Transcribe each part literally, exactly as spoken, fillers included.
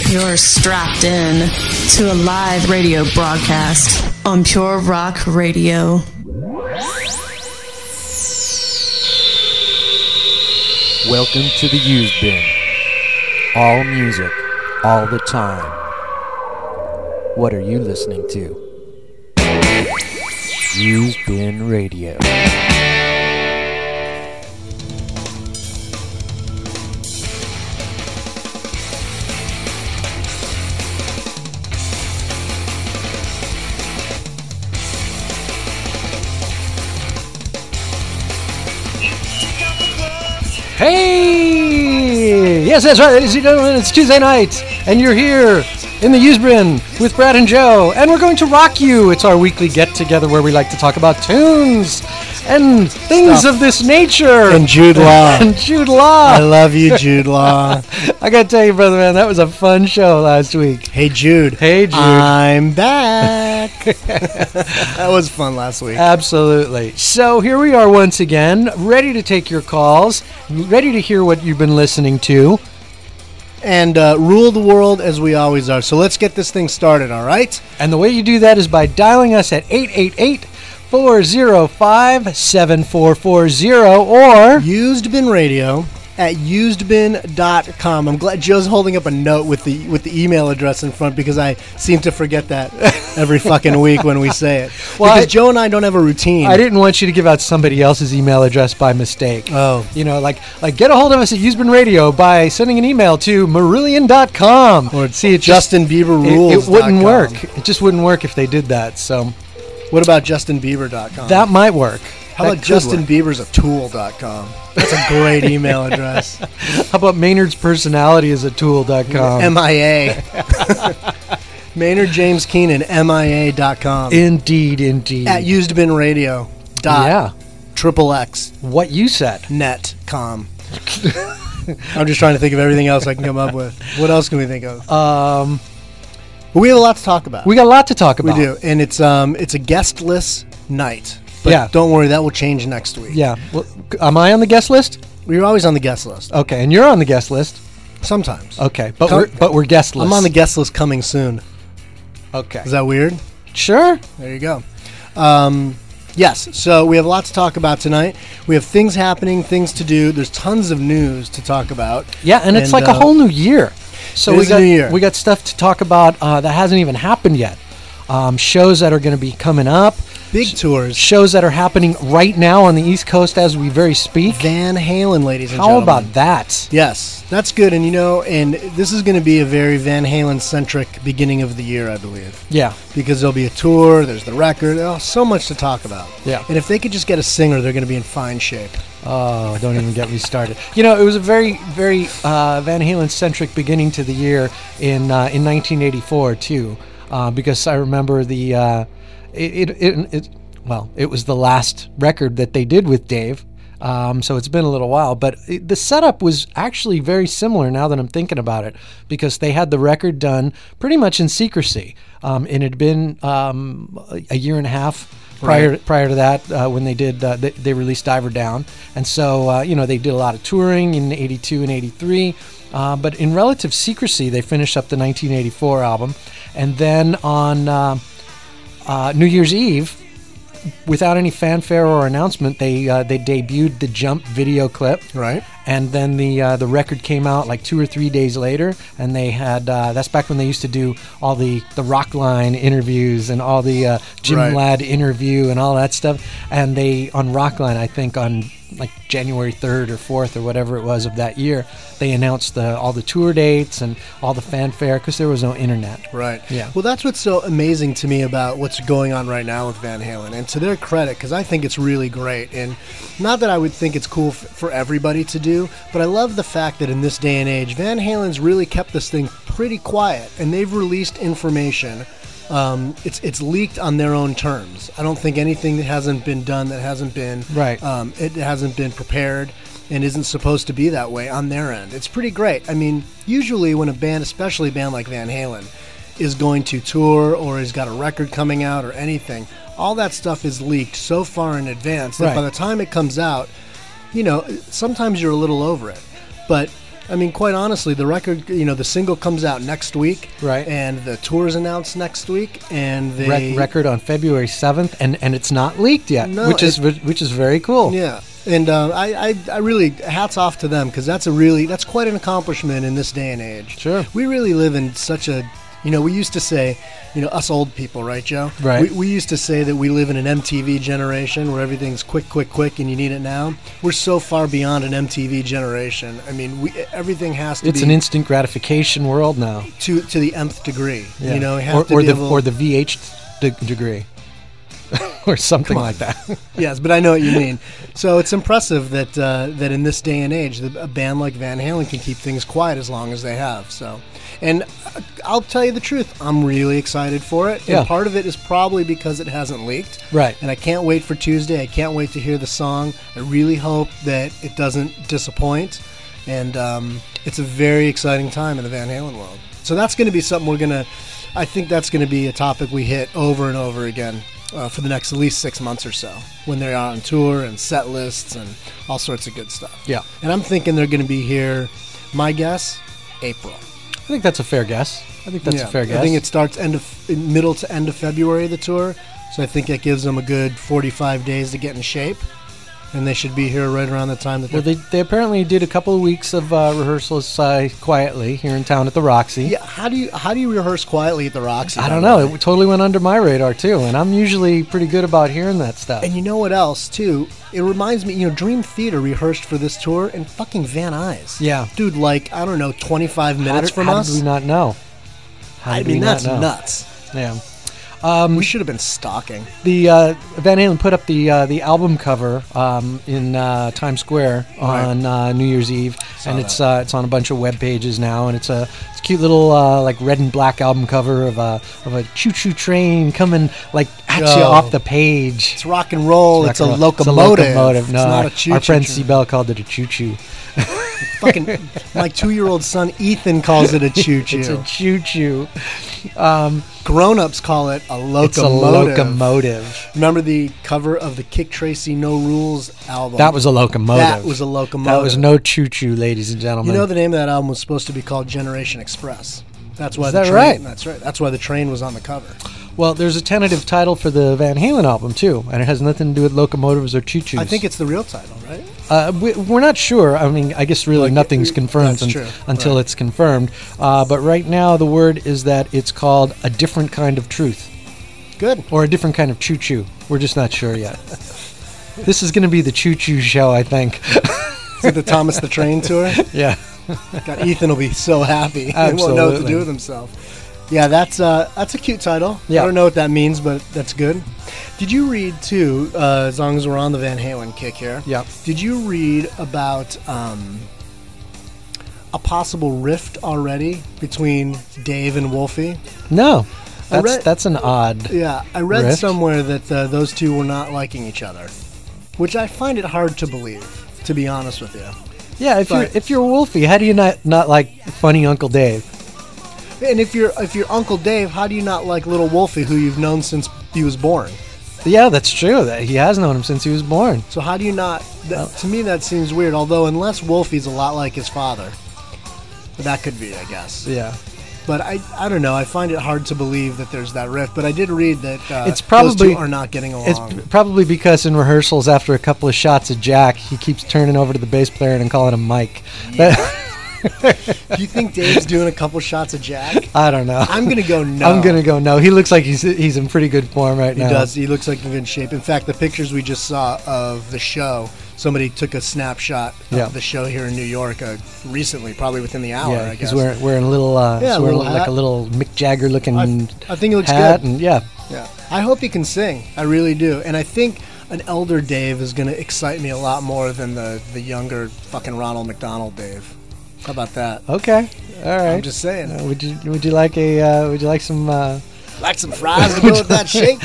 You're strapped in to a live radio broadcast on Pure Rock Radio. Welcome to the Used Bin. All music, all the time. What are you listening to? Used Bin Radio. Hey! Yes, that's right, ladies and gentlemen. It's Tuesday night, and you're here in the Used Bin with Brad and Joe, and we're going to rock you. It's our weekly get-together where we like to talk about tunes and things Stuff. of this nature. And Jude Law. and Jude Law. I love you, Jude Law. I gotta tell you, brother, man, that was a fun show last week. Hey, Jude. Hey, Jude. I'm back. That was fun last week. Absolutely. So here we are once again, ready to take your calls, ready to hear what you've been listening to. And uh, rule the world as we always are. So let's get this thing started, all right? And the way you do that is by dialing us at eight eight eight, four oh five, seven four four oh or Used Bin Radio at used bin dot com. I'm glad Joe's holding up a note with the with the email address in front because I seem to forget that every fucking week when we say it. Well, because I, Joe and I don't have a routine. I didn't want you to give out somebody else's email address by mistake. Oh. You know, like like get a hold of us at Used Bin Radio by sending an email to marillion dot com. Or see, it Justin just, Bieber rules. It, it wouldn't work. It just wouldn't work if they did that. So, what about justin bieber dot com? That might work. How about justin bieber's a tool dot com? That's a great email address. How about Maynard's personality is a tool dot com? M I A. Maynard James Keenan, M I A dot com. Indeed, indeed. At Used Bin Radio. Dot. Yeah. Triple X. What you said. Net. Com. I'm just trying to think of everything else I can come up with. What else can we think of? Um, well, we have a lot to talk about. We got a lot to talk about. We do, and it's um, it's a guestless night. But yeah. Don't worry, that will change next week. Yeah. Well, am I on the guest list? We're always on the guest list. Okay, and you're on the guest list. Sometimes. Okay, but Com- we're but we're guest list. I'm on the guest list coming soon. Okay. Is that weird? Sure. There you go. Um, yes, so we have a lot to talk about tonight. We have things happening, things to do. There's tons of news to talk about. Yeah, and it's and, like uh, a whole new year. So it we is got a new year. we got stuff to talk about uh, that hasn't even happened yet. Um, shows that are going to be coming up. Big tours. Shows that are happening right now on the East Coast as we very speak. Van Halen, ladies and How gentlemen. How about that? Yes, that's good. And, you know, and this is going to be a very Van Halen-centric beginning of the year, I believe. Yeah. Because there'll be a tour, there's the record, oh, so much to talk about. Yeah. And if they could just get a singer, they're going to be in fine shape. Oh, don't even get me started. You know, it was a very, very uh, Van Halen-centric beginning to the year in uh, in nineteen eighty-four, too. Uh, because I remember the, uh, it, it, it, it, well, it was the last record that they did with Dave, um, so it's been a little while. But it, the setup was actually very similar now that I'm thinking about it, because they had the record done pretty much in secrecy. Um, and it had been um, a year and a half prior right. prior to that uh, when they did, uh, they, they released Diver Down. And so, uh, you know, they did a lot of touring in eighty-two and eighty-three. Uh, but in relative secrecy, they finished up the nineteen eighty-four album. And then on uh, uh, New Year's Eve, without any fanfare or announcement, they uh, they debuted the Jump video clip. Right. And then the uh, the record came out like two or three days later, and they had uh, that's back when they used to do all the the Rockline interviews and all the uh, Jim right. Ladd interview and all that stuff. And they on Rockline, I think on like January third or fourth or whatever it was of that year, they announced the all the tour dates and all the fanfare because there was no internet. Right. Yeah. Well, that's what's so amazing to me about what's going on right now with Van Halen, and to their credit, because I think it's really great. And not that I would think it's cool f- for everybody to do, but I love the fact that in this day and age, Van Halen's really kept this thing pretty quiet, and they've released information. Um, it's it's leaked on their own terms. I don't think anything that hasn't been done, that hasn't been right. Um, it hasn't been prepared and isn't supposed to be that way on their end. It's pretty great. I mean, usually when a band, especially a band like Van Halen, is going to tour or has got a record coming out or anything, all that stuff is leaked so far in advance that right. by the time it comes out, you know, sometimes you're a little over it. But I mean, quite honestly, the record, you know, the single comes out next week. Right. And the tour is announced next week. And they... Rec- record on February seventh, and, and it's not leaked yet, No, which is it- which is very cool. Yeah. And uh, I, I, I really, hats off to them, because that's a really, that's quite an accomplishment in this day and age. Sure. We really live in such a, you know, we used to say, you know, us old people, right, Joe? Right. We, we used to say that we live in an M T V generation where everything's quick, quick, quick, and you need it now. We're so far beyond an M T V generation. I mean, we, everything has to It's be an instant gratification world now. to to the nth degree. Yeah. You know, you have or, to or be the able, or the V H de- degree, or something Come on. like that. Yes, but I know what you mean. So it's impressive that uh, that in this day and age, that a band like Van Halen can keep things quiet as long as they have. So, and uh, I'll tell you the truth, I'm really excited for it. Yeah. And part of it is probably because it hasn't leaked. Right. And I can't wait for Tuesday. I can't wait to hear the song. I really hope that it doesn't disappoint. And um, it's a very exciting time in the Van Halen world. So that's going to be something we're going to, I think that's going to be a topic we hit over and over again. Uh, for the next at least six months or so, when they're out on tour and set lists and all sorts of good stuff. Yeah. And I'm thinking they're going to be here, my guess, April. I think that's a fair guess. I think that's Yeah. a fair guess. I think it starts end of in middle to end of February, the tour. So I think it gives them a good forty-five days to get in shape. And they should be here right around the time that Well, they're... they, they apparently did a couple of weeks of uh, rehearsals uh, quietly here in town at the Roxy. Yeah, how do you how do you rehearse quietly at the Roxy? I by don't the know. way? It totally went under my radar, too. And I'm usually pretty good about hearing that stuff. And you know what else, too? It reminds me, you know, Dream Theater rehearsed for this tour in fucking Van Nuys. Yeah. Dude, like, I don't know, twenty-five how minutes did, from how us? did we not know? How I did we mean, not that's know? nuts. Yeah. Um, We should have been stalking. The uh, Van Halen put up the uh, the album cover um, in uh, Times Square on uh, New Year's Eve, Saw and it's that. uh, it's on a bunch of web pages now, and it's a it's a cute little uh, like red and black album cover of a of a choo-choo train coming like at you Yo. off the page. It's rock and roll. It's, rock a, and roll. locomotive. It's a locomotive. No, it's not our, a choo-choo our friend train. Seabell called it a choo-choo. Fucking, my two-year-old son Ethan calls it a choo-choo. It's a choo-choo. Um, Grown-ups call it a locomotive. it's a locomotive. Remember the cover of the Kick Tracy No Rules album? That was a locomotive. That was a locomotive. That was no choo-choo, ladies and gentlemen. You know the name of that album was supposed to be called Generation Express. That's why Is the that train, right? That's right. That's why the train was on the cover. Well, there's a tentative title for the Van Halen album, too, and it has nothing to do with locomotives or choo-choos. I think it's the real title, right? Uh, we, we're not sure. I mean, I guess really Like, nothing's uh, confirmed that's un- true. until Right. it's confirmed. Uh, but right now, the word is that it's called A Different Kind of Truth, Good. or A Different Kind of Choo-Choo. We're just not sure yet. This is going to be the choo-choo show, I think. Is it the Thomas the Train tour? Yeah. God, Ethan will be so happy. He won't know what to Absolutely. do with himself. Yeah, that's uh, that's a cute title. Yeah. I don't know what that means, but that's good. Did you read too? Uh, as long as we're on the Van Halen kick here. Yeah. Did you read about um, a possible rift already between Dave and Wolfie? No. I That's, read- that's an odd... Yeah, I read Rift? somewhere that uh, those two were not liking each other, which I find it hard to believe, to be honest with you. Yeah, if But- you're if you're Wolfie, how do you not, not like funny Uncle Dave? And if you're if you're Uncle Dave, how do you not like little Wolfie, who you've known since he was born? Yeah, that's true. That he has known him since he was born. So how do you not? That, to me, that seems weird. Although, unless Wolfie's a lot like his father, that could be, I guess. Yeah. But I, I don't know. I find it hard to believe that there's that rift. But I did read that uh, It's probably- those two are not getting It's along. p- probably because in rehearsals, after a couple of shots at Jack, he keeps turning over to the bass player and calling him Mike. That- Do you think Dave's doing a couple shots of Jack? I don't know. I'm gonna go no. I'm gonna go no. He looks like he's he's in pretty good form right He now. does. He looks like in good shape. In fact, the pictures we just saw of the show, somebody took a snapshot of Yeah. the show here in New York uh, recently, probably within the hour. Yeah, I he's guess. wearing wearing a little uh, Yeah, he's a wearing little like hat. a little Mick Jagger looking I, I think he looks hat, good. and yeah, Yeah, I hope he can sing. I really do, and I think an elder Dave is going to excite me a lot more than the the younger fucking Ronald McDonald Dave. How about that? okay, all right. I'm just saying. Uh, would you would you like a uh, would you like some? Uh, Like some fries to go with that shake.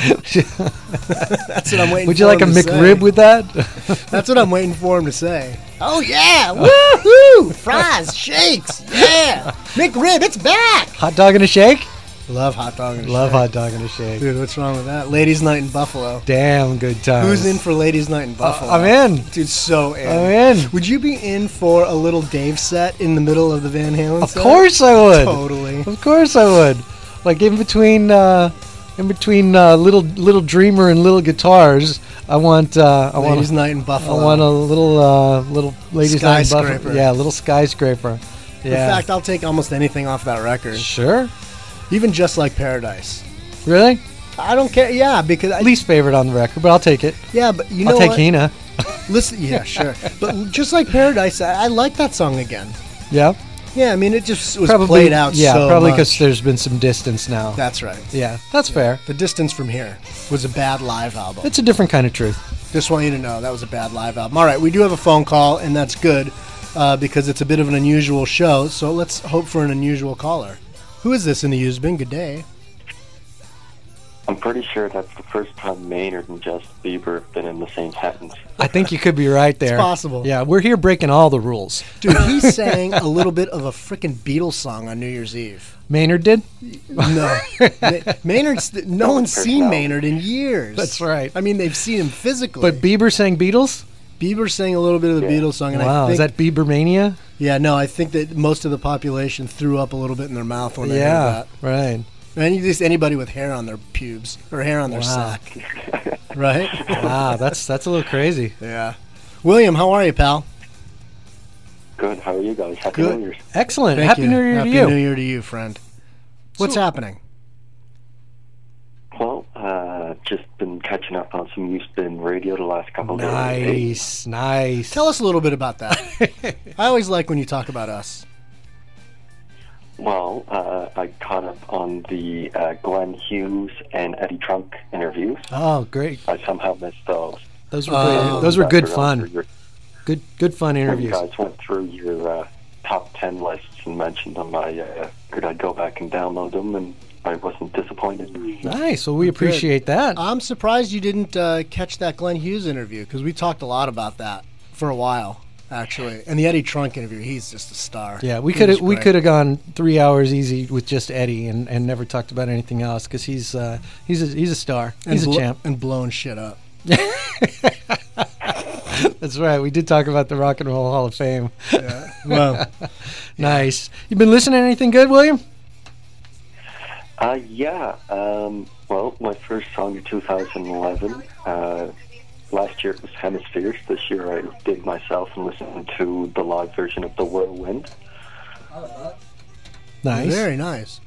That's what I'm waiting. would you for like a him to say. McRib with that? That's what I'm waiting for him to say. Oh yeah, woohoo! Fries, shakes, yeah. McRib, it's back. Hot dog and a shake? Love hot dog and a Love shake. hot dog and a shake. Dude, what's wrong with that? Ladies' Night in Buffalo. Damn good time. Who's in for Ladies' Night in Buffalo? Uh, I'm in. Dude, so in. I'm in. Would you be in for a little Dave set in the middle of the Van Halen Of set? course I would. Totally. Of course I would. Like in between, uh, in between uh, little little Dreamer and little guitars, I want. Uh, I Ladies' want. Night in Buffalo. I want a little uh, little Ladies' Night in Buffalo. Skyscraper. Yeah, a little skyscraper. Yeah. In fact, I'll take almost anything off that record. Sure. Even Just Like Paradise. Really? I don't care. Yeah, because I, Least favorite on the record, but I'll take it. yeah, but you know I'll take what? Hina. Listen, yeah, sure. But Just Like Paradise, I, I like that song again. Yeah. Yeah, I mean, it just was Probably played out Yeah, so probably much. because there's been some distance now. That's right. Yeah, that's fair. The Distance from Here was a bad live album. It's a different kind of truth. Just want you to know that was a bad live album. All right, we do have a phone call, and that's good uh, because it's a bit of an unusual show. So let's hope for an unusual caller. Who is this in the Used Bin? Good day. I'm pretty sure that's the first time Maynard and Justin Bieber have been in the same sentence. I think you could be right there. It's possible. Yeah, we're here breaking all the rules. Dude, he sang a little bit of a freaking Beatles song on New Year's Eve. Maynard did? No. Ma- Maynard's, no one's seen Maynard in years. That's right. I mean, they've seen him physically. But Bieber sang Beatles? Bieber sang a little bit of the Yeah. Beatles song. And I Wow, think, is that Bieber mania? Yeah, no, I think that most of the population threw up a little bit in their mouth when they Yeah, heard that. right. And just anybody with hair on their pubes or hair on their Wow. sack. Right? Wow, that's that's a little crazy. Yeah. William, how are you, pal? Good, how are you guys? Happy Good. New Year's. Excellent. Thank Happy you. New Year Happy to you. New Year to you, friend. What's So- happening? Well, uh, just been catching up on some Used Bin radio the last couple of days. Nice, nice. Tell us a little bit about that. I always like when you talk about us. Well, uh, I caught up on the uh, Glenn Hughes and Eddie Trunk interviews. Oh, great. I somehow missed those. Those were Oh. good. Those were good After fun. your- Good good fun When you interviews. guys went through your uh, top ten lists and mentioned them, I uh, figured I'd go back and download them, and I wasn't disappointed. Nice. Well, we appreciate that. I'm surprised you didn't uh, catch that Glenn Hughes interview because we talked a lot about that for a while, actually. And the Eddie Trunk interview, he's just a star. Yeah, we He could was we great. could have gone three hours easy with just Eddie and, and never talked about anything else because he's uh, he's a, he's a star. And He's a blo- champ. And blown shit up. That's right. We did talk about the Rock and Roll Hall of Fame. Yeah. Well, Nice. You been listening to anything good, William? Uh, yeah. Um, well, my first song in two thousand eleven. Uh, last year it was Hemispheres. This year I did myself and listened to the live version of The Whirlwind. Nice. very nice.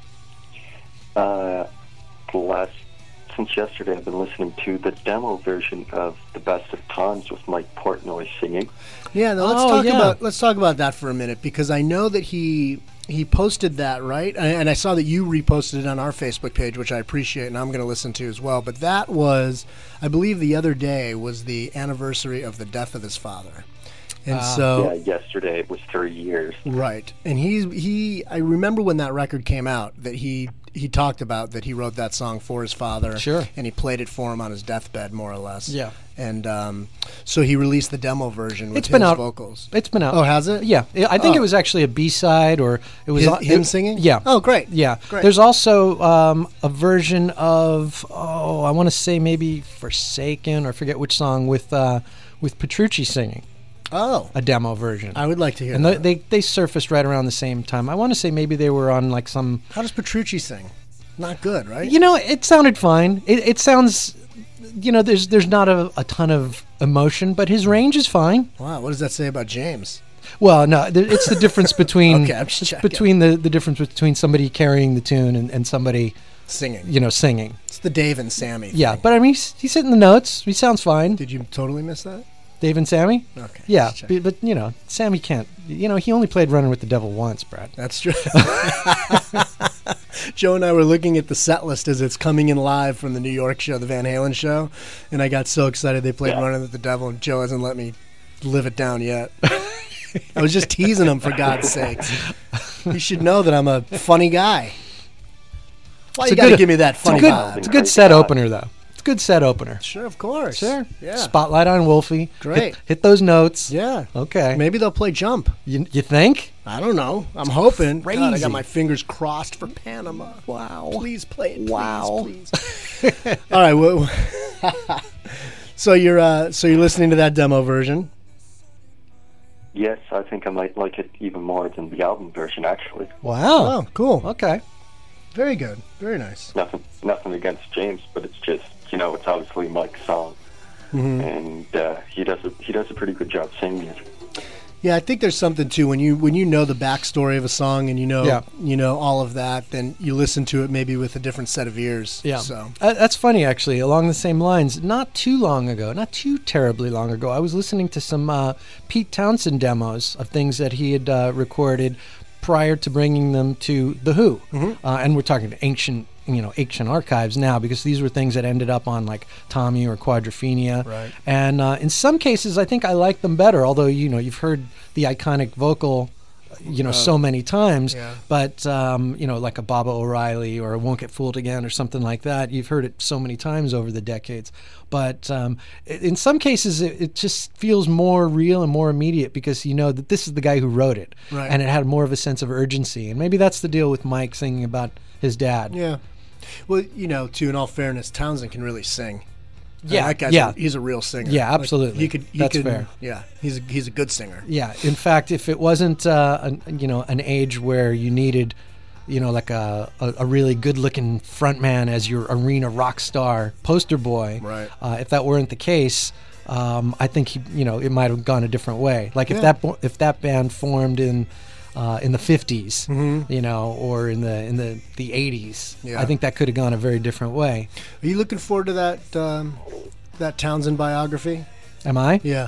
Uh, the last since yesterday I've been listening to the demo version of The Best of Times with Mike Portnoy singing. Yeah, now let's Oh, talk yeah. about let's talk about that for a minute because I know that he he posted that, right? And, and I saw that you reposted it on our Facebook page, which I appreciate, and I'm going to listen to as well. But that was, I believe, the other day was the anniversary of the death of his father, and Ah. so Yeah, yesterday it was three years. right. And he's he. I remember when that record came out that he he talked about that he wrote that song for his father, Sure. and he played it for him on his deathbed, more or less. Yeah. And um, so he released the demo version with It's been his out. vocals. It's been out. Oh, has it? Yeah. I think Oh. it was actually a B-side or it was His- on- him it- singing? Yeah. Oh, great. Yeah. Great. There's also um, a version of oh, I want to say maybe Forsaken or I forget which song with uh, with Petrucci singing Oh, a demo version. I would like to hear and that. they, they they surfaced right around the same time. I want to say maybe they were on like some. How does Petrucci sing? Not good, right? You know, it sounded fine. It, it sounds, you know, there's there's not a, a ton of emotion, but his range is fine. Wow, what does that say about James? Well, no, th- it's the difference between Okay, I'm just it's checking. between the, the difference between somebody carrying the tune and, and somebody, Singing. you know, singing. It's the Dave and Sammy. Yeah, thing. but I mean, he's, he's hitting the notes. He sounds fine. Did you totally miss that? Dave and Sammy. Okay. Yeah, just checking. but, but you know, Sammy can't. You know, he only played Running with the Devil once, Brad. That's true. Joe and I were looking at the set list as it's coming in live from the New York show, the Van Halen show, and I got so excited they played Yeah. Running with the Devil, and Joe hasn't let me live it down yet. I was just teasing him, for God's sakes. You should know that I'm a funny guy. Why It's you a got to good- give me that It's a funny good, vibe? it's a good set opener, though. It's a good set opener. Sure, of course. Sure. Yeah. Spotlight on Wolfie. Great. Hit, hit those notes. Yeah. Okay. Maybe they'll play Jump. You, you think? I don't know. I'm hoping. Crazy. God, I got my fingers crossed for Panama. Wow. Please play it. Please, Wow. please. All right. Well, so you're uh, so you're listening to that demo version. Yes, I think I might like it even more than the album version, actually. Wow. Oh, cool. Okay. Very good. Very nice. Nothing, nothing against James, but it's just, you know, it's obviously Mike's song, Mm-hmm. and uh, he does a he does a pretty good job singing it. Yeah, I think there's something too when you when you know the backstory of a song and you know Yeah. you know all of that, then you listen to it maybe with a different set of ears. Yeah. So Uh, that's funny, actually. Along the same lines, not too long ago, not too terribly long ago, I was listening to some uh, Pete Townsend demos of things that he had uh, recorded prior to bringing them to The Who. Mm-hmm. Uh, and we're talking ancient, you know, ancient archives now, because these were things that ended up on like Tommy or Quadrophenia. Right. And uh, in some cases, I think I like them better, although, you know, you've heard the iconic vocal, you know, so many times. yeah. But, um, you know, like a Baba O'Reilly or a Won't Get Fooled Again or something like that, you've heard it so many times over the decades. But um, i- in some cases, it, it just feels more real and more immediate because you know that this is the guy who wrote it. Right. And it had more of a sense of urgency. And maybe that's the deal with Mike singing about his dad. yeah. Well, you know, too, in all fairness, Townsend can really sing. And Yeah, that guy's yeah. A, he's a real singer. Yeah, Like, absolutely. he could. He That's could, fair. Yeah, he's a, he's a good singer. Yeah. In fact, if it wasn't, uh, an, you know, an age where you needed, you know, like a, a, a really good-looking frontman as your arena rock star poster boy, Right. uh, if that weren't the case, um, I think he, you know, it might have gone a different way. Like if Yeah. that bo- if that band formed in uh, in the fifties, Mm-hmm. you know, or in the in the the eighties, Yeah. I think that could have gone a very different way. Are you looking forward to that um, that Townsend biography? Am I? Yeah.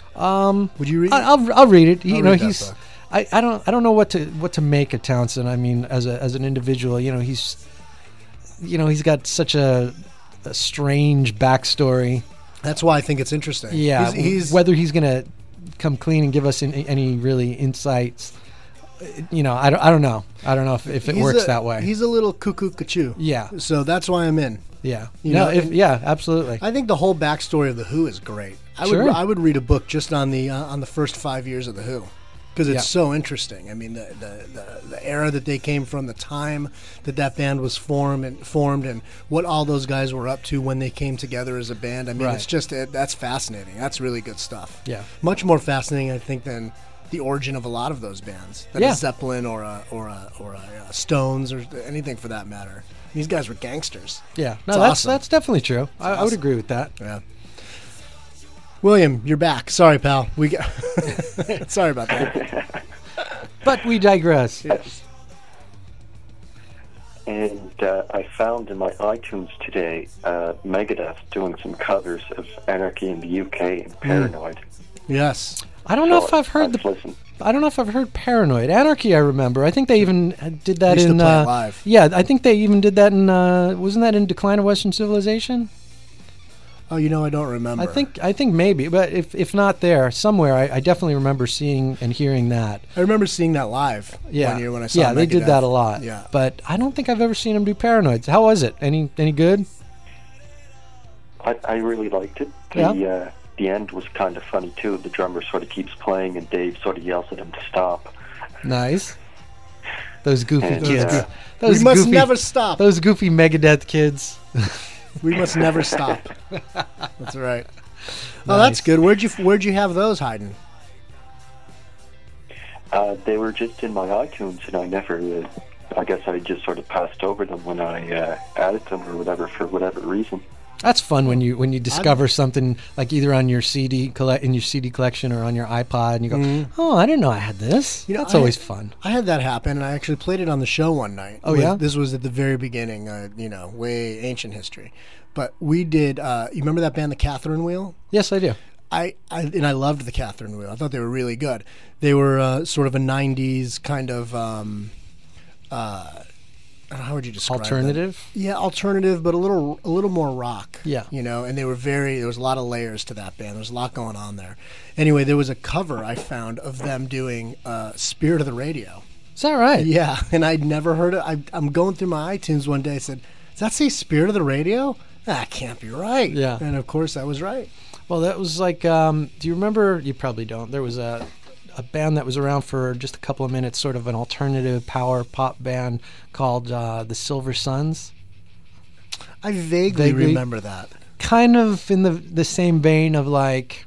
Um, Would you read? I- it? I'll I'll read it. You I'll know, read that he's. book. I, I don't I don't know what to what to make of Townsend. I mean, as a as an individual, you know, he's, you know, he's got such a, a strange backstory. That's why I think it's interesting. Yeah, He's, he's whether he's gonna come clean and give us any, any really insights, uh, you know, I don't I don't know. I don't know if, if it he's works a- that way. He's a little cuckoo cuckoo. Yeah. So that's why I'm in. Yeah. you no. know, if, and- yeah. Absolutely. I think the whole backstory of the Who is great. I Sure. would I would read a book just on the uh, on the first five years of the Who, because it's Yeah. so interesting. I mean, the, the the the era that they came from, the time that that band was formed and formed, and what all those guys were up to when they came together as a band. I mean, Right. it's just it, that's fascinating. That's really good stuff. Yeah. much more fascinating, I think, than the origin of a lot of those bands. Than Yeah. a Zeppelin or a or a or a, uh, Stones or anything for that matter. These guys were gangsters. yeah. No, It's that's awesome. that's definitely true. I, I would awesome. agree with that. Yeah. William, you're back. Sorry, pal. We got. Sorry about that. But we digress. Yes. And uh, I found in my iTunes today uh, Megadeth doing some covers of Anarchy in the U K and Paranoid. Yes. I don't know So if I've heard I've the. listened. I don't know if I've heard Paranoid. Anarchy, I remember. I think they even uh, did that They used to in. play it uh, live. Yeah, I think they even did that in. Uh, wasn't that in Decline of Western Civilization? Oh, you know, I don't remember. I think. I think maybe, but if if not there, somewhere, I, I definitely remember seeing and hearing that. I remember seeing that live Yeah, one year when I saw yeah, they did Megadeth. that a lot. Yeah. but I don't think I've ever seen them do Paranoid. How was it? Any any good? I, I really liked it. The, Yeah. uh, the end was kind of funny, too. The drummer sort of keeps playing, and Dave sort of yells at him to stop. Nice. Those goofy And, kids. uh, Those we must goofy, never stop. Those goofy Megadeth kids. We must never stop. That's right. Oh, Nice. that's good. Where'd you Where'd you have those hiding? Uh, they were just in my iTunes, and I never, uh, I guess I just sort of passed over them when I uh, added them or whatever, for whatever reason. That's fun when you when you discover something like either on your C D collect in your C D collection or on your iPod, and you go, "Oh, I didn't know I had this." You know, That's I- always fun. I had that happen, and I actually played it on the show one night. Oh, With- yeah? This was at the very beginning, uh, you know, way ancient history. But we did, uh, you remember that band, The Catherine Wheel? Yes, I do. I, I and I loved the Catherine Wheel. I thought they were really good. They were uh, sort of a nineties kind of um, uh, I don't know, how would you describe them? Alternative. Yeah, alternative, but a little a little more rock. Yeah. you know, and they were very. There was a lot of layers to that band. There was a lot going on there. Anyway, there was a cover I found of them doing uh, "Spirit of the Radio." Is that right? Yeah, and I'd never heard it. I, I'm going through my iTunes one day. I said, "Does that say Spirit of the Radio?" That can't be right. Yeah. And of course, I was right. Well, that was like, um, do you remember? You probably don't. There was a, a band that was around for just a couple of minutes, sort of an alternative power pop band called uh, the Silver Suns. I vaguely, Vaguely. remember that. Kind of in the the same vein of like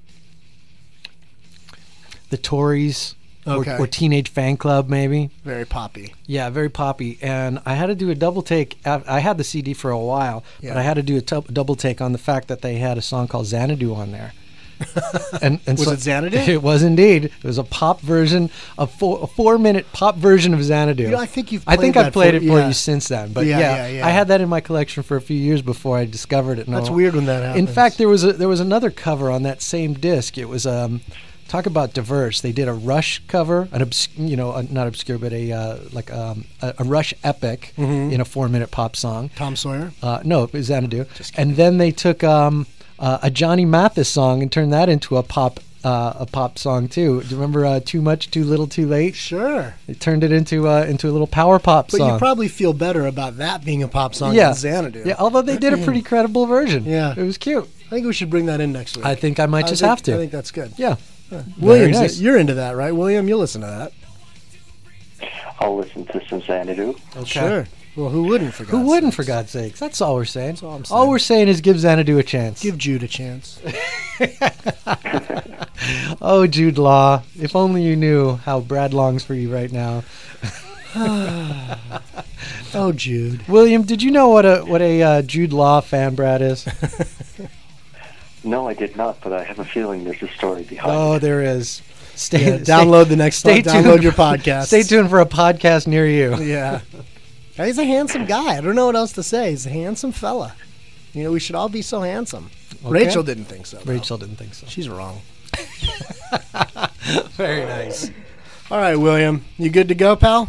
the Tories Okay. or, or Teenage Fan Club, maybe. Very poppy. Yeah, very poppy. And I had to do a double take. af- I had the C D for a while, Yeah. but I had to do a t- double take on the fact that they had a song called Xanadu on there. and, and Was so it Xanadu? It was indeed. It was a pop version, a four, a four minute pop version of Xanadu. You know, I think you've I think played I've played that it for- for yeah. you since then. But Yeah, yeah, yeah, yeah. I had that in my collection for a few years before I discovered it. That's No. weird when that happens. In fact, there was a, there was another cover on that same disc. It was um, talk about diverse. They did a Rush cover, an obs- you know, a, not obscure, but a uh, like um, a, a Rush epic Mhm. in a four minute pop song. Tom Sawyer. Uh, no, it was Xanadu. And then they took um, uh, a Johnny Mathis song and turned that into a pop uh, a pop song too. Do you remember uh, Too Much, Too Little, Too Late? Sure. They turned it into uh, into a little power pop But song. you probably feel better about that being a pop song yeah. than Xanadu. Yeah, although they did a pretty credible version. Yeah. It was cute. I think we should bring that in next week. I think I might I just think- have to. I think that's good. Yeah. William, nice. you're into that, right? William, you'll listen to that. I'll listen to some Xanadu. Okay. Sure. Well, who wouldn't, for God's Who wouldn't, sakes? for God's sakes? That's all we're saying. That's all I'm All saying. we're saying is give Xanadu a chance. Give Jude a chance. Oh, Jude Law. If only you knew how Brad longs for you right now. Oh, Jude. William, did you know what a what a uh, Jude Law fan Brad is? No, I did not, but I have a feeling there's a story behind Oh, it. there is. Stay, Yeah, download the next stay Download tuned. your podcast. Stay tuned for a podcast near you. Yeah. He's a handsome guy. I don't know what else to say. He's a handsome fella. You know, we should all be so handsome. Okay. Rachel didn't think so. though. Rachel didn't think so. She's wrong. Very nice. All right, William. You good to go, pal?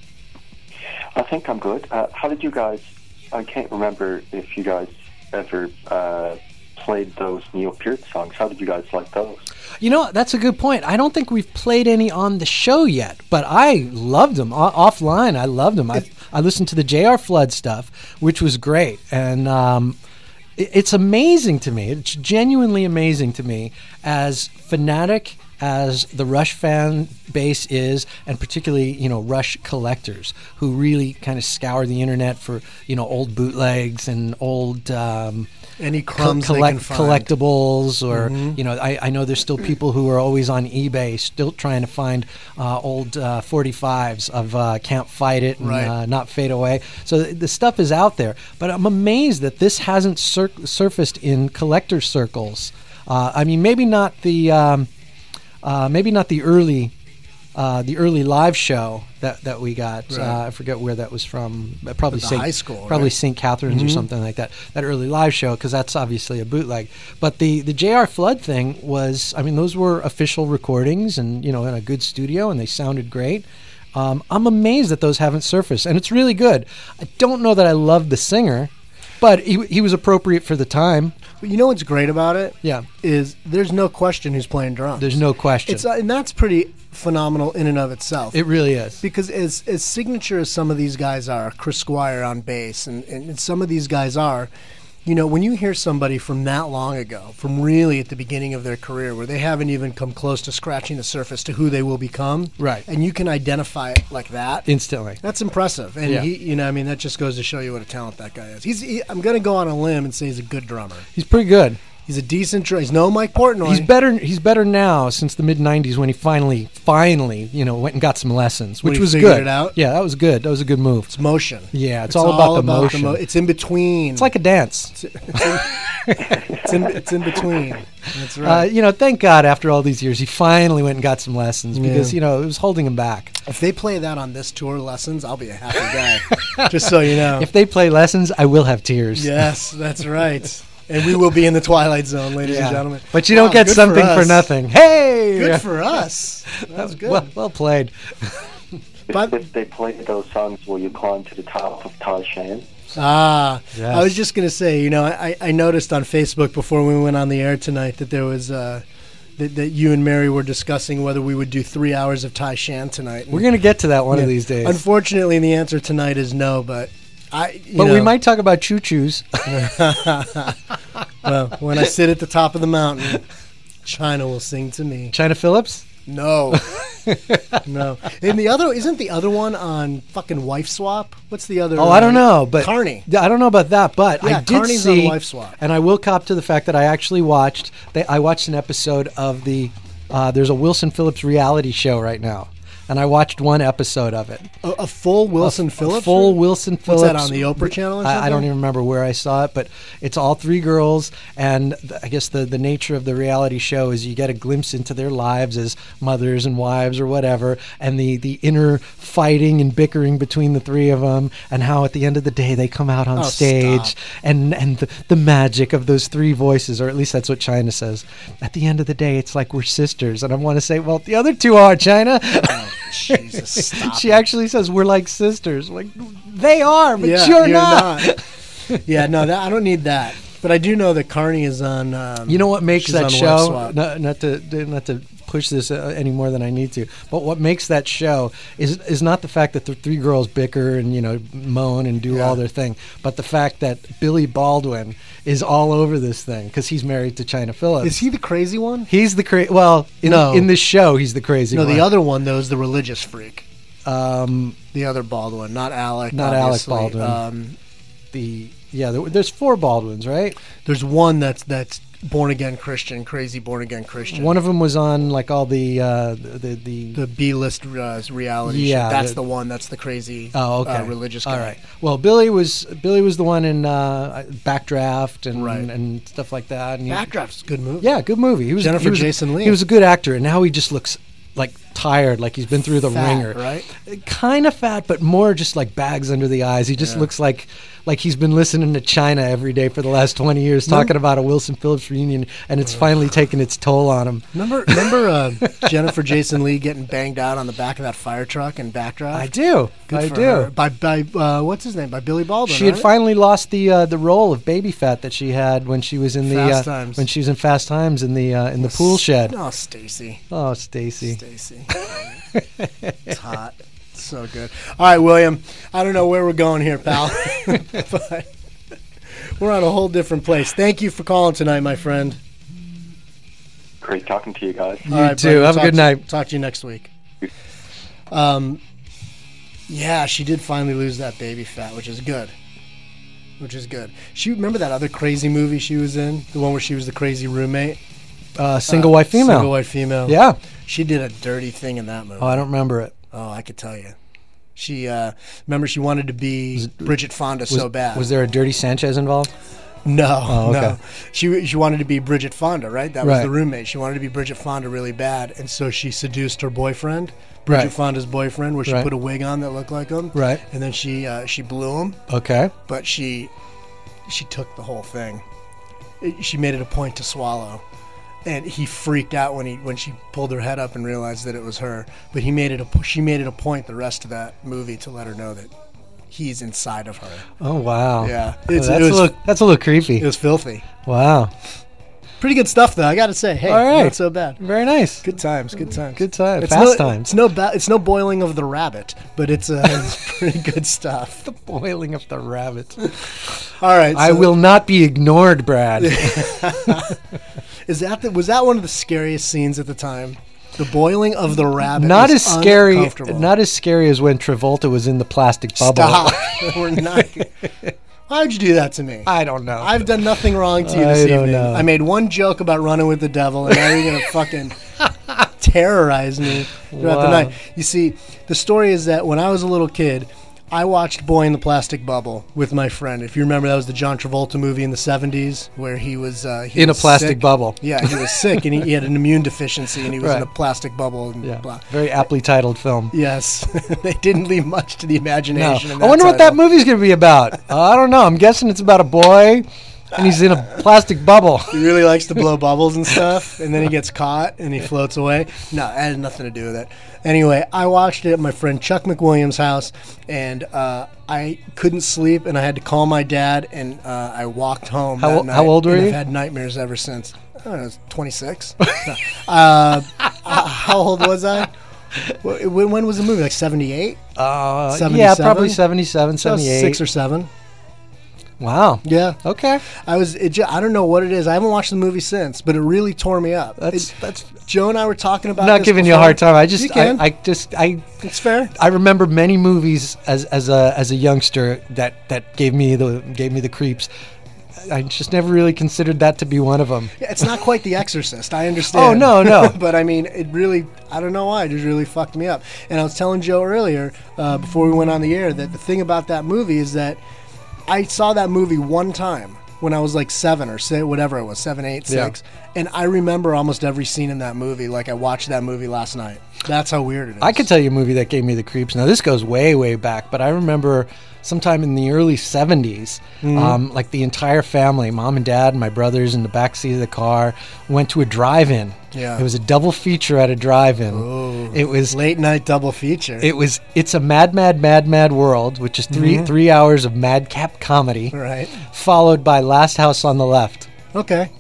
I think I'm good. Uh, how did you guys... I can't remember if you guys ever uh, played those Neil Peart songs. How did you guys like those? You know, that's a good point. I don't think we've played any on the show yet, but I loved them. O- offline, I loved them. I, I listened to the J R Flood stuff, which was great. And um, it, it's amazing to me. It's genuinely amazing to me, as fanatic as the Rush fan base is, and particularly, you know, Rush collectors who really kind of scour the internet for, you know, old bootlegs and old... Um, Any co- crumbs they collect, can find. collectibles, or Mhm. you know, I, I know there's still people who are always on eBay, still trying to find uh, old uh, forty-fives of uh, Can't Fight It and Right. uh, Not Fade Away. So th- the stuff is out there, but I'm amazed that this hasn't sur- surfaced in collector circles. Uh, I mean, maybe not the um, uh, maybe not the early. Uh, the early live show that, that we got, Right. uh, I forget where that was from. uh, Probably At the Saint high school, probably right? Saint Catharines or Mhm. something like that. That early live show, because that's obviously a bootleg. But the the J R Flood thing was, I mean, those were official recordings, and you know, in a good studio, and they sounded great. Um, I'm amazed that those haven't surfaced, and it's really good. I don't know that I love the singer, but he he was appropriate for the time. But you know what's great about it? Yeah, Is there's no question who's playing drums. there's no question. It's uh, and that's pretty phenomenal in and of itself. It really is. Because as as signature as some of these guys are, Chris Squire on bass, and, and some of these guys are, you know, when you hear somebody from that long ago, from really at the beginning of their career, where they haven't even come close to scratching the surface to who they will become, Right. and you can identify it like that, Instantly. that's impressive. And Yeah. he, you know, I mean, that just goes to show you what a talent that guy is. He's, he, I'm going to go on a limb and say he's a good drummer. He's pretty good. He's a decent drummer. He's no Mike Portnoy. He's better. He's better now since the mid nineties when he finally, finally, you know, went and got some lessons, When which he was figured good. it out? Yeah, that was good. That was a good move. It's motion. Yeah, it's, all, about the motion. mo- it's in between. It's like a dance. It's in, it's in, it's in between. That's Uh, right. you know, thank God after all these years, he finally went and got some lessons because Yeah. you know it was holding him back. If they play that on this tour, lessons, I'll be a happy guy. Just so you know. If they play lessons, I will have tears. Yes, that's right. And we will be in the Twilight Zone, ladies Yeah. and gentlemen. But you Wow, don't get good something for, us. nothing. Hey, Good for us. That was good. Well, well played. But- If they play those songs, will you climb to the top of Tai Shan? Ah, Yes. I was just going to say, you know, I, I noticed on Facebook before we went on the air tonight that there was, uh, that, that you and Mary were discussing whether we would do three hours of Tai Shan tonight. We're gonna get to that one Yeah. of these days. Unfortunately, the answer tonight is no, but I, you but know, we might talk about choo-choos. Well, when I sit at the top of the mountain, China will sing to me. China Phillips? No. No. And the other, isn't the other one on fucking Wife Swap? What's the other? Oh, I don't know, but Carney. I don't know about that, but Yeah, I did Carney's see, on Wife Swap. and I will cop to the fact that I actually watched. They, I watched an episode of the. Uh, there's a Wilson Phillips reality show right now, and I watched one episode of it. A, a full Wilson A- Phillips? A full Wilson Phillips. What's that, on the Oprah channel or I, I don't something? even remember where I saw it, but it's all three girls, and th- I guess the, the nature of the reality show is you get a glimpse into their lives as mothers and wives or whatever, and the, the inner fighting and bickering between the three of them, and how at the end of the day they come out on Oh, stage, stop. and, and the, the magic of those three voices, or at least that's what China says. At the end of the day, it's like we're sisters, and I want to say, well, the other two are, China. Oh, Jesus, stop She it. actually says we're like sisters. Like they are, but Yeah, you're, not. not. Yeah, no, that, I don't need that. But I do know that Carney is on. Um, You know what makes she's that on Wife show? Swap. Not, not to not to push this uh, any more than I need to, but what makes that show is is not the fact that the three girls bicker and you know moan and do Yeah. all their thing, but the fact that Billy Baldwin is all over this thing because he's married to China Phillips. Is he the crazy one? He's the cra- well in No. in this show he's the crazy No, one. the other one though is the religious freak. um The other Baldwin, not Alec. Not Alec obviously. Baldwin. Um, the yeah there, there's four Baldwins, right? there's one that's that's born again Christian, crazy born again Christian. One of them was on like all the uh, the the. the B list uh, reality. Yeah, shit. That's the- the one. That's the crazy. Oh, okay. Uh, religious guy. All right. Well, Billy was Billy was the one in uh, Backdraft and Right. and stuff like that. And he- Backdraft's a good movie. yeah, good movie. He was Jennifer he was, Jason Leigh. He was a good actor, and now he just looks like tired, like he's been through the Fat, ringer. right? Kind of fat, but more just like bags under the eyes. He just Yeah. looks like like he's been listening to China every day for the last twenty years, Remember- talking about a Wilson Phillips reunion, and it's finally taken its toll on him. Remember, remember uh, Jennifer Jason Leigh getting banged out on the back of that fire truck in Backdraft. I do. Good I for do. her. By by, uh, what's his name? By Billy Baldwin. She had right? finally lost the uh, the role of baby fat that she had when she was in the Fast uh, Times. when she was in Fast Times in the uh, in the pool shed. Oh, Stacy. Oh, Stacy. Stacy. It's hot. So good. All right, William. I don't know where we're going here, pal. But we're on a whole different place. Thank you for calling tonight, my friend. Great talking to you guys. You All right, too. buddy, we'll Have a talk good to- night. Talk to you next week. Um, yeah, she did finally lose that baby fat, which is good. Which is good. She remember that other crazy movie she was in, the one where she was the crazy roommate, Uh, single Uh, white female. Single white female. Yeah. She did a dirty thing in that movie. Oh, I don't remember it. Oh, I could tell you. She uh, remember she wanted to be Bridget Fonda Was, so bad. was there a Dirty Sanchez involved? No, Oh, okay. no. She she wanted to be Bridget Fonda, right? That was Right. the roommate. She wanted to be Bridget Fonda really bad, and so she seduced her boyfriend, Bridget Right. Fonda's boyfriend, where she Right. put a wig on that looked like him. Right. And then she uh, she blew him, Okay. but she she took the whole thing. It- she made it a point to swallow. And he freaked out when he when she pulled her head up and realized that it was her. But he made it a she made it a point the rest of that movie to let her know that he's inside of her. Oh wow. Yeah, Oh, it's, that's it was a little that's a little creepy. it was filthy. Wow. Pretty good stuff though. I got to say, hey, All right. not so bad. Very nice. Good times, good times, Good time. It's Fast no, times. It's no ba- it's no boiling of the rabbit, but it's, uh, it's pretty good stuff. The boiling of the rabbit. All right, I so will not be ignored, Brad. Is that the, was that one of the scariest scenes at the time? The boiling of the rabbit. Not was as scary. uncomfortable. Not as scary as when Travolta was in the plastic bubble. Stop. We're not. Why would you do that to me? I don't know. I've done nothing wrong to you I this don't evening. know. I made one joke about running with the devil, and now you're gonna fucking terrorize me throughout the Wow. night. You see, the story is that when I was a little kid, I watched Boy in the Plastic Bubble with my friend. If you remember, that was the John Travolta movie in the seventies where he was uh, he In a was plastic sick. bubble. Yeah, he was sick and he, he had an immune deficiency and he was in a Right. plastic bubble. And Yeah. blah. Very aptly titled film. Yes, they didn't leave much to the No. imagination. in I wonder what that title. movie's going to be about. Uh, I don't know. I'm guessing it's about a boy and he's in a plastic bubble. He really likes to blow bubbles and stuff, and then he gets caught and he floats away. No, it had nothing to do with it. Anyway, I watched it at my friend Chuck McWilliams' house, and uh, I couldn't sleep, and I had to call my dad, and uh, I walked home. How that ol- night, how old were and you? I've had nightmares ever since. I don't know, I was twenty-six. No. uh, uh, how old was I? when, when was the movie? Like seventy-eight? Uh, yeah, probably seventy-seven, So I was seventy-eight. six or seven. Wow. Yeah. Okay. I was. It, ju- I don't know what it is. I haven't watched the movie since, but it really tore me up. That's It- that's Joe and I were talking about. I'm not this giving you a before. hard time. I just You I, can. I just I It's fair. I remember many movies as as a as a youngster that that gave me the gave me the creeps. I just never really considered that to be one of them. Yeah, it's not quite The Exorcist. I understand. Oh, no, no. But I mean, it really. I don't know why. It just really fucked me up. And I was telling Joe earlier, uh, before we went on the air, that the thing about that movie is that I saw that movie one time when I was like seven or say whatever it was, seven, eight, Yeah. six, and I remember almost every scene in that movie. Like I watched that movie last night. That's how weird it is. I could tell you a movie that gave me the creeps. Now this goes way way back, but I remember sometime in the early seventies, Mm-hmm. um, like the entire family, mom and dad and my brothers in the back seat of the car, went to a drive-in. Yeah. It was a double feature at a drive-in. Ooh. It was late night double feature. It was. It's a Mad, Mad, Mad, Mad World, which is 3 Mhm. three hours of madcap comedy, right. followed by Last House on the Left. Okay.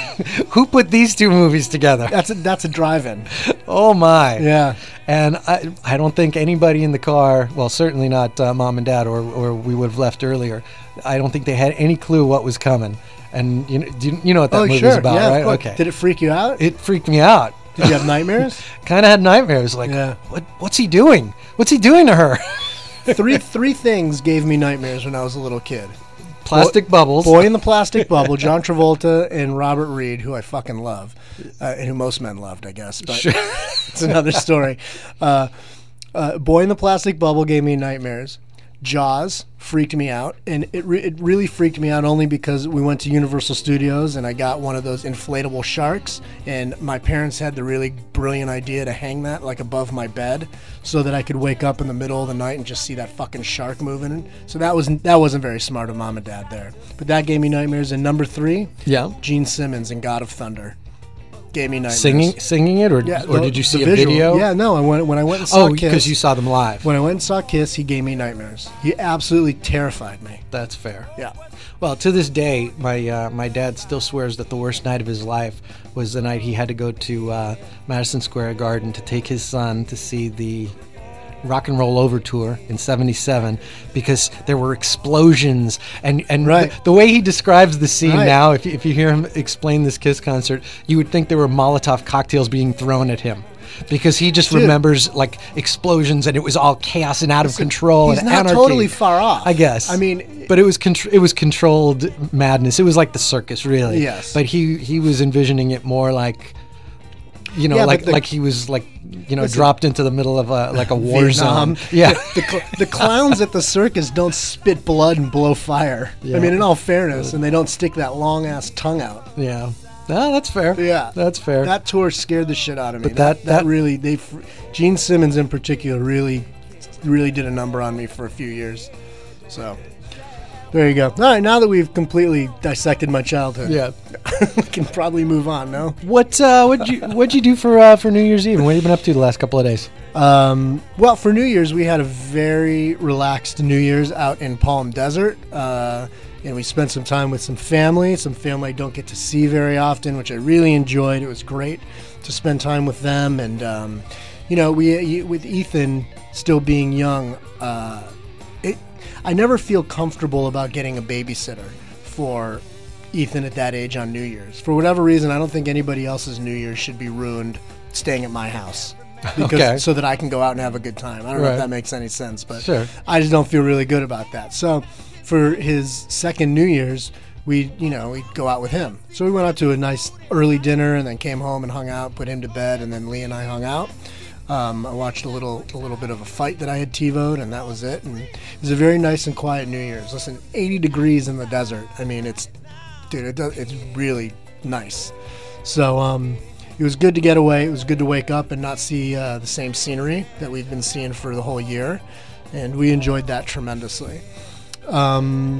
Who put these two movies together? That's a that's a drive-in. Oh my! Yeah. And I, I don't think anybody in the car. Well, certainly not uh, mom and dad, or or we would have left earlier. I don't think they had any clue what was coming. And you know, do you, you know what that Oh movie sure. was about, yeah, of right? course. Okay. Did it freak you out? It freaked me out. Did you have nightmares? Kind of had nightmares. Like, Yeah. what? What's he doing? What's he doing to her? three three things gave me nightmares when I was a little kid. Plastic bubbles. Boy in the Plastic Bubble, John Travolta and Robert Reed, who I fucking love, uh, and who most men loved, I guess. But Sure. it's another story. Uh, uh, Boy in the Plastic Bubble gave me nightmares. Jaws freaked me out, and it re- it really freaked me out only because we went to Universal Studios and I got one of those inflatable sharks, and my parents had the really brilliant idea to hang that like above my bed so that I could wake up in the middle of the night and just see that fucking shark moving. So that was that wasn't very smart of mom and dad there, but that gave me nightmares. And number three, Yeah. Gene Simmons in God of Thunder gave me nightmares. Singing, singing it, or Yeah, or the- did you the see a visual. video? Yeah, no. I went when I went and saw Oh, Kiss. because you saw them live. When I went and saw Kiss, he gave me nightmares. He absolutely terrified me. That's fair. Yeah. Well, to this day, my uh, my dad still swears that the worst night of his life was the night he had to go to uh, Madison Square Garden to take his son to see the Rock and Roll Over tour in seventy-seven because there were explosions and and Right. the, the way he describes the scene Right. now, if you, if you hear him explain this Kiss concert, you would think there were Molotov cocktails being thrown at him. Because he just Dude. remembers like explosions and it was all chaos and out of control He's and not anarchy. totally far off. I guess. I mean, but it was contr- it was controlled madness. It was like the circus, really. Yes. But he he was envisioning it more like, you know, Yeah, but like the- like he was like, you know, Listen. dropped into the middle of a like a war Vietnam. zone. Yeah. The, cl- the clowns at the circus don't spit blood and blow fire. Yeah. I mean, in all fairness, and they don't stick that long ass tongue out. Yeah. No, that's fair. Yeah, That's fair. That tour scared the shit out of me. But that- that, that that- really, they, fr- Gene Simmons in particular, really, really did a number on me for a few years. So, there you go. All right, now that we've completely dissected my childhood, yeah. we can probably move on. No. What uh what'd you what'd you do for uh for New Year's Eve? What have you been up to the last couple of days? Um, well, for New Year's, we had a very relaxed New Year's out in Palm Desert. Uh, and we spent some time with some family, some family I don't get to see very often, which I really enjoyed. It was great to spend time with them. And, um, you know, we with Ethan still being young, uh, it, I never feel comfortable about getting a babysitter for Ethan at that age on New Year's. For whatever reason, I don't think anybody else's New Year's should be ruined staying at my house. Because Okay. so that I can go out and have a good time. I don't know Right. if that makes any sense, but Sure. I just don't feel really good about that. So for his second New Year's, we you know we'd go out with him. So we went out to a nice early dinner and then came home and hung out, put him to bed, and then Lee and I hung out. Um, I watched a little a little bit of a fight that I had TiVo'd, and that was it. And it was a very nice and quiet New Year's. Listen, eighty degrees in the desert. I mean, it's dude, it does, it's really nice. So um, it was good to get away. It was good to wake up and not see uh, the same scenery that we've been seeing for the whole year, and we enjoyed that tremendously. Um,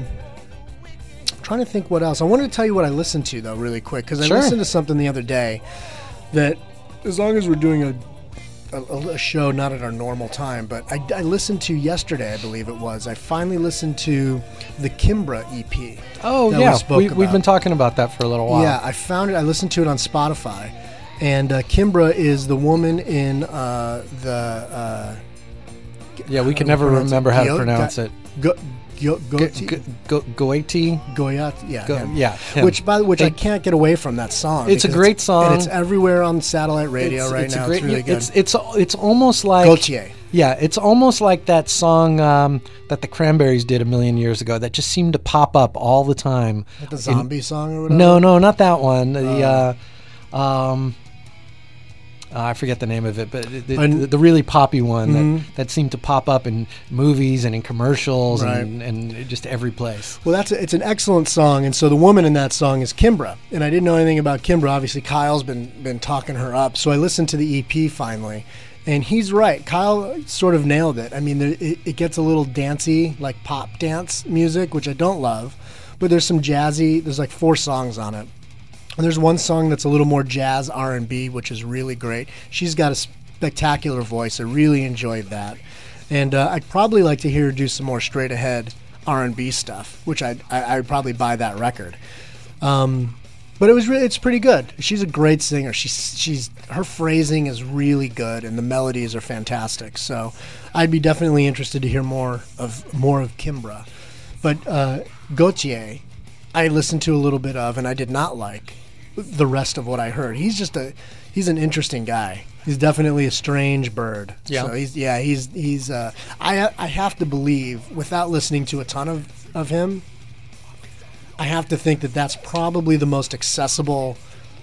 I'm trying to think what else. I wanted to tell you what I listened to though, really quick, because I Sure. listened to something the other day that, as long as we're doing a a, a show not at our normal time, but I, I listened to yesterday, I believe it was. I finally listened to the Kimbra E P. Oh that we yeah. spoke We, we've about. been talking about that for a little while. Yeah, I found it. I listened to it on Spotify, And uh, Kimbra is the woman in uh, the. Uh, Yeah, we can never remember how to pronounce it. Go, go, go, Go- go- Goethe? Goyat, yeah, Go- him. yeah, him. Which by the which I They- can't get away from that song. It's a because great song. and it's everywhere on satellite radio It's- right it's a now. great- it's really good. It's, it's, it's almost like... Gautier. Yeah, it's almost like that song um, that the Cranberries did a million years ago that just seemed to pop up all the time. Like the in- zombie song or whatever. No, no, not that one. The uh, um, uh, I forget the name of it, but the, And- the, the really poppy one Mhm. that, that seemed to pop up in movies and in commercials Right. and, and just every place. Well, that's a, it's an excellent song, and so the woman in that song is Kimbra, and I didn't know anything about Kimbra. Obviously, Kyle's been been talking her up, so I listened to the E P finally, and he's right. Kyle sort of nailed it. I mean, there, it, it gets a little dancey, like pop dance music, which I don't love, but there's some jazzy. There's like four songs on it. And there's one song that's a little more jazz R and B, which is really great. She's got a spectacular voice. I really enjoyed that. And uh, I'd probably like to hear her do some more straight ahead R and B stuff, which I'd, I, I'd probably buy that record. Um, but it was re- it's pretty good. She's a great singer. She's she's her phrasing is really good, and the melodies are fantastic. So I'd be definitely interested to hear more of more of Kimbra. But uh, Gautier, I listened to a little bit of, and I did not like the rest of what I heard. He's just a he's an interesting guy. He's definitely a strange bird. Yeah. So he's yeah, he's he's uh I I have to believe, without listening to a ton of, of him, I have to think that that's probably the most accessible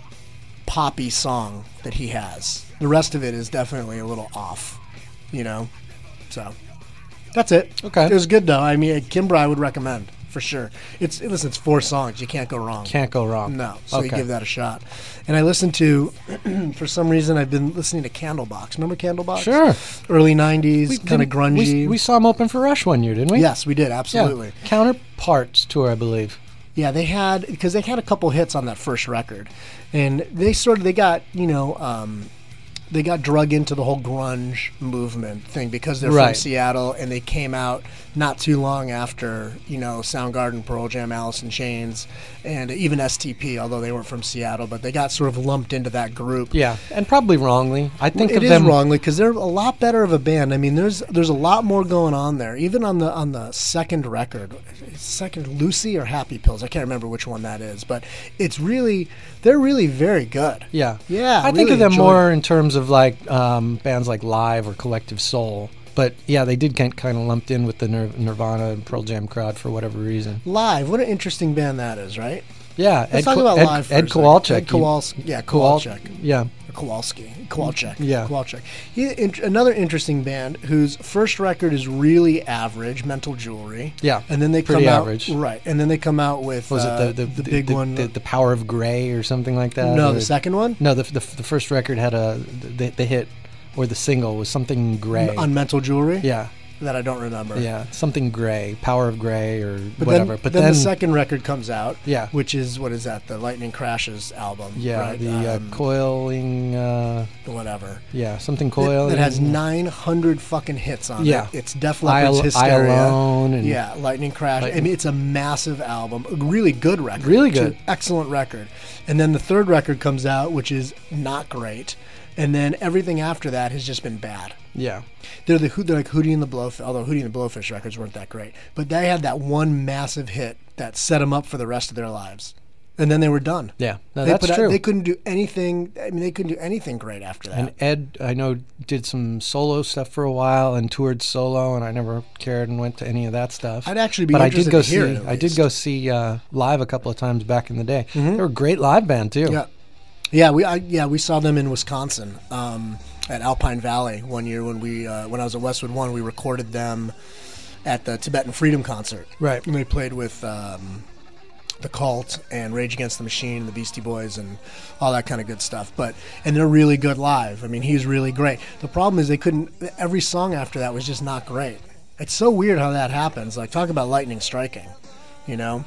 poppy song that he has. The rest of it is definitely a little off, you know. So that's it. Okay. It was good though. I mean, Kimbra I would recommend. For sure. It's listen, it's four songs. You can't go wrong. Can't go wrong. No. So you Okay. give that a shot. And I listened to, for some reason, I've been listening to Candlebox. Remember Candlebox? Sure. Early nineties, kind of Didn't- grungy. We, we saw them open for Rush one year, didn't we? Yes, we did. Yeah. Absolutely. Counterparts tour, I believe. Yeah, they had, because they had a couple hits on that first record. And they sort of, they got, you know, um, they got drug into the whole grunge movement thing because they're from Right. Seattle, and they came out not too long after, you know, Soundgarden, Pearl Jam, Alice in Chains, and even S T P, although they weren't from Seattle, but they got sort of lumped into that group. Yeah, and probably wrongly. I think It of is them wrongly because they're a lot better of a band. I mean, there's there's a lot more going on there. Even on the on the second record, second Lucy or Happy Pills, I can't remember which one that is, but it's really they're really very good. Yeah, Yeah, I think really of them enjoyed more in terms of like um, bands like Live or Collective Soul. But yeah, they did get kind of lumped in with the Nir- Nirvana and Pearl Jam crowd for whatever reason. Live, what an interesting band that is, right? Yeah, Let's Ed, talk Ko- about Ed, Live for Ed a second. Kowalczyk. Ed Kowalski, yeah, Kowal- Kowalczyk. Yeah, Or Kowalski, Kowalczyk. Yeah. Kowalczyk. He, in, another interesting band whose first record is really average, Mental Jewelry. Yeah, and then they pretty come average. out right, and then they come out with was uh, it the the, the big the, one? the, the Power of Grey or something like that? no, or- the second one No, the, the the first record had a the, the hit or the single was something gray. on Mental Jewelry. Yeah, that I don't remember. yeah, something gray, Power of Grey or But whatever. Then, but then, then, the second record comes out. Yeah. which is what is that? The Lightning Crashes album. yeah, right? the Um, uh, coiling. Uh, whatever. yeah, something That, coiling. that has nine hundred fucking hits on Yeah. it. It's Def I, Leppard's Al- I Hysteria. Alone and Yeah, Lightning Crash. I Lightning- mean, it's a massive album. A really good record. Really It's an good. excellent record. And then the third record comes out, which is not great. And then everything after that has just been bad. yeah. They're the they're like Hootie and the Blowfish, although Hootie and the Blowfish records weren't that great. But they had that one massive hit that set them up for the rest of their lives. And then they were done. Yeah, no, they that's put out- true. they couldn't do anything. I mean, they couldn't do anything great after that. And Ed, I know, did some solo stuff for a while and toured solo, and I never cared and went to any of that stuff. I'd actually be but I interested did go to hear see. it, at I did least. go see uh, live a couple of times back in the day. They were a great live band too. Yeah, yeah, we I, yeah we saw them in Wisconsin um, at Alpine Valley one year when we uh, when I was at Westwood One. We recorded them at the Tibetan Freedom Concert. Right. And they played with um, the Cult and Rage Against the Machine and the Beastie Boys and all that kind of good stuff. But and they're really good live. I mean, he's really great. The problem is they couldn't. Every song after that was just not great. It's so weird how that happens. Like, talk about lightning striking, you know.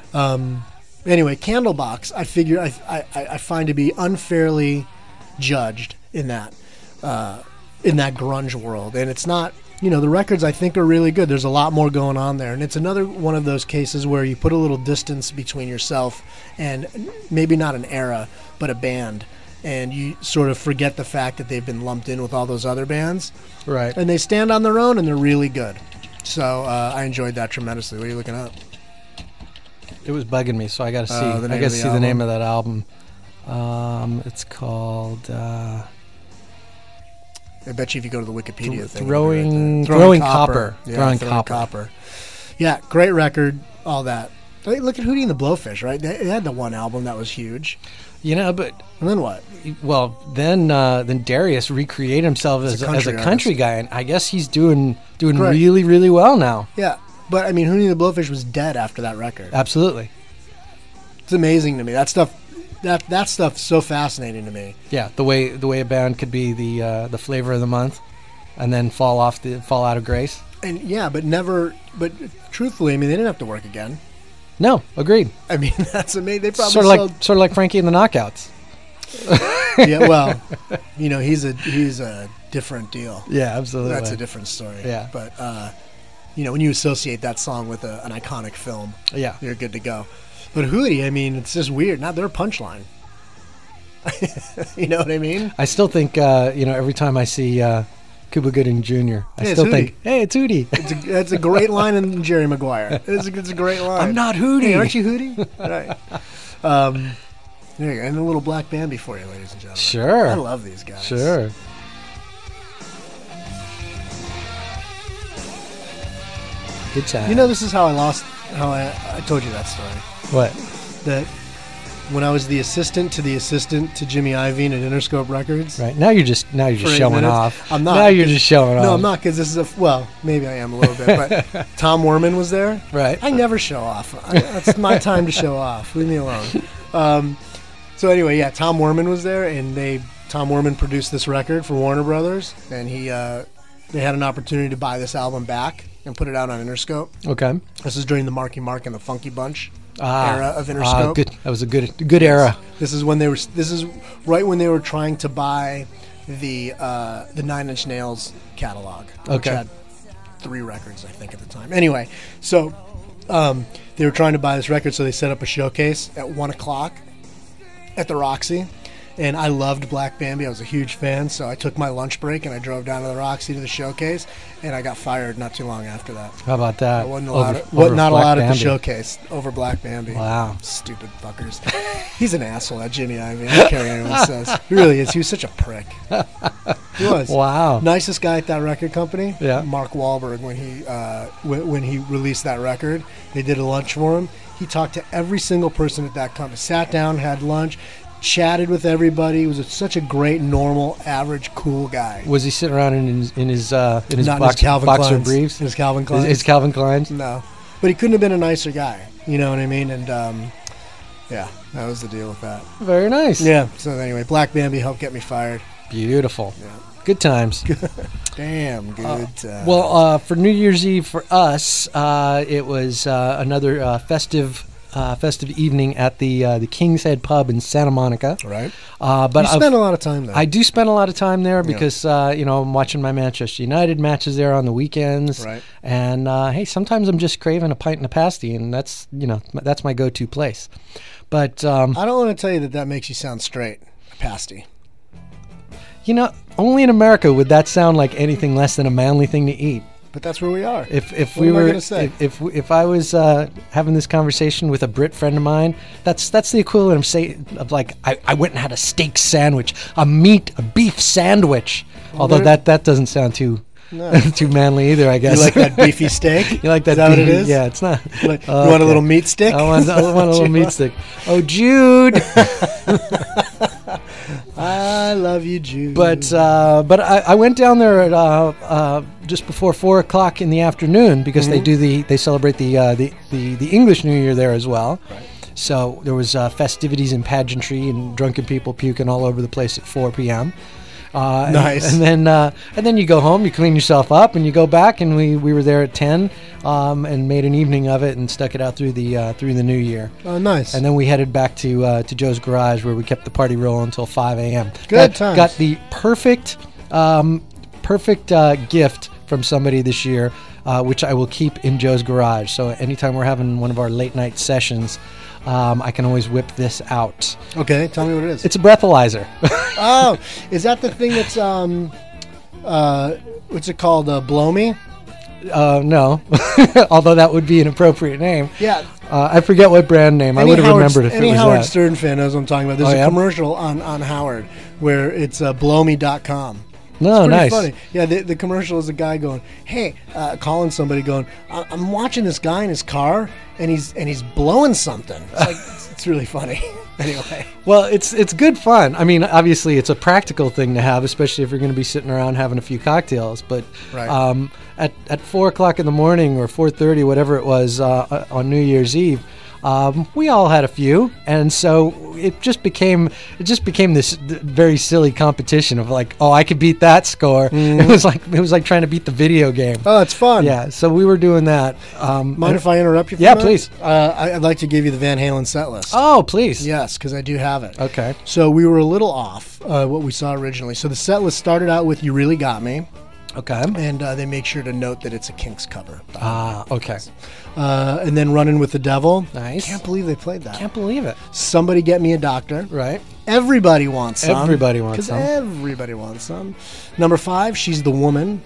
Um, anyway, Candlebox, I figure I, I I find to be unfairly judged in that uh, in that grunge world, and it's not. You know, the records I think are really good. There's a lot more going on there, and it's another one of those cases where you put a little distance between yourself and maybe not an era, but a band, and you sort of forget the fact that they've been lumped in with all those other bands. Right. And they stand on their own, and they're really good. So uh, I enjoyed that tremendously. What are you looking up? It was bugging me, so I got to see. Uh, the I name got of to the see the album? name of that album. Um, it's called uh, I bet you if you go to the Wikipedia Th- thing, Throwing- it'll be right there. Throwing Copper. Yeah, Throwing throwing, Copper. copper. Yeah, great record. All that. Hey, look at Hootie and the Blowfish, right? They, they had the one album that was huge. You know, but And then what? well, then uh, then Darius recreated himself as, As a as a country country guy, and I guess he's doing doing Correct. really really well now. Yeah, but I mean, Hootie and the Blowfish was dead after that record. Absolutely. It's amazing to me. That stuff, that that stuff's so fascinating to me. Yeah, the way the way a band could be the uh, the flavor of the month, and then fall off the fall out of grace. And yeah, but never. But truthfully, I mean, they didn't have to work again. No, agreed. I mean, that's amazing. They probably Sort of like sold, sort of like Frankie and the Knockouts. yeah. Well, you know, he's a he's a different deal. Yeah, absolutely. That's a different story. Yeah. But uh, you know, when you associate that song with a, an iconic film, Yeah. you're good to go. But Hootie, I mean, it's just weird. Not their punchline. You know what I mean? I still think uh, you know every time I see uh, Cuba Gooding Junior, I Hey, it's still Hootie. think, hey, it's Hootie. It's a, that's a great line in Jerry Maguire. It's a, it's a great line. I'm not Hootie. Hey, aren't you Hootie? Right. Um, there you go. And a little black band before you, ladies and gentlemen. Sure. I love these guys. Sure. Good time. You know, this is how I lost. How I I told you that story. what? That when I was the assistant to the assistant to Jimmy Iovine at Interscope Records. Right now you're just now you're for just eight showing minutes. off. I'm not. Now you're just showing off. No, I'm not, because this is a well. Maybe I am a little bit, but Tom Werman was there. Right. I never show off. I, that's my time to show off. Leave me alone. Um, so anyway, yeah, Tom Werman was there, and they Tom Werman produced this record for Warner Brothers, and he uh, they had an opportunity to buy this album back and put it out on Interscope. Okay. This is during the Marky Mark and the Funky Bunch Ah, era of ah, Interscope. good. That was a good good era. This is when they were. This is right when they were trying to buy the uh, the Nine Inch Nails catalog, which Okay. had three records, I think, at the time. Anyway, so um, they were trying to buy this record, so they set up a showcase at one o'clock at the Roxy. And I loved Black Bambi. I was a huge fan, so I took my lunch break and I drove down to the Roxy to the showcase, and I got fired not too long after that. How about that? I wasn't allowed, Over- what, over not Black allowed at the Bambi. showcase over Black Bambi. Wow. Stupid fuckers. He's an asshole, that Jimmy Iovine. I don't care what anyone says. He really is. He was such a prick. He was. Wow. Nicest guy at that record company. Yeah. Mark Wahlberg, when he uh, w- when he released that record, they did a lunch for him. He talked to every single person at that company. Sat down, had lunch, chatted with everybody. He was a, such a great, normal, average, cool guy. Was he sitting around in his in his uh, in his, Not in box, his Calvin boxer Kleins. briefs? In his Calvin His, Kleins. his Calvin Kleins. No, but he couldn't have been a nicer guy. You know what I mean? And um, yeah, that was the deal with that. Very nice. Yeah. So anyway, Black Bambi helped get me fired. Beautiful. Yeah. Good times. Damn good. Uh, Uh, Well, uh, for New Year's Eve for us, uh, it was uh, another uh, festive. Uh, festive evening at the uh, the King's Head Pub in Santa Monica. right. Uh, but you I've- spent a lot of time there. I do spend a lot of time there because uh, you know I'm watching my Manchester United matches there on the weekends, Right. and uh, hey, sometimes I'm just craving a pint and a pasty, and that's you know that's my go-to place. But um, I don't want to tell you that that makes you sound straight, pasty. you know, only in America would that sound like anything less than a manly thing to eat. But that's where we are. If if What we am I were gonna say? if if, if I was uh, having this conversation with a Brit friend of mine, that's that's the equivalent of say of like I, I went and had a steak sandwich, a meat a beef sandwich. Although there- that that doesn't sound too No. too manly either, I You guess. like that beefy steak? You like that? Is that what it beefy- is? Yeah, it's not. Like, you Oh, want a okay. little meat stick? I want, I Is that want a what little you meat want? stick. Oh, Jude. I love you, Jude. But uh, but I, I went down there at uh, uh, just before four o'clock in the afternoon because they do the they celebrate the, uh, the the the English New Year there as well. Right. So there was uh, festivities and pageantry and drunken people puking all over the place at four p.m. Uh, and- Nice. And, then uh, and then you go home, you clean yourself up, and you go back. And we, we were there at ten um, and made an evening of it and stuck it out through the uh, through the New Year. oh, nice. And then we headed back to uh, to Joe's garage where we kept the party rolling until five a.m. Good got, times. Got the perfect um, perfect uh, gift from somebody this year, uh, which I will keep in Joe's garage. So anytime we're having one of our late night sessions, um, I can always whip this out. Okay, tell me what it is. It's a breathalyzer. Oh, is that the thing that's um, uh, what's it called? Uh, Blow Me? Uh, no, although that would be an appropriate name. Yeah. Uh, I forget what brand name. Any I would have Howard, remembered if any it was Howard that. Stern fan knows what I'm talking about. There's Oh, a yeah? commercial on, on Howard where it's uh, blow me dot com. No, It's pretty nice. funny. Yeah, the, the commercial is a guy going, "Hey," uh, calling somebody, going, I- "I'm watching this guy in his car, and he's and he's blowing something." It's like it's, it's really funny. Anyway, Well, it's it's good fun. I mean, obviously, it's a practical thing to have, especially if you're going to be sitting around having a few cocktails. But Right. um, at at four o'clock in the morning or four thirty, whatever it was, uh, on New Year's Eve. Um, we all had a few, and so it just became it just became this th- very silly competition of like, oh, I could beat that score. It was like it was like trying to beat the video game. oh, it's fun. Yeah, so we were doing that. Um, Mind if I interrupt you? For Yeah, a minute? please. Uh, I, I'd like to give you the Van Halen set list. Oh, please. Yes, because I do have it. Okay. So we were a little off uh, what we saw originally. So the set list started out with "You Really Got Me," Okay. and uh, they make sure to note that it's a Kinks cover. Ah, okay. Uh, and then "Running with the Devil." Nice. Can't believe they played that. Can't believe it. "Somebody Get Me a Doctor." Right. Everybody wants some. Everybody wants 'Cause some. Everybody wants some. Number five, "She's the Woman."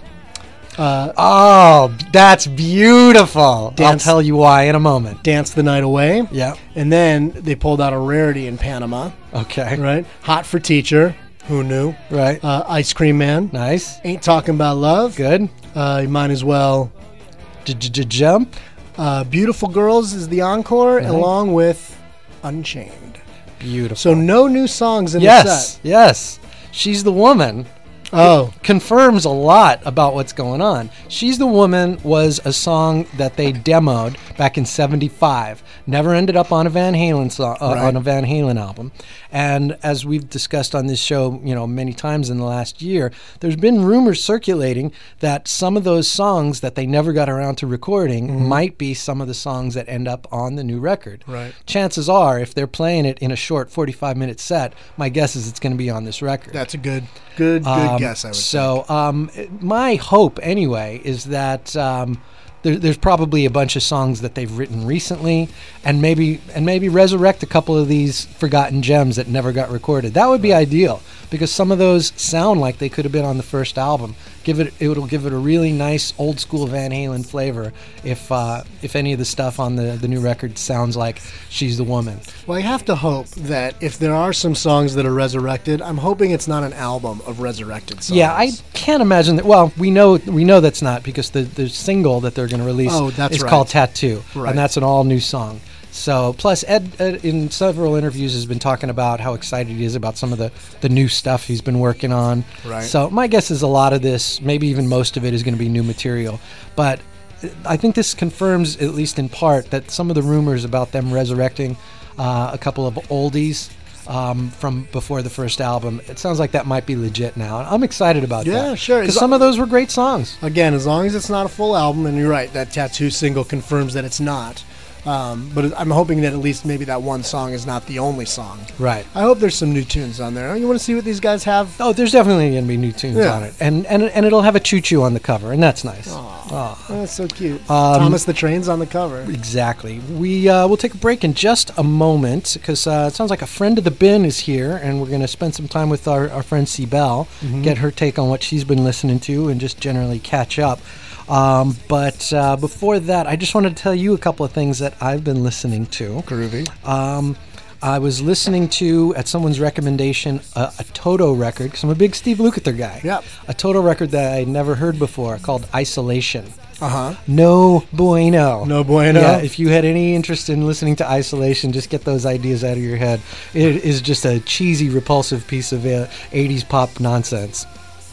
Oh, that's beautiful. Dance- I'll tell you why in a moment. "Dance the Night Away." Yeah. And then they pulled out a rarity in Panama, Okay. right? "Hot for Teacher." Who knew? Right. Uh, "Ice Cream Man." Nice. "Ain't Talking About Love." Good. Uh, you might as well. J-j-j-jump. Uh, "Beautiful Girls" is the encore, Right. along with "Unchained." Beautiful. So no new songs in the yes. set. Yes. She's the Woman. Oh, Confirms a lot about what's going on. She's the Woman was a song that they demoed back in seventy-five. Never ended up on a Van Halen song, uh, Right. on a Van Halen album. And as we've discussed on this show, you know, many times in the last year, there's been rumors circulating that some of those songs that they never got around to recording might be some of the songs that end up on the new record. Right. Chances are, if they're playing it in a short forty-five minute set, my guess is it's going to be on this record. that's a good, good, good Um, guess. I would so, um, my hope, anyway, is that um, there, there's probably a bunch of songs that they've written recently, and maybe and maybe resurrect a couple of these forgotten gems that never got recorded. That would be ideal, because some of those sound like they could have been on the first album. Give it, it'll give it a really nice old school Van Halen flavor. If uh, if any of the stuff on the the new record sounds like She's the Woman. Well, I have to hope that if there are some songs that are resurrected, I'm hoping it's not an album of resurrected songs. Yeah, I can't imagine that. Well, we know we know that's not, because the the single that they're going to release Oh, that's is right. called Tattoo, Right. and that's an all new song. So, plus Ed, Ed in several interviews has been talking about how excited he is about some of the, the new stuff he's been working on. Right. So my guess is a lot of this, maybe even most of it, is going to be new material. But I think this confirms, at least in part, that some of the rumors about them resurrecting uh, a couple of oldies um, from before the first album, it sounds like that might be legit now. I'm excited about that. Yeah, sure. Because Is- some of those were great songs. Again, as long as it's not a full album, and you're right, that Tattoo single confirms that it's not. Um, but I'm hoping that at least maybe that one song is not the only song. Right. I hope there's some new tunes on there. You want to see what these guys have? Oh, there's definitely going to be new tunes Yeah. on it. And, and and it'll have a choo-choo on the cover, and that's nice. Aw. Oh, that's so cute. Um, Thomas the Train's on the cover. Exactly. We uh, we'll take a break in just a moment, because uh, it sounds like a friend of the bin is here, and we're going to spend some time with our, our friend C. Bell, get her take on what she's been listening to, and just generally catch up. Um, but uh, before that, I just wanted to tell you a couple of things that I've been listening to. Groovy. Um, I was listening to, at someone's recommendation, a, a Toto record, because I'm a big Steve Lukather guy. Yep. A Toto record that I never heard before, called Isolation. Uh-huh. No bueno. No bueno. Yeah, if you had any interest in listening to Isolation, just get those ideas out of your head. It is just a cheesy, repulsive piece of uh, eighties pop nonsense.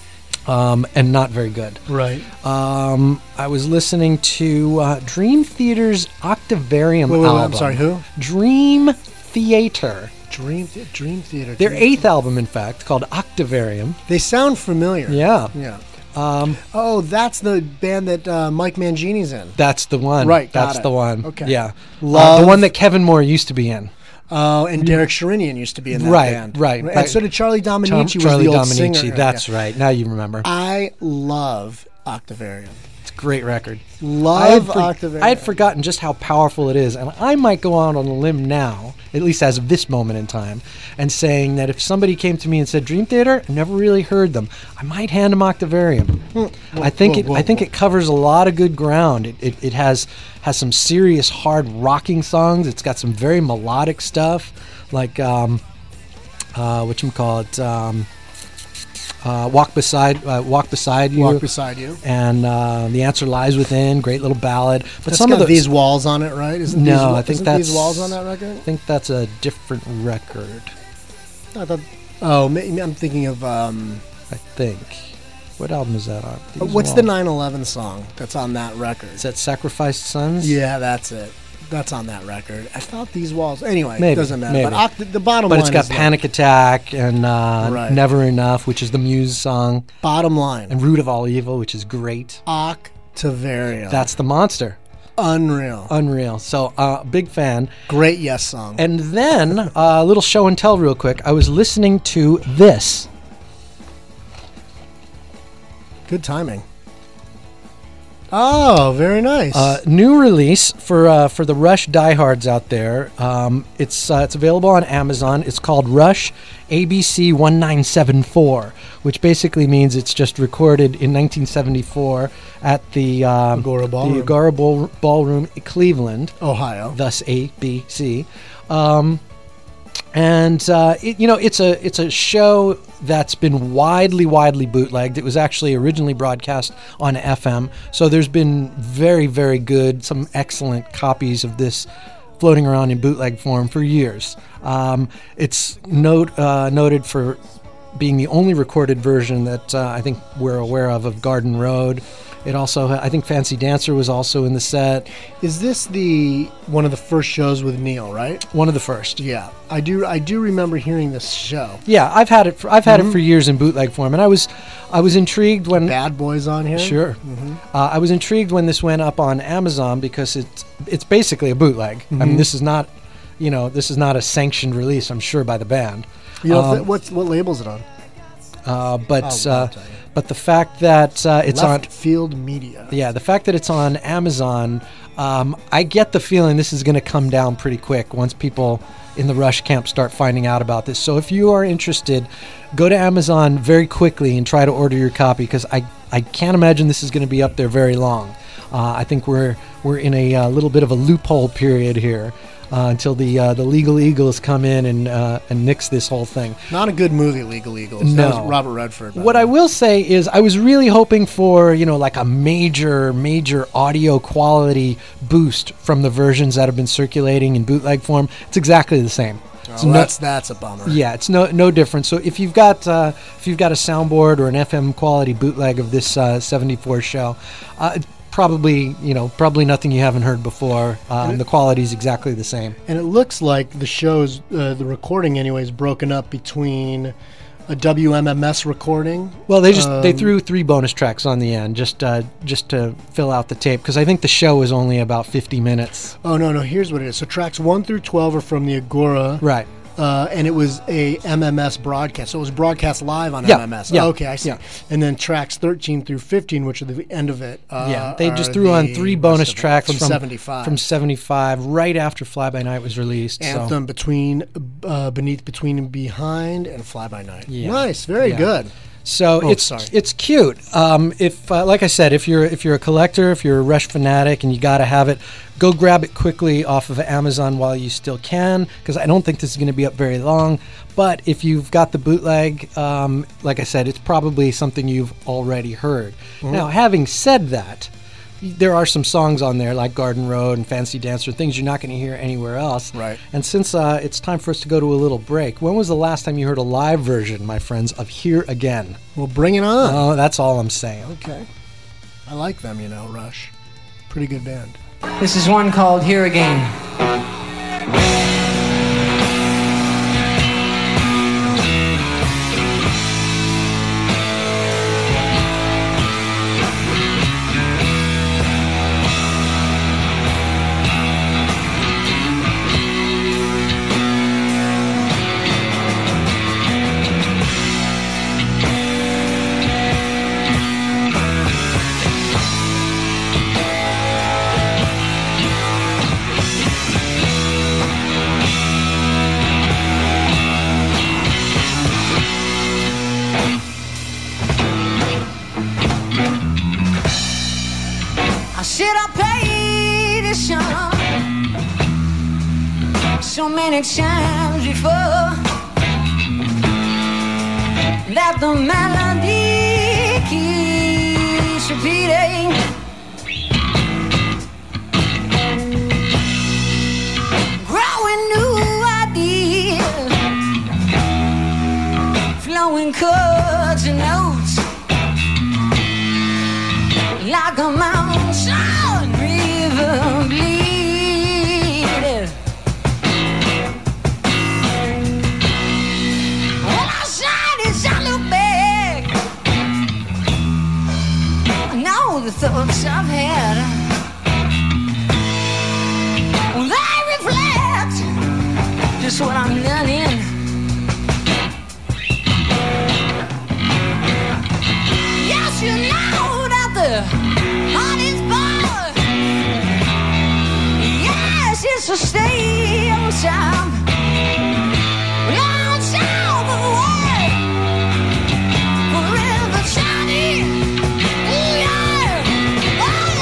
Um, and not very good. Right. Um, I was listening to uh, Dream Theater's Octavarium Wait, wait, wait, album. I'm sorry, who? Dream Theater. Dream Thea- Dream Theater. Their Dream- eighth album, in fact, called Octavarium. They sound familiar. Yeah. Yeah. Um, Oh, that's the band that uh, Mike Mangini's in. that's the one. Right, got That's it. the one. Okay. Yeah. Uh, Love- the one that Kevin Moore used to be in. Oh, and Derek Sherinian used to be in that Right, band. right. And so did Charlie Dominici. Char- was Charlie the old Dominici. singer. That's Yeah. right. Now you remember. I love Octavarium. It's Great record. Love I had, Octavarium. I had forgotten just how powerful it is, and I might go out on a limb now, at least as of this moment in time, and saying that if somebody came to me and said Dream Theater, I never really heard them, I might hand them Octavarium. Whoa, I think whoa, it. whoa, I think whoa. it covers a lot of good ground. It, it it has has some serious hard rocking songs. It's got some very melodic stuff, like um, uh, whatchamacallit, um, uh, Walk Beside uh, Walk Beside You. Walk Beside You. And uh, The Answer Lies Within, great little ballad. But That's some got of those, These Walls on it, right? Isn't No, these, wa- I think isn't that's These Walls on that record? I think that's a different record. I thought. Oh, maybe I'm thinking of. Um, I think. What album is that on? These what's Walls. the nine eleven song that's on that record? Is that Sacrificed Sons? Yeah, that's it. That's on that record. I thought These Walls. Anyway, Maybe, it doesn't matter. maybe. But oct- the bottom But line it's got is that- Panic Attack and uh, Right. Never Enough, which is the Muse song, Bottom line. and Root of All Evil, which is great. Octavarium. That's the monster. unreal. Unreal. So, uh, big fan. Great Yes song. And then, uh, a little show and tell real quick. I was listening to this. Good timing. Oh, very nice. Uh, new release for uh, for the Rush diehards out there. Um, it's uh, it's available on Amazon. It's called Rush A B C one nine seven four, which basically means it's just recorded in nineteen seventy-four at the um, Agora Ballroom. the Agora Ball- Ballroom, Cleveland. Ohio. Thus A B C. Um, and uh, it, you know, it's a it's a show that's been widely widely bootlegged. It was actually originally broadcast on F M, so there's been very very good, some excellent copies of this floating around in bootleg form for years. Um, it's note uh, noted for being the only recorded version that uh, I think we're aware of of Garden Road. It also, I think Fancy Dancer was also in the set. Is this the one of the first shows with Neil, right? One of the first. Yeah, I do. I do remember hearing this show. Yeah, I've had it. For, I've had mm-hmm. it for years in bootleg form, and I was, I was intrigued when Bad Boys on here. Sure, mm-hmm. uh, I was intrigued when this went up on Amazon because it's it's basically a bootleg. Mm-hmm. I mean, this is not, you know, this is not a sanctioned release. I'm sure by the band. You know, um, th- what's what label is it on? Uh, but Oh, uh, I'll tell you. but the fact that uh, it's Left on Field Media. yeah, the fact that it's on Amazon, um, I get the feeling this is going to come down pretty quick once people in the Rush camp start finding out about this. So if you are interested, go to Amazon very quickly and try to order your copy, because I, I can't imagine this is going to be up there very long. Uh, I think we're we're in a uh, little bit of a loophole period here. Uh, until the uh, the Legal Eagles come in and uh, and nix this whole thing. Not a good movie, Legal Eagles. No. That was Robert Redford. What I will say is I was really hoping for, you know, like a major, major audio quality boost from the versions that have been circulating in bootleg form. It's exactly the same. Oh, It's no- that's that's a bummer. yeah, it's no no different. So if you've got uh, if you've got a soundboard or an F M quality bootleg of this uh, seventy-four show, uh, it's probably you know probably nothing you haven't heard before. Um, the quality is exactly the same. And it looks like the show's uh, the recording anyway is broken up between a W M M S recording. Well, they just they Um, threw three bonus tracks on the end just uh, just to fill out the tape, because I think the show is only about fifty minutes. Oh no no! Here's what it is. So tracks one through twelve are from the Agora. Right. Uh, and it was a M M S broadcast. So it was broadcast live on Yeah, M M S. yeah, Okay, I see. yeah. And then tracks thirteen through fifteen, which are the end of it. Uh, Yeah, they just are threw on the three rest bonus of it tracks from, from seventy-five. From seventy-five, right after Fly By Night was released. so- Anthem, Between, uh, Beneath, Between, and Behind, and Fly By Night. Yeah. Nice, very Yeah. good. So Oh, it's sorry. it's cute. Um, if uh, like I said, if you're if you're a collector, if you're a Rush fanatic, and you got to have it, go grab it quickly off of Amazon while you still can, because I don't think this is going to be up very long. But if you've got the bootleg, um, like I said, it's probably something you've already heard. Mm-hmm. Now, having said that, there are some songs on there like Garden Road and Fancy Dancer, things you're not going to hear anywhere else. Right. And since uh, it's time for us to go to a little break, when was the last time you heard a live version, my friends, of Here Again? Well, bring it on. Oh, that's all I'm saying. Okay. I like them, you know, Rush. Pretty good band. This is one called Here Again. so many times before that the melody keeps repeating. Growing new ideas, flowing chords and notes like a mountain river bleeding. All outside as I look back, I know the thoughts I've had, they reflect just what I'm learning. Yes, you know that the heart is born. Yes, it's a stay on time. Long time away, forever shining. Ooh, yeah. Oh,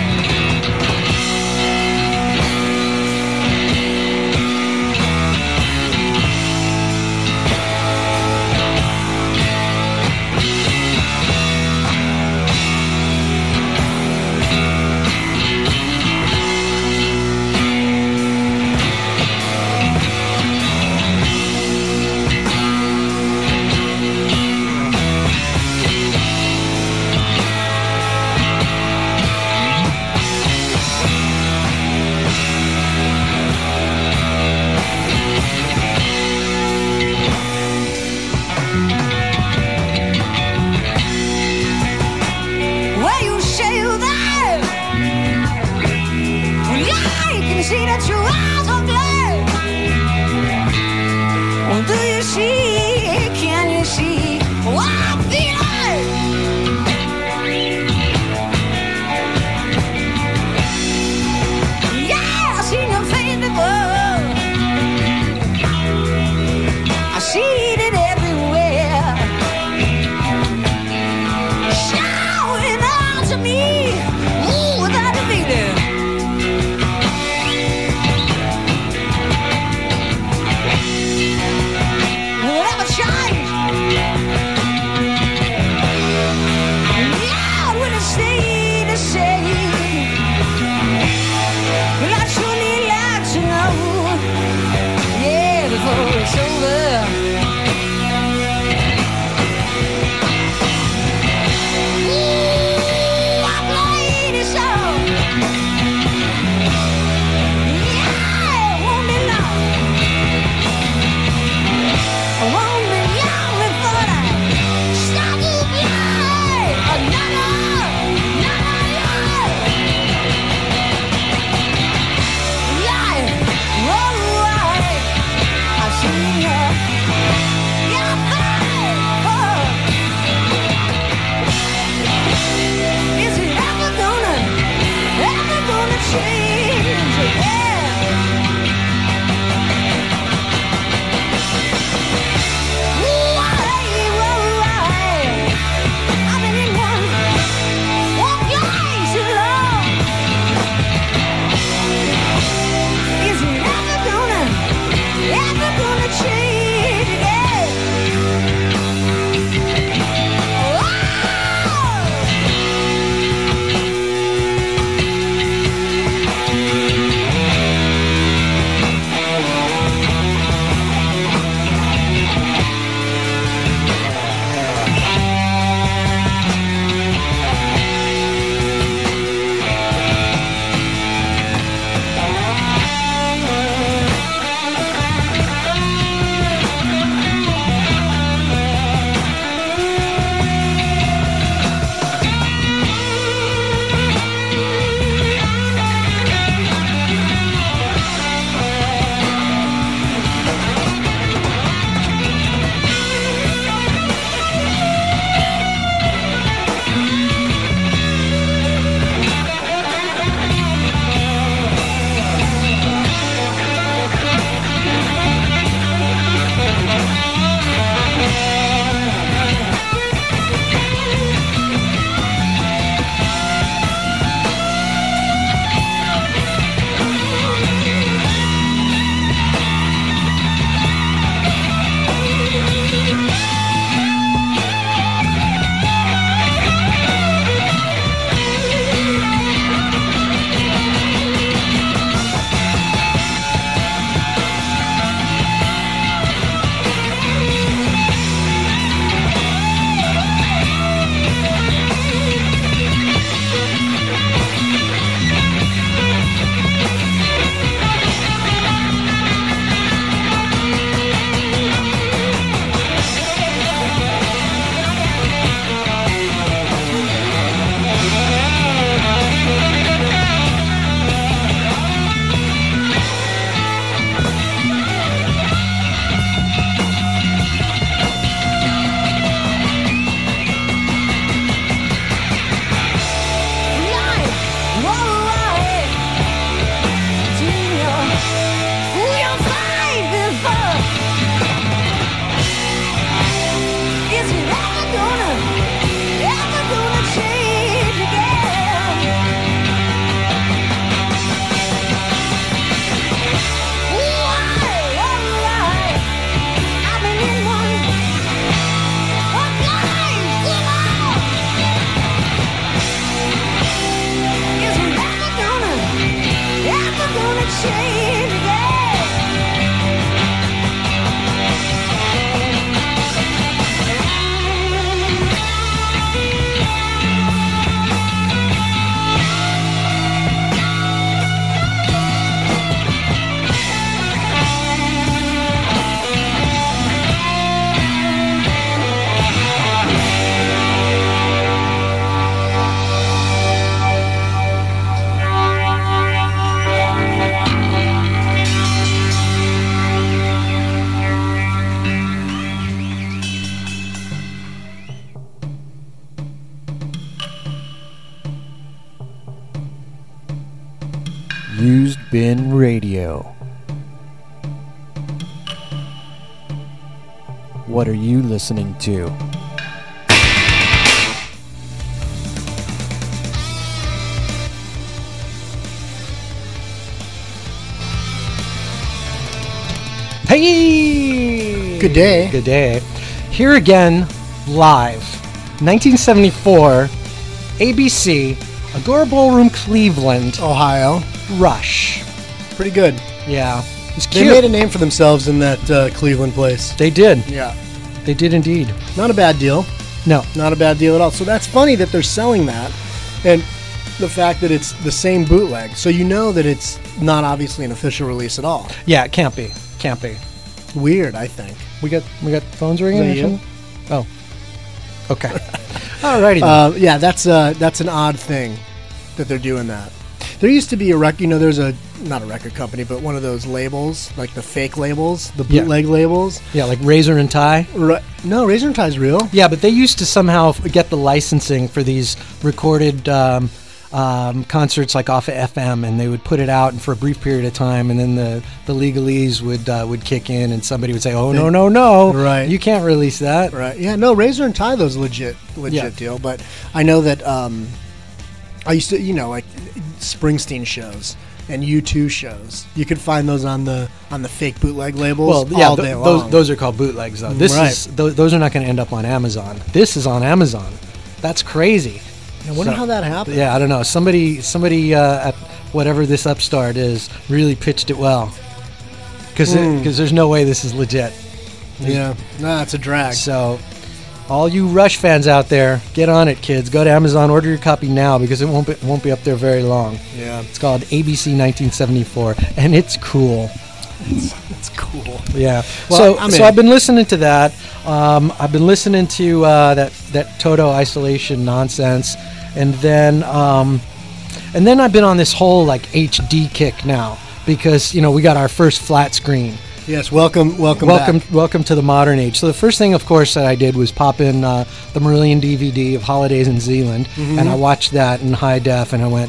where you say you there? Yeah, you can see that your eyes are glad. Well, do you see? Can you see what I'm feeling? Yeah, I've seen your face before. I see it everywhere. Shouting out to me, ooh, without a feeling. change again. Used Bin Radio. What are you listening to? Hey! Good day. Good day. Here again, live. nineteen seventy-four, A B C, Agora Ballroom, Cleveland. Ohio. Rush. Pretty good. Yeah. It's They cute. made a name for themselves in that uh, Cleveland place. They did. Yeah. They did indeed. Not a bad deal. No. Not a bad deal at all. So that's funny that they're selling that. And the fact that it's the same bootleg. So you know that it's not obviously an official release at all. Yeah, it can't be. Can't be. Weird, I think. We got we got phones ringing. Is or that you? something? Oh. Okay. Alrighty. then. Uh, yeah, that's uh, that's an odd thing that they're doing that. There used to be a rec. You know, there's a not a record company, but one of those labels, like the fake labels, the Yeah. bootleg labels. yeah, like Razor and Tie. Ri- no, Razor and Tie's real. Yeah, but they used to somehow f- get the licensing for these recorded um, um, concerts, like off of F M, and they would put it out and for a brief period of time, and then the, the legalese would uh, would kick in, and somebody would say, "Oh no, no, no! Right. You can't release that." Right. Yeah. No, Razor and Tie, those legit, legit Yeah. deal. But I know that um, I used to, you know, like Springsteen shows and U two shows. You could find those on the on the fake bootleg labels Well, yeah, all th- day those long. those are called bootlegs, though. This Right. is th- those are not going to end up on Amazon. This is on Amazon. That's crazy. I wonder So- how that happened. Yeah, I don't know. Somebody, somebody uh, at whatever this upstart is, really pitched it well. Because Hmm. there's no way this is legit. Yeah. Nah, it's a drag. So, all you Rush fans out there, get on it, kids. Go to Amazon, order your copy now because it won't be, won't be up there very long. Yeah. It's called A B C nineteen seventy-four, and it's cool. It's cool. Yeah. Well, so, I'm so in. I've been listening to that. Um, I've been listening to uh, that that Toto isolation nonsense, and then um, and then I've been on this whole like H D kick now because you know we got our first flat screen. Yes. Welcome. Welcome. Welcome, back. welcome to the modern age. So the first thing, of course, that I did was pop in uh, the Marillion D V D of Holidays in Zealand, Mm-hmm. and I watched that in high def, and I went,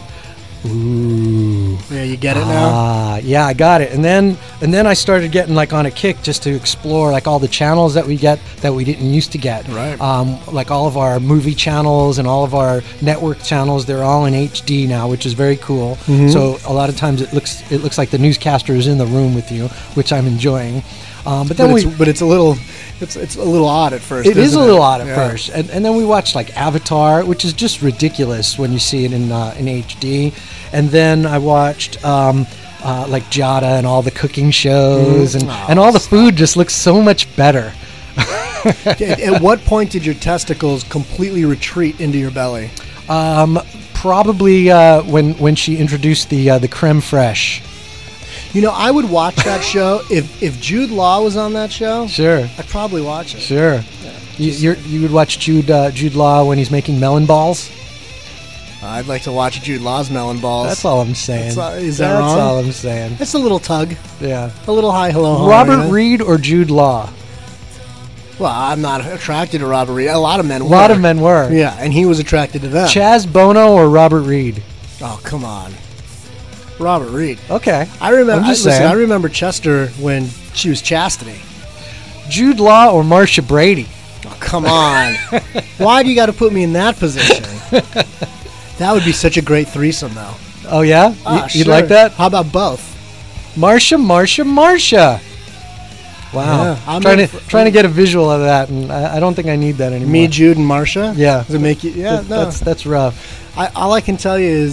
"Ooh, Yeah. You get it now. ah, yeah, I got it." And then, and then I started getting like on a kick just to explore like all the channels that we get that we didn't used to get. Right. Um, like all of our movie channels and all of our network channels, they're all in H D now, which is very cool. Mm-hmm. So a lot of times it looks it looks like the newscaster is in the room with you, which I'm enjoying. Um, but then But we it's, but it's a little, it's it's a little odd at first. it is isn't a little odd at Yeah. first, and, and then we watched like Avatar, which is just ridiculous when you see it in uh, in H D. And then I watched um, uh, like Jada and all the cooking shows, and, Oh, and all the food just looks so much better. at, at what point did your testicles completely retreat into your belly? Um, probably uh, when when she introduced the uh, the creme fraiche. You know, I would watch that show if if Jude Law was on that show. Sure, I'd probably watch it. sure. You you're, you would watch Jude uh, Jude Law when he's making melon balls. I'd like to watch Jude Law's melon balls. That's all I'm saying. That's all- is that That's wrong? all I'm saying. It's a little tug, Yeah. a little hi, hello, how Robert are ya? Reed or Jude Law? Well, I'm not attracted to Robert Reed. A lot of men. A were. lot of men were. Yeah, and he was attracted to them. Chaz Bono or Robert Reed? Oh, come on, Robert Reed. Okay. I remember. I'm just I, listen, saying. I remember Chester when she was Chastity. Jude Law or Marcia Brady? Oh, come on. Why do you got to put me in that position? That would be such a great threesome, though. Oh, yeah? Ah, You- You'd sure. like that? How about both? Marcia, Marcia, Marcia. Wow. Yeah, I'm trying in to for- trying to get a visual of that, and I, I don't think I need that anymore. Me, Jude, and Marcia? Yeah. Does it make you? Yeah, That- no. That's, that's rough. I, all I can tell you is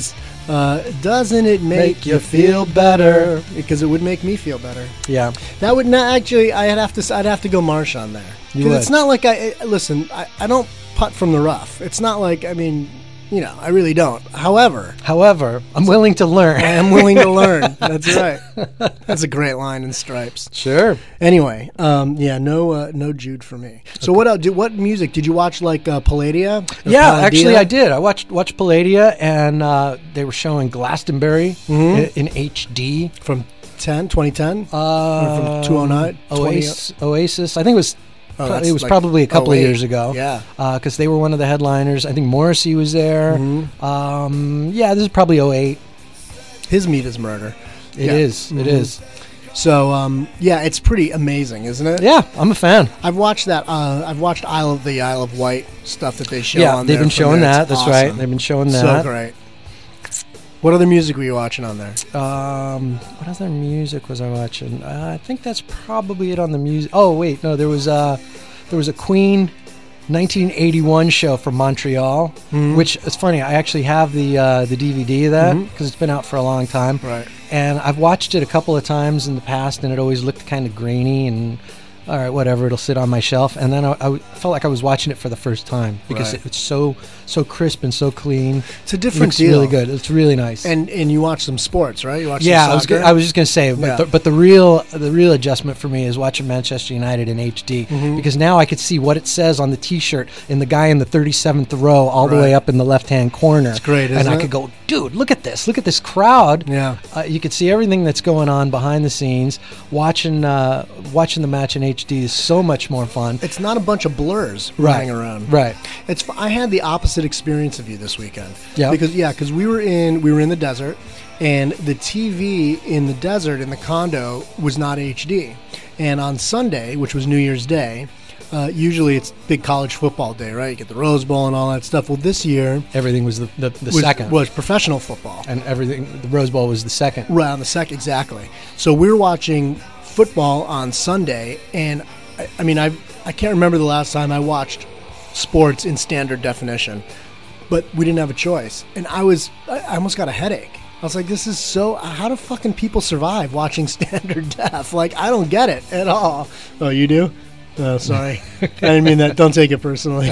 Uh, doesn't it make, Make you you feel feel better? Because it would make me feel better. Yeah. That would not actually. I'd have to. I'd have to go Marsh on there. You 'Cause would. it's not like I I- listen. I, I don't putt from the rough. It's not like I mean, you know, I really don't. However, However, I'm willing to learn. I am willing to learn. That's right. That's a great line in Stripes. Sure. Anyway, um, yeah, no, uh, no Jude for me. So what? Uh, did, what music did you watch? Like uh, Palladia? Or Yeah, Palladia? actually, I did. I watched watched Palladia, and uh, they were showing Glastonbury Mm-hmm. in, in H D. From ten, twenty ten? Uh, Or from two oh nine? Oasis, Oasis. I think it was. Oh, pro- that's it was like probably a couple oh of eight. years ago. Yeah. because they were one of the headliners. I think Morrissey was there. Mm-hmm. Um, yeah, this is probably oh eight. His meat is murder. It Yeah. is. It Mhm. is. So, um, yeah, it's pretty amazing, isn't it? Yeah, I'm a fan. I've watched that. Uh, I've watched Isle of the Isle of Wight stuff that they show Yeah, on they've there been from showing there. that. It's That's awesome. right. They've been showing So that. great. What other music were you watching on there? Um, what other music was I watching? Uh, I think that's probably it on the music. Oh wait, no, there was uh, there was a Queen nineteen eighty-one show from Montreal, Mhm. which it's funny. I actually have the uh, the D V D of that Mhm. because it's been out for a long time. Right. And I've watched it a couple of times in the past, and it always looked kind of grainy and. All right, whatever. It'll sit on my shelf, and then I, I felt like I was watching it for the first time because Right. it, it's so so crisp and so clean. It's a different Looks deal. really good. It's really nice. And and you watch some sports, right? You watch yeah, some I was soccer? go- I was just gonna say, but, Yeah. the, but the real the real adjustment for me is watching Manchester United in H D Mhm. because now I could see what it says on the T-shirt and the guy in the thirty-seventh row, all the Right. way up in the left-hand corner. It's great, and isn't I it? could go, dude, look at this, look at this crowd. Yeah. Uh, you could see everything that's going on behind the scenes. Watching uh, watching the match in H D is so much more fun. It's not a bunch of blurs Right. running around. Right. It's. I had the opposite experience of you this weekend. Yeah. Because yeah, because we were in we were in the desert, and the T V in the desert in the condo was not H D. And on Sunday, which was New Year's Day, uh, usually it's big college football day, right? You get the Rose Bowl and all that stuff. Well, this year Everything was the the, the was, second, was professional football. and everything. The Rose Bowl was the second. Right on the second, exactly. So we were watching football on Sunday, and I, I mean, I I can't remember the last time I watched sports in standard definition, but we didn't have a choice, and I was I I almost got a headache. I was like, this is so. How do fucking people survive watching standard def? Like, I don't get it at all. Oh, you do? Oh, sorry. I didn't mean that. Don't take it personally.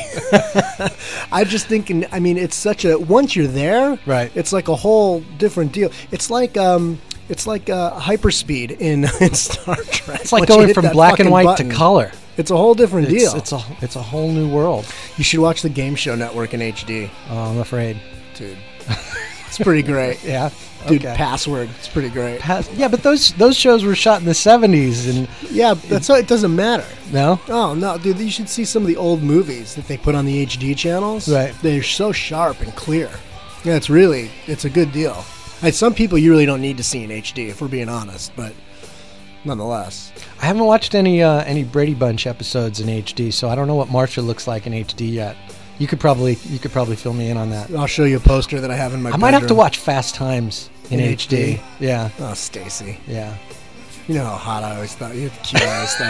I'm just thinking, I mean, it's such a, once you're there, Right. it's like a whole different deal. It's like, um, it's like uh, hyperspeed in, in Star Trek. It's like Once you going hit from that black and fucking white button, to color. It's a whole different It's, deal. it's a it's a whole new world. You should watch the Game Show Network in H D. Oh, I'm afraid. Dude. It's pretty great. Yeah. Dude, Okay. Password. It's pretty great. Pas- yeah, but those those shows were shot in the seventies, and Yeah, that's why it doesn't matter. no, Oh, no, dude, you should see some of the old movies that they put on the H D channels. Right. They're so sharp and clear. Yeah, it's really, it's a good deal. Like, some people you really don't need to see in H D, if we're being honest, but nonetheless. I haven't watched any uh, any Brady Bunch episodes in H D, so I don't know what Marcia looks like in H D yet. You could probably you could probably fill me in on that. I'll show you a poster that I have in my I might have to bedroom. watch Fast Times in, In H D. H D? Yeah, Oh, Stacy. yeah. You know how hot I always thought you, how cute I always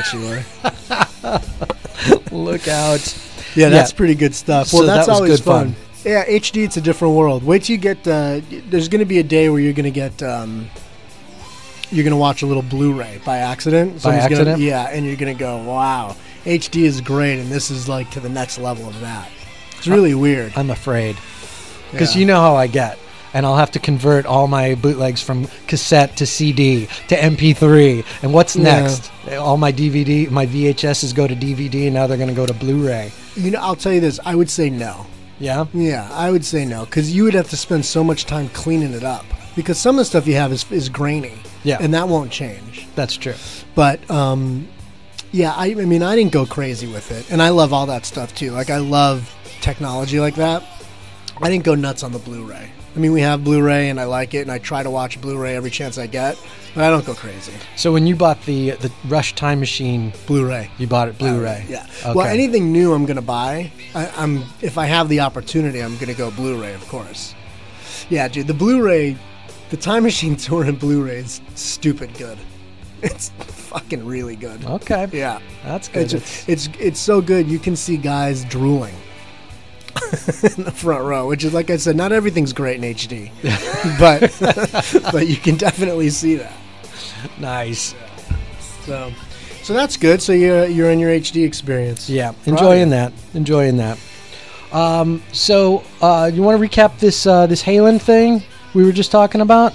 thought you were. Look out. Yeah, that's Yeah. pretty good stuff. So Well, that's that was always good fun. Yeah, H D, it's a different world. Wait till you get. Uh, there's going to be a day where you're going to get. Um, you're going to watch a little Blu-ray by accident. By Someone's gonna- accident? yeah, and you're going to go, "Wow, H D is great," and this is like to the next level of that. It's really weird. I'm afraid because Yeah. you know how I get, and I'll have to convert all my bootlegs from cassette to C D to M P three. And what's Yeah. next? All my D V D, my V H Ses go to D V D, and now they're going to go to Blu-ray. You know, I'll tell you this. I would say no. Yeah. Yeah, I would say no because you would have to spend so much time cleaning it up because some of the stuff you have is is grainy. Yeah. and that won't change. That's true. But um, yeah, I, I mean, I didn't go crazy with it, and I love all that stuff too. Like, I love technology like that. I didn't go nuts on the Blu-ray. I mean, we have Blu-ray, and I like it, and I try to watch Blu-ray every chance I get, but I don't go crazy. So when you bought the the Rush Time Machine, Blu-ray. you bought it Blu-ray. Yeah. Okay. Well, anything new I'm gonna buy, I, I'm if I have the opportunity, I'm gonna go Blu-ray, of course. Yeah, dude, the Blu-ray, the Time Machine tour in Blu-ray is stupid good. It's fucking really good. Okay. Yeah. That's good. It's, it's it's so good. You can see guys drooling. in the front row, which is, like I said, not everything's great in H D, but but you can definitely see that. Nice. So, so that's good. So you're you're in your H D experience. Yeah, enjoying that. Enjoying that. Um, so uh, you want to recap this uh, this Halen thing we were just talking about?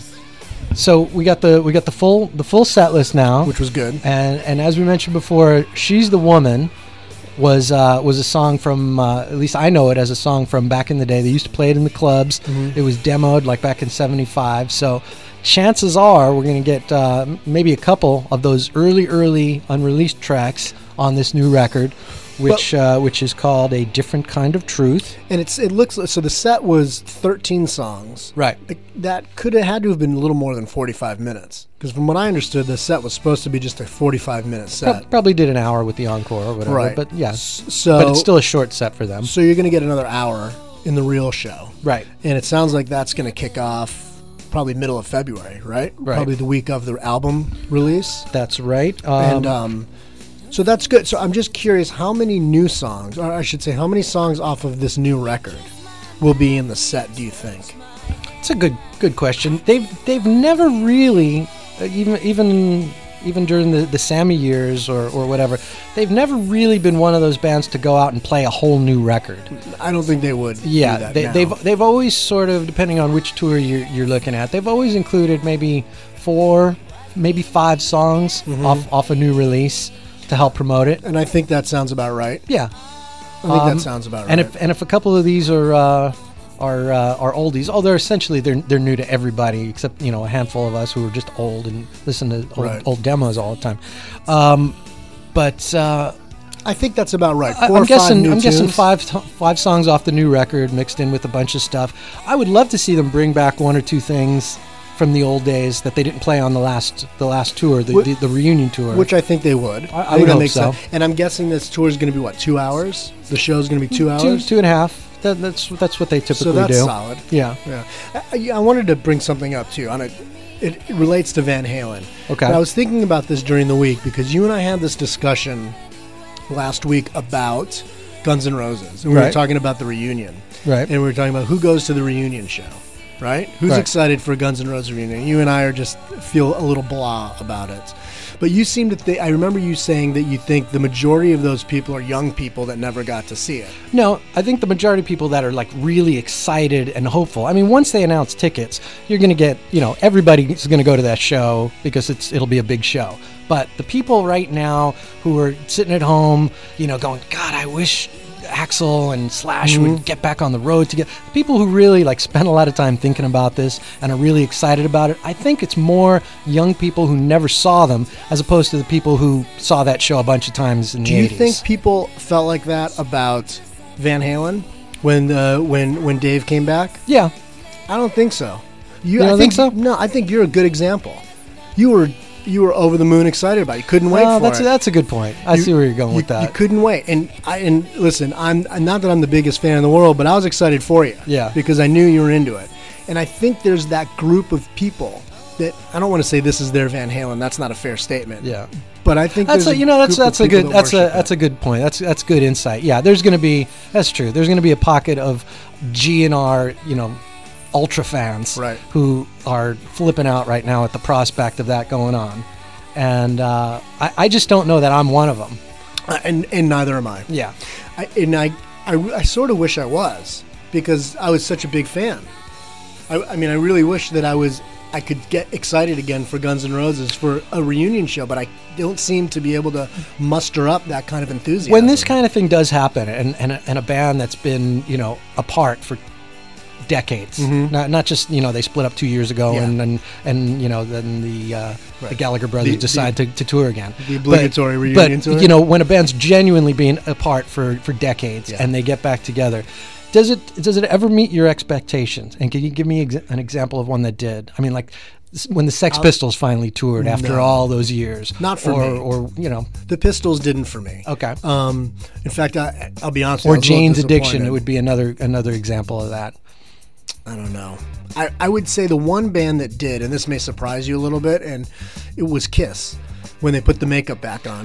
So we got the we got the full the full set list now, Which was good. and and as we mentioned before, "She's the Woman" was uh, was a song from uh, at least I know it as a song from back in the day. They used to play it in the clubs. Mm-hmm. It was demoed like back in seventy-five. So chances are we're going to get uh, maybe a couple of those early early unreleased tracks on this new record, which uh, which is called "A Different Kind of Truth." And it's it looks so the set was thirteen songs. Right. It- that could have had to have been a little more than forty-five minutes, because from what I understood, the set was supposed to be just a forty-five minute set. Pro- Probably did an hour with the encore or whatever. Right. But yeah. So, but it's still a short set for them. so you're going to get another hour in the real show, Right. and it sounds like that's going to kick off probably middle of February, right? Right. Probably the week of the album release. That's right. Um, and um, so that's good. So I'm just curious, how many new songs, or I should say, how many songs off of this new record will be in the set? Do you think? it's a good good question. They've they've never really uh, even even even during the, the Sammy years or, or whatever, they've never really been one of those bands to go out and play a whole new record. I don't think they would. Yeah, do that they, now. they've they've always sort of, depending on which tour you're, you're looking at, they've always included maybe four, maybe five songs Mm-hmm. off off a new release to help promote it. and I think that sounds about right. Yeah, I think Um, that sounds about right. and if and if a couple of these are uh, are uh, are oldies, oh, they're essentially they're they're new to everybody except you know a handful of us who are just old and listen to old, Right. old demos all the time. Um, but uh, I think that's about right. I- Four I'm or guessing five new I'm guessing tunes. five to- five songs off the new record mixed in with a bunch of stuff. I would love to see them bring back one or two things from the old days that they didn't play on the last the last tour, the, Wh- the, the reunion tour. Which I think they would. I- I think would that hope makes so. sense. And I'm guessing this tour is going to be what, two hours? The show's going to be two two hours. two and a half. That, that's that's what they typically so that's do. solid. Yeah. Yeah. I, I- I wanted to bring something up too. On it, it relates to Van Halen. Okay. But I was thinking about this during the week because you and I had this discussion last week about Guns N' Roses, and we were Right. talking about the reunion, Right. and we were talking about who goes to the reunion show, right? Who's Right. excited for a Guns N' Roses reunion? You and I are just feel a little blah about it. But you seem to think, I remember you saying that you think the majority of those people are young people that never got to see it. No, I think the majority of people that are like really excited and hopeful. I mean, once they announce tickets, you're going to get, you know, everybody's going to go to that show because it's it'll be a big show. But the people right now who are sitting at home, you know, going, God, I wish Axl and Slash Mm-hmm. would get back on the road together. People who really like spend a lot of time thinking about this and are really excited about it. I think it's more young people who never saw them as opposed to the people who saw that show a bunch of times in Do the you eighties. think people felt like that about Van Halen when uh, when when Dave came back? Yeah. I don't think so. You don't I think so? No, I think you're a good example. You were you were over the moon excited about it. You couldn't wait Oh, for that's it. that's a good point. I You- see where you're going you, with that. You couldn't wait. And I and listen, I'm not that I'm the biggest fan in the world, but I was excited for you. Yeah. Because I knew you were into it. And I think there's that group of people that I don't want to say this is their Van Halen. That's not a fair statement. Yeah. But I think That's there's a, you know that's group of that's a people good that that's a worship that's it. a good point. That's that's good insight. Yeah, there's going to be that's true. There's going to be a pocket of G and R, you know, ultra fans Right. who are flipping out right now at the prospect of that going on. And uh, I, I just don't know that I'm one of them. Uh, and and neither am I. Yeah. I, and I, I, I sort of wish I was, because I was such a big fan. I, I mean, I really wish that I was, I could get excited again for Guns N' Roses for a reunion show, but I don't seem to be able to muster up that kind of enthusiasm. When this kind of thing does happen, and and a, and a band that's been you know apart for decades, not not just you know they split up two years ago, Mm-hmm. Yeah. and, and and you know then the uh, the Right. Gallagher brothers The- decide to, to tour again. the obligatory but, reunion but, tour? you know when a band's genuinely been apart for, for decades Yeah. and they get back together, does it does it ever meet your expectations? And can you give me ex- an example of one that did? I mean, like s- when the Sex Pistols finally toured after No. all those years, Not for or, me. or you know, The Pistols didn't for me. okay. Um, in fact, I, I'll be honest with you, or I was a little Jane's Addiction, disappointed. it would be another another example of that. I don't know. I, I would say the one band that did, and this may surprise you a little bit, and it was Kiss when they put the makeup back on.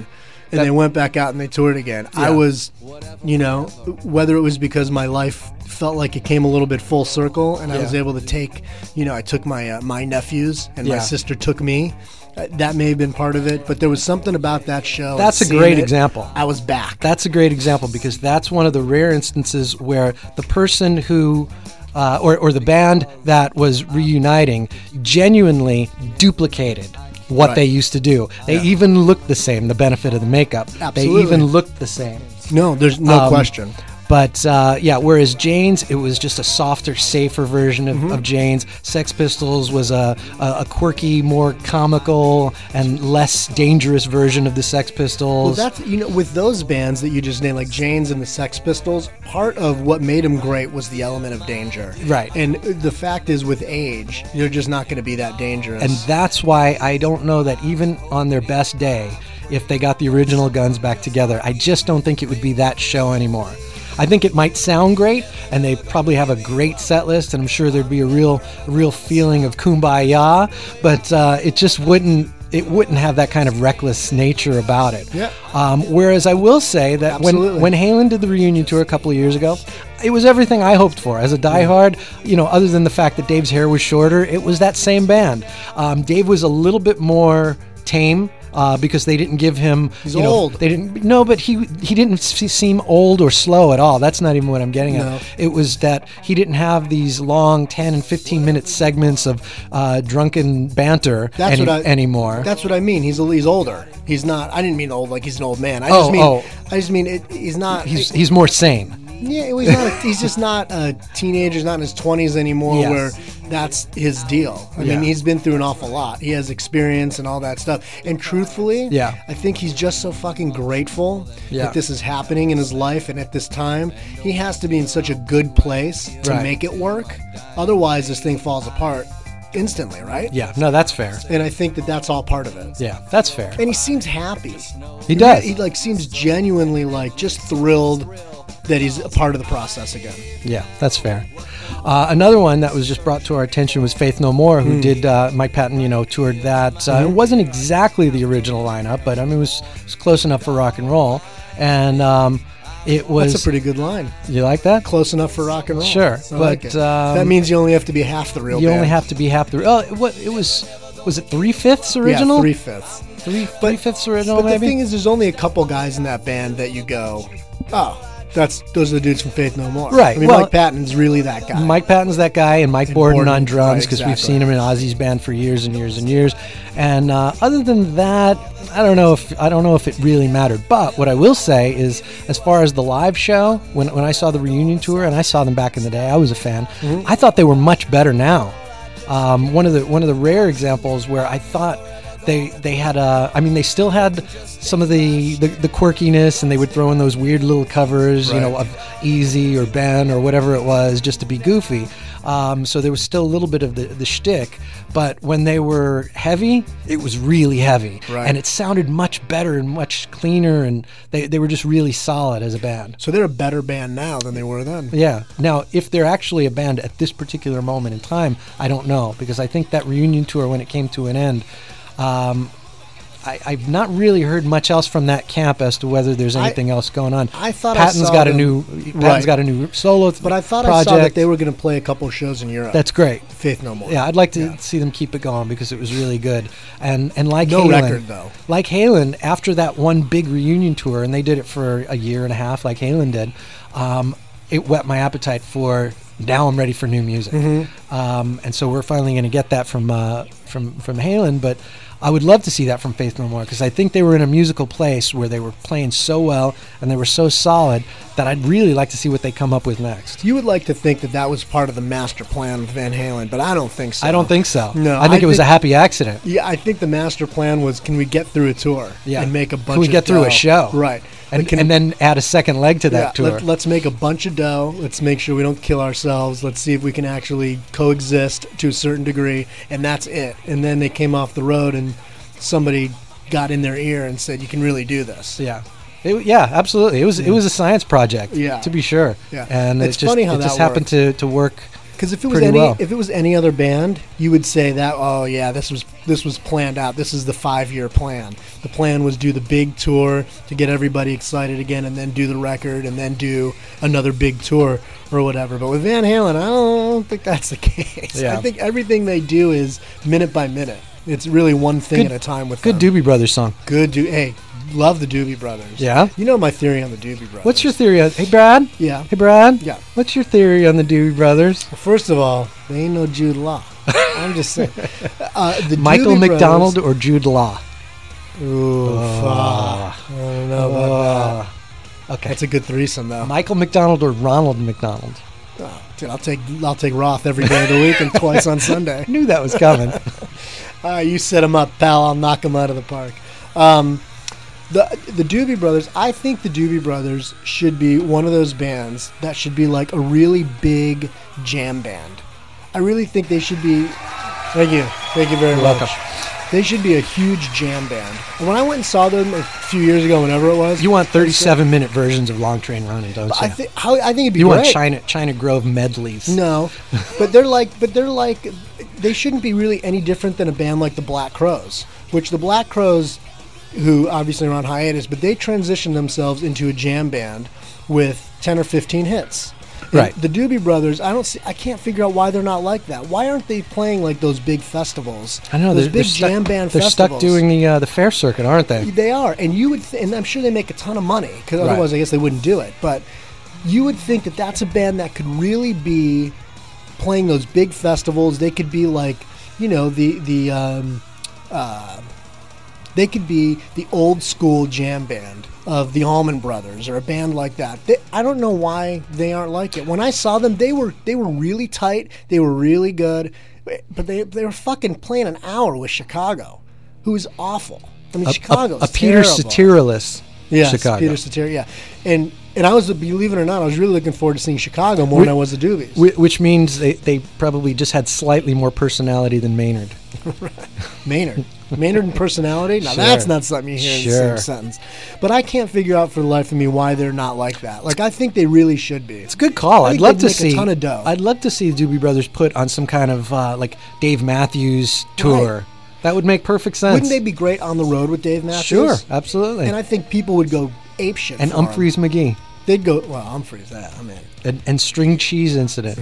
and that, they went back out and they toured again. Yeah. I was, you know, whether it was because my life felt like it came a little bit full circle, and I Yeah. was able to take, you know, I took my uh, my nephews, and Yeah. my sister took me. Uh, that may have been part of it, but there was something about that show. That's and a great seeing it, example. I was back. That's a great example because that's one of the rare instances where the person who, uh, or, or the band that was reuniting genuinely duplicated what Right. they used to do. They Yeah. even looked the same, the benefit of the makeup. Absolutely. They even looked the same. No, there's no Um, question. But uh, yeah, whereas Jane's, it was just a softer, safer version of, Mm-hmm. of Jane's. Sex Pistols was a, a, a quirky, more comical, and less dangerous version of the Sex Well, Pistols. that's, you know, with those bands that you just named, like Jane's and the Sex Pistols, part of what made them great was the element of danger. Right. And the fact is, with age, you're just not going to be that dangerous. And that's why I don't know that even on their best day, if they got the original Guns back together, I just don't think it would be that show anymore. I think it might sound great, and they probably have a great set list, and I'm sure there'd be a real, real feeling of kumbaya, but uh, it just wouldn't. It wouldn't have that kind of reckless nature about it. Yeah. Um, whereas I will say that Absolutely. when when Halen did the reunion tour a couple of years ago, it was everything I hoped for. As a diehard, you know, other than the fact that Dave's hair was shorter, it was that same band. Um, Dave was a little bit more tame. Uh, because they didn't give him, He's you know, old. They didn't. No, but he he didn't s- seem old or slow at all. That's not even what I'm getting No. at. It was that he didn't have these long ten and fifteen minute segments of uh, drunken banter That's any, what I, anymore. That's what I mean. He's a, he's older. He's not. I didn't mean old like he's an old man. I Oh, just mean. oh. I just mean it, he's not. he's he's more sane. Yeah, well, he's not. A, he's just not a teenager. He's not in his twenties anymore. Yes. Where that's his deal. I Yeah. mean, he's been through an awful lot. He has experience and all that stuff. And truthfully, Yeah. I think he's just so fucking grateful Yeah. that this is happening in his life and at this time. He has to be in such a good place to Right. make it work. Otherwise, this thing falls apart instantly, right? Yeah, no, that's fair. And I think that that's all part of it. Yeah, that's fair. And he seems happy. He does. He like seems genuinely like just thrilled that he's a part of the process again. Yeah, that's fair. Uh, another one that was just brought to our attention was Faith No More, who Mm. did uh, Mike Patton, you know, toured that. Uh, Mm-hmm. It wasn't exactly the original lineup, but I mean, it was, it was close enough for rock and roll. And um, it was. That's a pretty good line. You like that? Close enough for rock and roll. Sure, I like but, it. um, that means you only have to be half the real You band. only have to be half the. Oh, it, what, it was. Was it three fifths yeah, original? three fifths. Three, three fifths original, But the maybe. thing is, there's only a couple guys in that band that you go, oh, that's those are the dudes from Faith No More. Right, I mean, well- Mike Patton's really that guy. Mike Patton's that guy, and Mike And Borden, Borden, on drums, right, because we've exactly. seen him in Ozzy's band for years and years and years. And uh, other than that, I don't know if I don't know if it really mattered. But what I will say is, as far as the live show, when when I saw the reunion tour, and I saw them back in the day, I was a fan. Mm-hmm. I thought they were much better now. Um, one of the one of the rare examples where I thought they they had a I mean they still had some of the, the, the quirkiness, and they would throw in those weird little covers, you Right. know, of Easy or Ben or whatever it was, just to be goofy. Um, so there was still a little bit of the, the shtick, but when they were heavy, it was really heavy. Right. And it sounded much better and much cleaner, and they, they were just really solid as a band. So they're a better band now than they were then. Yeah. Now, if they're actually a band at this particular moment in time, I don't know, because I think that reunion tour, when it came to an end, um, I, I've not really heard much else from that camp as to whether there's I- anything else going on. I thought I Patton's saw got a them- new Patton's Right. got a new solo th- But I thought project. I saw that they were going to play a couple of shows in Europe. That's great. Faith No More. Yeah, I'd like to Yeah. see them keep it going because it was really good. And and like No Halen, record, though. Like Halen, after that one big reunion tour, and they did it for a year and a half, like Halen did. Um, it whet my appetite for. Now I'm ready for new music, Mm-hmm. um, and so we're finally going to get that from uh, from from Halen. But I would love to see that from Faith No More, because I think they were in a musical place where they were playing so well and they were so solid that I'd really like to see what they come up with next. You would like to think that that was part of the master plan with Van Halen, but I don't think so. I don't think so. No, I think I it was a think- happy accident. Yeah, I think the master plan was, can we get through a tour Yeah. and make a bunch Can we of get through dough? a show? Right. And, Like, can- and then add a second leg to that yeah, tour. Let, let's make a bunch of dough. Let's make sure we don't kill ourselves. Let's see if we can actually coexist to a certain degree, and that's it. And then they came off the road, and somebody got in their ear and said, you can really do this. yeah. It, yeah, absolutely. It was it was a science project, Yeah. to be sure. Yeah. And It's it just, funny how it just that happened to, to work Because if it was pretty any well. if it was any other band, you would say that, oh yeah, this was this was planned out. This is the five year plan. The plan was do the big tour to get everybody excited again, and then do the record, and then do another big tour or whatever. But with Van Halen, I don't think that's the case. Yeah. I think everything they do is minute by minute. It's really one thing Good- at a time with Good them. Doobie Brothers song. Good do hey, love the Doobie Brothers. Yeah? You know my theory on the Doobie Brothers. What's your theory? On, hey, Brad? Yeah. Hey, Brad? Yeah. What's your theory on the Doobie Brothers? Well, first of all, they ain't no Jude Law. I'm just saying. Uh, the Michael Doobie McDonald Brothers, or Jude Law? Ooh, Oh. fuck. I don't know about that. Okay. That's a good threesome, though. Michael McDonald or Ronald McDonald? Oh, dude, I'll take I'll take Roth every day of the week and twice on Sunday. I knew that was coming. Uh, you set him up, pal. I'll knock him out of the park. Um, the the Doobie Brothers. I think the Doobie Brothers should be one of those bands that should be like a really big jam band. I really think they should be. Thank you, thank you very You're much. welcome. They should be a huge jam band. And when I went and saw them a few years ago, whenever it was, You want thirty-seven minute versions of Long Train Running, don't you? I think how I think it'd be you great. want China China Grove medleys. No, but they're like, but they're like, they shouldn't be really any different than a band like the Black Crowes, which the Black Crowes, who obviously are on hiatus, but they transitioned themselves into a jam band with ten or fifteen hits. And Right. The Doobie Brothers, I don't see, I can't figure out why they're not like that. Why aren't they playing like those big festivals? I know those they're, big they're jam stuck, band They're festivals. stuck doing the uh, the fair circuit, aren't they? They are, and you would, th- and I'm sure they make a ton of money because Right. otherwise, I guess they wouldn't do it. But you would think that that's a band that could really be playing those big festivals. They could be like, you know, the the um, uh, they could be the old school jam band of the Allman Brothers or a band like that. They, I don't know why they aren't like it. When I saw them, they were they were really tight. They were really good, but they they were fucking playing an hour with Chicago, who is awful. I mean, A, Chicago. a, a Peter Satirilis Yeah, Chicago. Peter Cetera, yeah. And and I was, believe it or not, I was really looking forward to seeing Chicago more Whi- than I was the Doobies. Whi- Which means they, they probably just had slightly more personality than Maynard. Maynard. Maynard and personality? Now Sure. that's not something you hear in Sure. the same sentence. But I can't figure out for the life of me why they're not like that. Like, I think they really should be. It's a good call. I I'd think love they'd to make a see. ton of dough. I'd love to see the Doobie Brothers put on some kind of uh, like Dave Matthews tour. Right. That would make perfect sense. Wouldn't they be great on the road with Dave Matthews? Sure, absolutely. And I think people would go apeshit And for 'em. Humphreys McGee They'd go, well, Humphreys, that, I'm in. and, and String Cheese Incident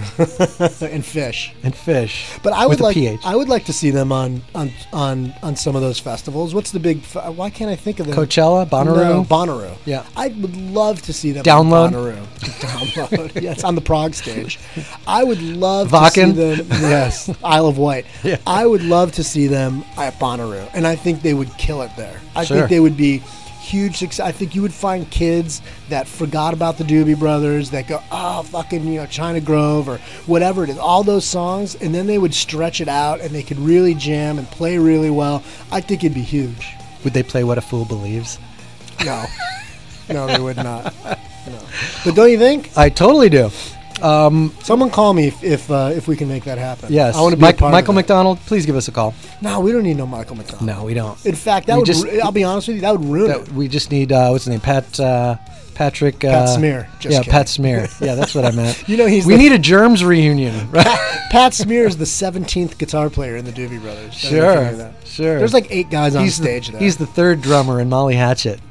And Fish. and Fish. But I would with a like P H. I would like to see them on on on, on some of those festivals. What's the big? fe- Why can't I think of them? Coachella, Bonnaroo. No, Bonnaroo. Yeah. I would love to see them Download? on Bonnaroo. Download. Yeah, it's on the Prague stage. I would love Vakken? to see them. Yes, Isle of Wight. Yeah. I would love to see them at Bonnaroo, and I think they would kill it there. I Sure. think they would be huge success. I think you would find kids that forgot about the Doobie Brothers that go, oh, fucking, you know, China Grove or whatever it is, all those songs, and then they would stretch it out and they could really jam and play really well. I think it'd be huge. Would they play What a Fool Believes? No. No, they would not. No. But don't you think? I totally do. Um, Someone call me if if, uh, if we can make that happen. yes. I want to be Mike- a part Michael of it. McDonald, please give us a call. No, we don't need no Michael McDonald. No, we don't. In fact, that We would. just- ru- I'll be honest with you. That would ruin That, it. we just need, uh, what's his name? Pat, uh, Patrick. Uh, Pat Smear. Just yeah, kidding. Pat Smear. Yeah, that's what I meant. You know, he's we the- need a Germs reunion, right? Pat Smear is the seventeenth guitar player in the Doobie Brothers. Don't you Sure, figure that? sure. There's like eight guys on he's stage the, there. He's the third drummer in Molly Hatchet.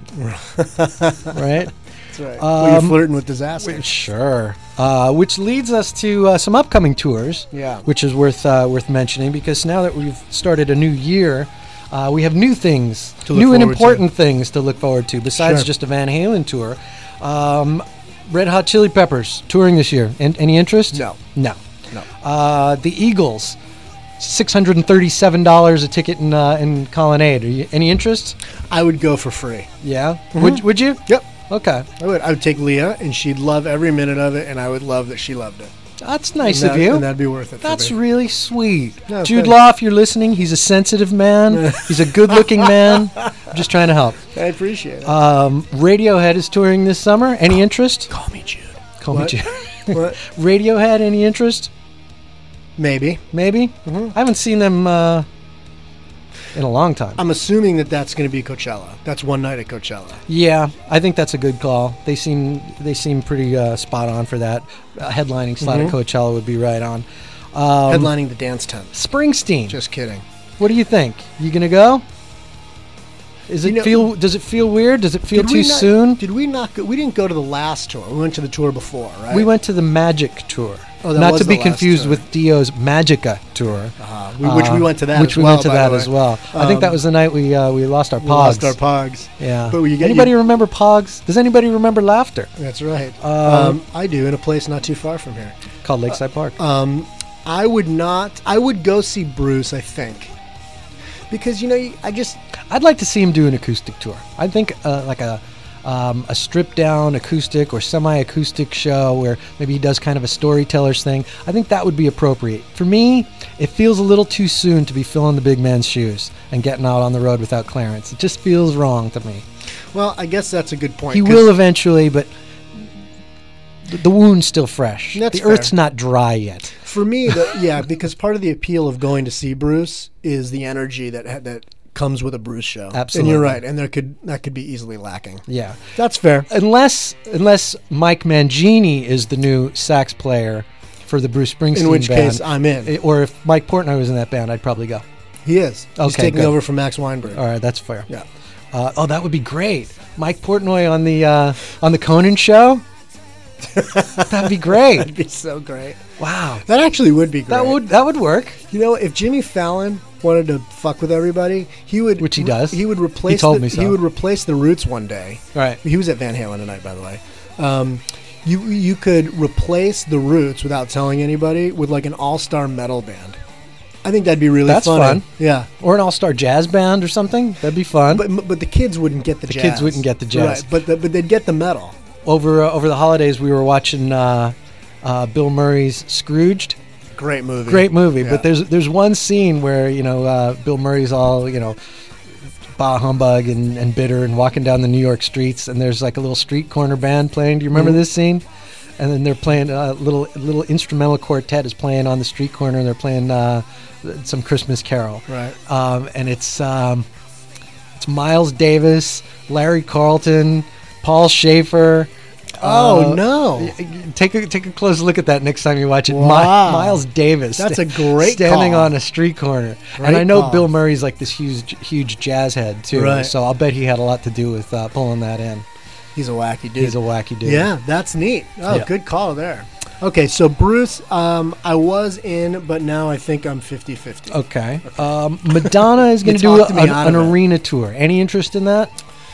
Right? That's right. well, you're Um, flirting with disaster. Sure. Uh, which leads us to uh, some upcoming tours. Yeah. Which is worth uh, worth mentioning because now that we've started a new year, uh, we have new things, To look new and forward to. important things to look forward to besides Sure. just a Van Halen tour. Um, Red Hot Chili Peppers touring this year. An- any interest? No. No. No. Uh, the Eagles, six hundred and thirty-seven dollars a ticket in uh, in Colonnade. Are you, any interest? I would go for free. Yeah. Would Would you? Yep. Okay. I would. I would take Leah, and she'd love every minute of it, and I would love that she loved it. That's nice and of that- you. And that'd be worth it. For That's me. really sweet. No, Jude thanks. Law, if you're listening, he's a sensitive man. He's a good-looking man. I'm just trying to help. I appreciate it. Um, Radiohead is touring this summer. Any interest? Call me Jude. Call What? me Jude. What? Radiohead, any interest? Maybe. Maybe? Mhm. I haven't seen them. Uh, in a long time. I'm assuming that that's going to be Coachella. That's one night at Coachella. Yeah, I think that's a good call. They seem they seem pretty uh, spot on for that. Uh, headlining slot Mhm. at Coachella would be right on. Um, Headlining the dance tent. Springsteen. Just kidding. What do you think? You gonna go? Is it You know- feel? Does it feel weird? Does it feel Did too we not- soon? Did we not go? We didn't go to the last tour. We went to the tour before, right? We went to the Magic Tour. Oh, that Not was to the be last confused tour. with Dio's Magica Tour. Uh-huh. We, which we Uh, went to that Which as we well, went to by that the as way. well. I think Um, that was the night we uh, we lost our We pogs. lost our pogs. Yeah. But you get anybody you- remember Pogs? Does anybody remember Laughter? That's right. Um, Um, I do, in a place not too far from here. Called Lakeside Park. Um, I would not. I would go see Bruce. I think because you know you- I just I'd like to see him do an acoustic tour. I think uh, like a um, a stripped down acoustic or semi-acoustic show where maybe he does kind of a storyteller's thing. I think that would be appropriate. For me, it feels a little too soon to be filling the big man's shoes and getting out on the road without Clarence. It just feels wrong to me. well, I guess that's a good point. He 'cause will eventually, but the, the wound's still fresh. That's the fair. earth's not dry yet. For me, the, yeah, because part of the appeal of going to see Bruce is the energy that ha- that comes with a Bruce show. Absolutely. and you're right. And there could that could be easily lacking. Yeah. That's fair. Unless unless Mike Mangini is the new sax player for the Bruce Springsteen In which band. case, I'm in. Eh, Or if Mike Portnoy was in that band, I'd probably go. He is. He's Okay, taking good. over from Max Weinberg. All right, that's fair. Yeah. Uh, oh, that would be great. Mike Portnoy on the uh, on the Conan show. That'd be great. That'd be so great. Wow. That actually would be great. That would that would work. You know, if Jimmy Fallon wanted to fuck with everybody, he would. Which he does. He would replace. He told the, me so. He would replace the Roots one day. Right. He was at Van Halen tonight, by the way. Um, you you could replace the Roots without telling anybody with like an all-star metal band. I think that'd be really That's funny. fun. Yeah. Or an all-star jazz band or something. That'd be fun. But but the kids wouldn't get the, The jazz. kids wouldn't get the jazz. Right. But the, but they'd get the metal. over uh, over the holidays, we were watching uh, uh, Bill Murray's Scrooged. Great movie. Great movie. Yeah. But there's there's one scene where you know uh, Bill Murray's all you know bah humbug and, and bitter and walking down the New York streets, and there's like a little street corner band playing. Do you remember Mhm. this scene? And then they're playing a little little instrumental quartet is playing on the street corner, and they're playing uh, some Christmas carol. Right. Um, and it's um, it's Miles Davis, Larry Carlton, Paul Schaefer. Oh uh, no. y- y- Take a take a close look at that next time you watch it. Mi- Wow. Miles Davis. That's a great standing call. on a street corner. Great and I know call. Bill Murray's like this huge huge jazz head too. Right. So I'll bet he had a lot to do with uh, pulling that in. He's a wacky dude. He's a wacky dude. Yeah, that's neat. Oh, Yeah. good call there. Okay, so Bruce, um, I was in, but now I think I'm fifty-fifty. Okay. Um, Madonna is going You to do a, talked me an, out an of it. arena tour. Any interest in that?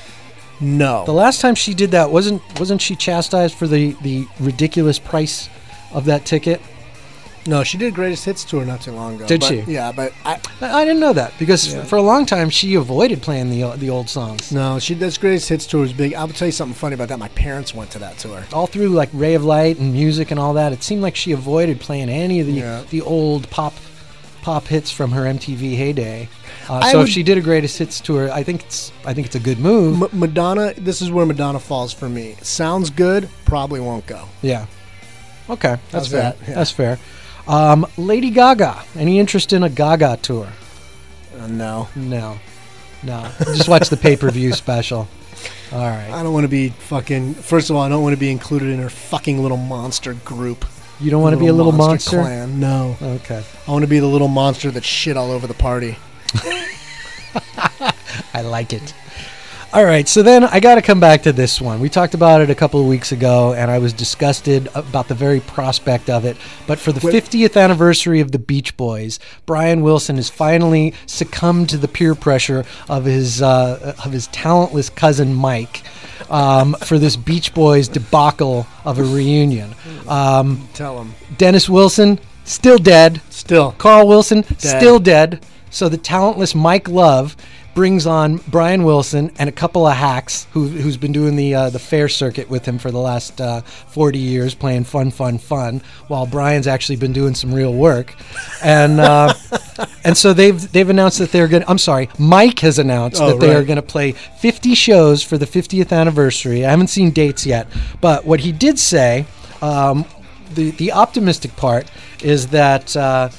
No. The last time she did that wasn't wasn't she chastised for the, the ridiculous price of that ticket? No, she did Greatest Hits tour not too long ago. Did but- she? Yeah, but I, I, I didn't know that because Yeah. for a long time she avoided playing the the old songs. no, she does Greatest Hits tour is big. I'll tell you something funny about that. My parents went to that tour. All through like Ray of Light and Music and all that, it seemed like she avoided playing any of the Yeah. the old pop pop hits from her M T V heyday. Uh, I so would- if she did a Greatest Hits tour, I think it's I think it's a good move. M- Madonna, this is where Madonna falls for me. Sounds good, probably won't go. Yeah. Okay, that's How's fair. that? Yeah. That's fair. Um, Lady Gaga. Any interest in a Gaga tour? Uh, no. No, no. Just watch the pay per view special. All right. I don't want to be fucking. First of all, I don't want to be included in her fucking little monster group. You don't want to be a little monster? clan. No. Okay. I want to be the little monster that shit all over the party. I like it. All right, so then I got to come back to this one. We talked about it a couple of weeks ago, and I was disgusted about the very prospect of it. But for the Wait. fiftieth anniversary of the Beach Boys, Brian Wilson has finally succumbed to the peer pressure of his uh, of his talentless cousin Mike um, for this Beach Boys debacle of a reunion. Um, Tell him. Dennis Wilson, still dead. Still. Carl Wilson, still dead. So the talentless Mike Love brings on Brian Wilson and a couple of hacks who, who's been doing the uh, the fair circuit with him for the last uh, forty years, playing fun, fun, fun, while Brian's actually been doing some real work. And uh, and so they've they've announced that they're going to, I'm sorry, Mike has announced Oh, that they right. are going to play fifty shows for the fiftieth anniversary. I haven't seen dates yet, but what he did say, um, the, the optimistic part is that uh,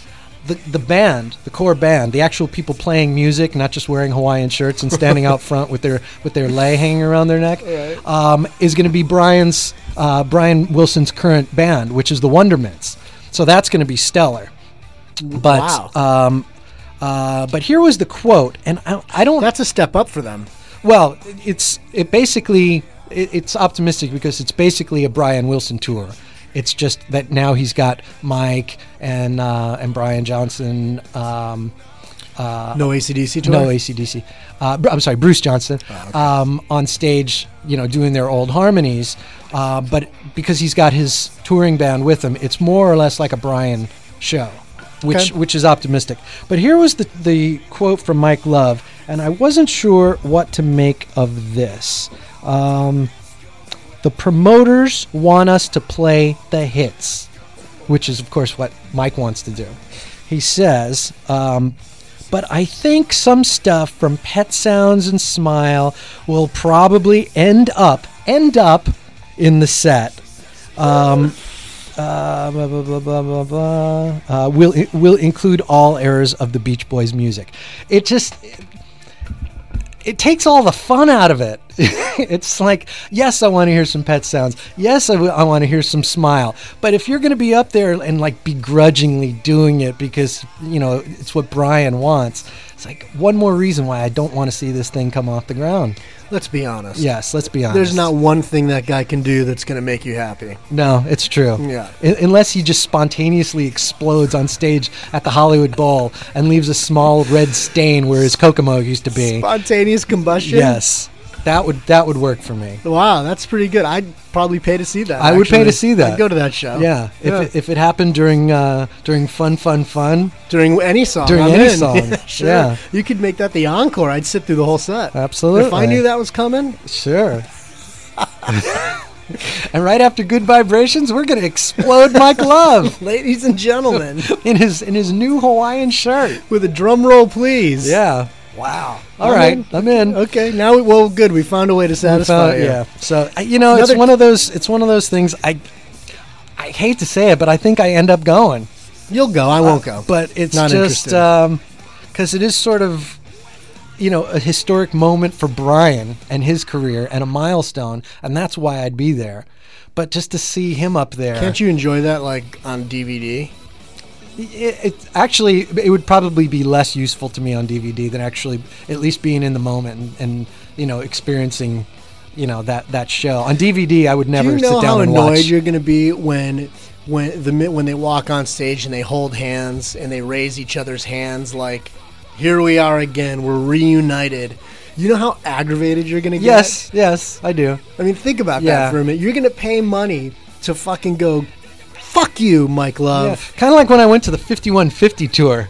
the the band, the core band, the actual people playing music, not just wearing Hawaiian shirts and standing out front with their with their lei hanging around their neck, Right. um, is going to be Brian's uh, Brian Wilson's current band, which is the Wondermints. So that's going to be stellar. But Wow. um, uh, but here was the quote, and I, I don't. That's a step up for them. Well, it's it basically it, it's optimistic because it's basically a Brian Wilson tour. It's just that now he's got Mike and uh, and Brian Johnson. Um, uh, No A C D C tour? No A C D C. Uh, Br- I'm sorry, Bruce Johnson Oh, okay. um, on stage, you know, doing their old harmonies. Uh, but because he's got his touring band with him, it's more or less like a Brian show, which Okay. which is optimistic. But here was the the quote from Mike Love, and I wasn't sure what to make of this. Um, the promoters want us to play the hits, which is, of course, what Mike wants to do. He says, um, but I think some stuff from Pet Sounds and Smile will probably end up, end up in the set. Um, uh, blah, blah, blah, blah, blah, blah. Uh, will will include all eras of the Beach Boys music. It just... It, it takes all the fun out of it. It's like, yes, I want to hear some Pet Sounds. Yes, I, w- I want to hear some Smile. But if you're going to be up there and like begrudgingly doing it because, you know, it's what Brian wants, it's like one more reason why I don't want to see this thing come off the ground. Let's be honest. Yes, let's be honest. There's not one thing that guy can do that's going to make you happy. No, it's true. Yeah. I- unless he just spontaneously explodes on stage at the Hollywood Bowl and leaves a small red stain where his Kokomo used to be. Spontaneous combustion? Yes. That would that would work for me. Wow, that's pretty good. I'd probably pay to see that. I would pay actually. to see that. I'd go to that show. Yeah, if Yeah. It, if it happened during uh, during fun fun fun, During any song. During I'm any in. song, Yeah, sure. yeah. You could make that the encore. I'd sit through the whole set. absolutely. If I knew that was coming, sure. And right after Good Vibrations, we're gonna explode Mike Love ladies and gentlemen, in his in his new Hawaiian shirt. with a drum roll, please. Yeah. Wow. All I'm right, in. I'm in. Okay, now we, well, good. We found a way to We satisfy found- you. yeah. So uh, you know, Another- it's one of those. It's one of those things. I I hate to say it, but I think I end up going. You'll go. I won't Uh, go. But it's Not just interested. because it is sort of, you know, a historic moment for Brian and his career and a milestone, and that's why I'd be there. But just to see him up there, Can't you enjoy that like on D V D? It, it actually it would probably be less useful to me on D V D than actually at least being in the moment and, and you know experiencing, you know that that show on D V D. I would never Do you know sit down how and annoyed watch. you're going to be when when the mi- when they walk on stage and they hold hands and they raise each other's hands like, here we are again, we're reunited. You know how aggravated you're going to get? Yes, yes, I do. I mean, think about Yeah. that for a minute. You're going to pay money to fucking go, fuck you, Mike Love. Kind of like when I went to the fifty-one fifty tour.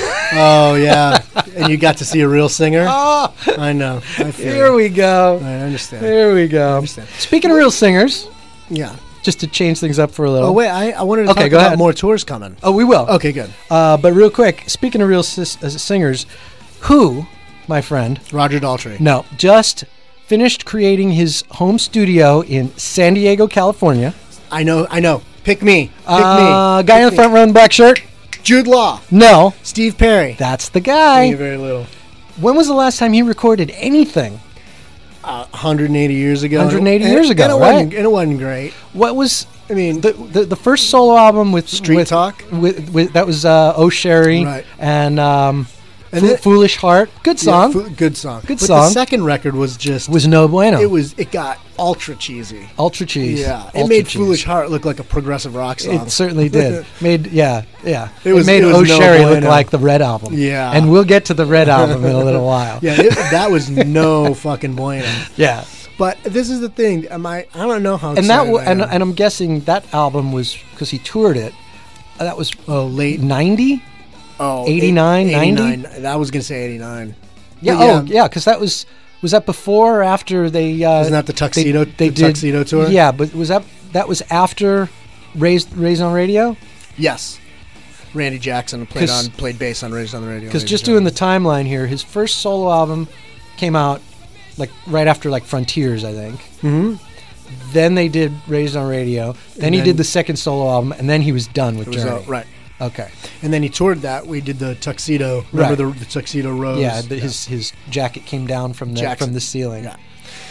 Oh, yeah. And you got to see a real singer? Oh, I know. I feel here you. we go. I understand. Here we go. understand. Speaking of real singers, Yeah. just to change things up for a little. Oh, wait. I, I wanted to Okay, talk go about ahead. more tours coming. Oh, we will. Okay, good. Uh, but real quick, speaking of real sis- uh, singers, who, my friend, Roger Daltrey. no, just finished creating his home studio in San Diego, California. I know. I know. Pick me. Pick Uh, me. guy in Pick the front row in the black shirt? me. Jude Law. No, Steve Perry. that's the Thank guy. you very little. When was the last time he recorded anything? Uh, one hundred eighty years ago. one hundred eighty And- years ago, and it right? Wasn't, and it wasn't great. What was I mean, the the, the first solo album with Street with, Talk? With, with that was uh, Oh Sherry Right. and um, And Fo- it- Foolish Heart. Good yeah, song. fu- good song. Good but song. the second record was just. was no bueno. It was. It got ultra cheesy. Ultra cheese. Yeah, it Ultra made cheese. "Foolish Heart" look like a progressive rock song. It certainly did. Made yeah, yeah. It was- made it was Oh no Sherry look bueno. like the Red Album. Yeah. and we'll get to the Red Album in a little while. Yeah, it, that was no fucking bueno. yeah. But this is the thing. Am I? I don't know how. And that excited w- I and am. and I'm guessing that album was because he toured it. Uh, that was oh late. ninety. Oh, eighty-nine, eight- ninety? eighty-nine. I was gonna say eighty-nine. Yeah. But Oh yeah, because that was was that before or after they? Uh, Wasn't that the tuxedo- They, they the did, tuxedo tour? Yeah, but was that that was after Raised Raised on Radio? Yes. Randy Jackson played 'Cause- on played bass on Raised on the Radio. Because ladies just and doing the timeline here, his first solo album came out like right after like Frontiers, I think. gentlemen. Mhm. Then they did Raised on Radio. Then And he then- did the second solo album, and then he was done with It was, Journey. uh, right. Okay. And then he toured that. We did the tuxedo. Remember Right. the, the tuxedo rose? Yeah, the, his his jacket came down from the Jackson. from the ceiling. Yeah.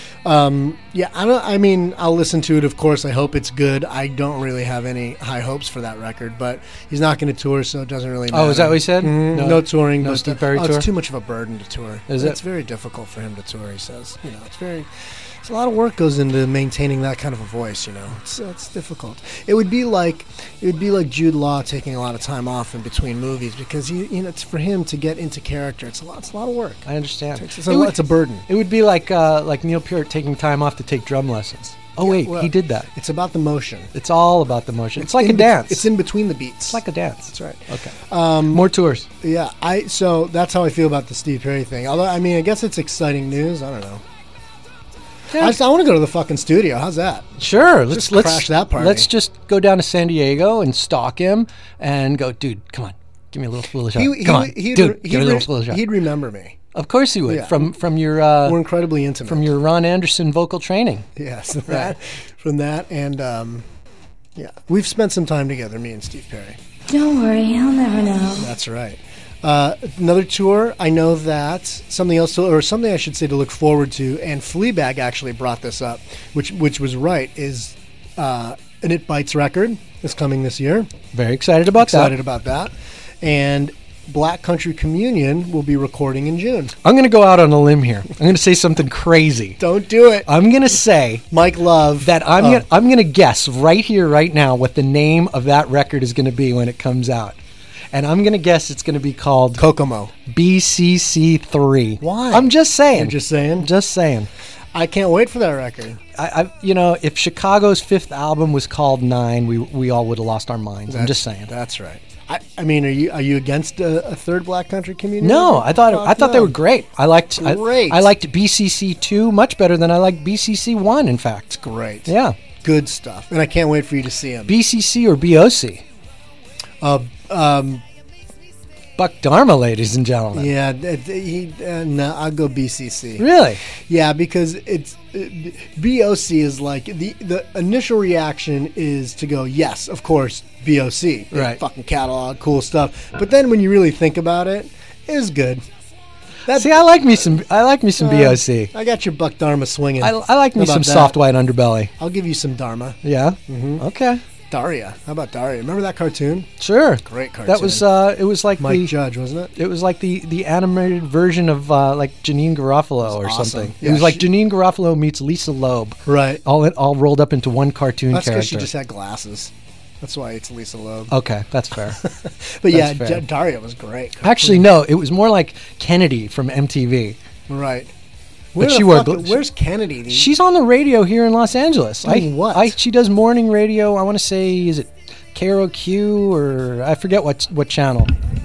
Um, yeah, I don't. I mean, I'll listen to it. Of course, I hope it's good. I don't really have any high hopes for that record, but he's not going to tour, so it doesn't really matter. Oh, is that what he said? Mhm. No- No, touring. no but Steve the- Perry oh, tour? It's too much of a burden to tour. Is it? It's very difficult for him to tour. He says, you know, it's very. It's a lot of work goes into maintaining that kind of a voice. You know, it's it's difficult. It would be like it would be like Jude Law taking a lot of time off in between movies because he, you know, it's for him to get into character. It's a lot. It's a lot of work. I understand. It's, It a, would- it's a burden. It would be like uh, like Neil Peart taking time off to take drum lessons. Oh wait, well, he did that. It's about the motion. It's all about the motion. It's, like in a bet- dance. It's in between the beats. It's like a dance. That's right. Okay. Um, More tours. Yeah, I so that's how I feel about the Steve Perry thing. Although I mean, I guess it's exciting news. I don't know. Yeah. I, just, I want to go to the fucking studio. How's that? Sure. Let's Just let's crash that party. Let's just go down to San Diego and stalk him and go, dude. Come on, give me a little foolish shot. He, come on, he'd, dude. he'd, give me a little re- foolish shot. he'd remember me. Of course he would. Yeah. From from your uh, We're incredibly intimate. from your Ron Anderson vocal training. yes, from that, from that, and um, yeah, we've spent some time together, me and Steve Perry. Don't worry, I'll never know. That's right. Uh, another tour. I know that something else, to, or something I should say to look forward to. And Fleabag actually brought this up, which which was right. Is uh, an It Bites record is coming this year. Very excited about Excited that. about that. And Black Country Communion will be recording in June. I'm going to go out on a limb here. I'm going to say something crazy. Don't do it, I'm going to say Mike Love. that I'm Oh. gonna, I'm going to guess right here, right now, what the name of that record is going to be when it comes out. And I'm going to guess it's going to be called Kokomo. B C C three. Why? I'm just saying. You're just saying. Just saying. I can't wait for that record. I, I, you know, if Chicago's fifth album was called Nine, we we all would have lost our minds. I'm just saying. That's right. I, I mean, are you are you against a, a third Black Country Communion? No, record? I thought I Fuck thought they no. were great. I liked I- Great. I, liked B C C two much better than I liked B C C one. In fact, Great. yeah, Good stuff. And I can't wait for you to see him. B C C or B O C. Uh, um, Buck Dharma, ladies and gentlemen. yeah, th- th- he, uh, no, I'll go B C C. Really? Yeah, because it's uh, B O C is like the the initial reaction is to go, yes, of course, B O C, big Right. fucking catalog, cool stuff. But then when you really think about it, it is good. That, See, I like me some. I like me some uh, B O C. I got your Buck Dharma swinging. I, I like me How some about that? soft white underbelly. I'll give you some Dharma. Yeah. Okay. Daria. How about Daria? Remember that cartoon? Sure. Great cartoon. That was. Uh, it was like Mike the. Judge, wasn't it? It was like the, the animated version of uh, like Janine Garofalo or awesome. something. Yeah, it was like she- Janine Garofalo meets Lisa Loeb, Right. all all rolled up into one cartoon That's because character. she just had glasses. That's why it's Lisa Loeb. Okay, that's fair. but yeah, that's fair. D- Daria was great. Actually, no, it was more like Kennedy from M T V. Right. Where she the wore fuck- gl- where's Kennedy? The- She's on the radio here in Los Angeles. Doing I, what? I, she does morning radio. I want to say, is it K R O Q or I forget what what channel.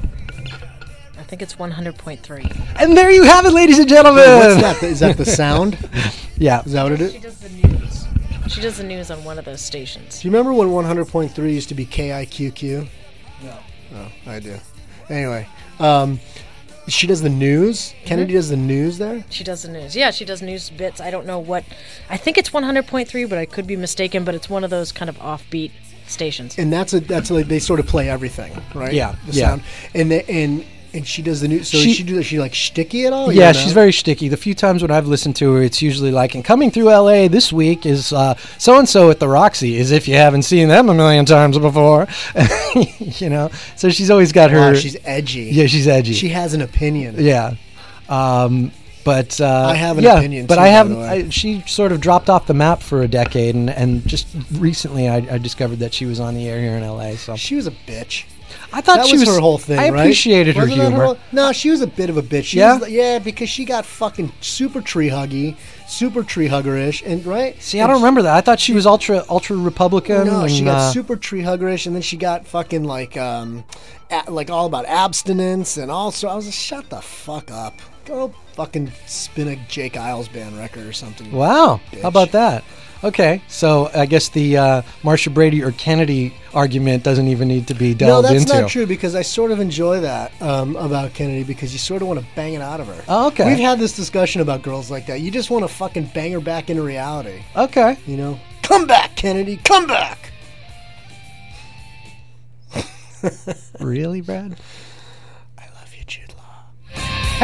I think it's one hundred point three. And there you have it, ladies and gentlemen. What's that? Is that the sound? Yeah. Is that what it is? She does the news. She does the news on one of those stations. Do you remember when one hundred point three used to be K I Q Q? No. Oh, I do. Anyway, um, she does the news. Kennedy does the news there. She does the news. Yeah, she does news bits. I don't know what. I think it's one hundred point three, but I could be mistaken. But it's one of those kind of offbeat stations. And that's a that's like they sort of play everything, right? Yeah, The yeah. sound. And they, and and she does the news. So She- she, she do is she like shticky at all? You Yeah, don't she's know? very shticky. The few times when I've listened to her, it's usually like, and coming through L A this week is uh, so-and-so at the Roxy, as if you haven't seen them a million times before. You know? So she's always got her... Wow, she's edgy. Yeah, she's edgy. She has an opinion. Yeah. Um, but... Uh, I have an yeah, opinion, but too, I by have the way. I, she sort of dropped off the map for a decade, and, and just recently I, I discovered that she was on the air here in L A, so... She was a bitch. I thought That she was was... her whole thing, I right? appreciated her Wasn't that humor. whole- no, she was a bit of a bitch. She Yeah? was, yeah, because she got fucking super tree huggy, super tree hugger-ish, and right. See, I don't remember that. I thought she was ultra ultra Republican. No, and, she got uh, super tree huggerish, and then she got fucking like, um, a, like all about abstinence and all. So I was like, shut the fuck up. Go fucking spin a Jake Isles band record or something. Wow. bitch. How about that? Okay, so I guess the uh, Marsha Brady or Kennedy argument doesn't even need to be No, delved that's into. not true because I sort of enjoy that um, about Kennedy because you sort of want to bang it out of her. Oh, okay. We've had this discussion about girls like that. You just want to fucking bang her back into reality. Okay. You know? Come back, Kennedy. Come back. Really, Brad? I love you, Jude Law.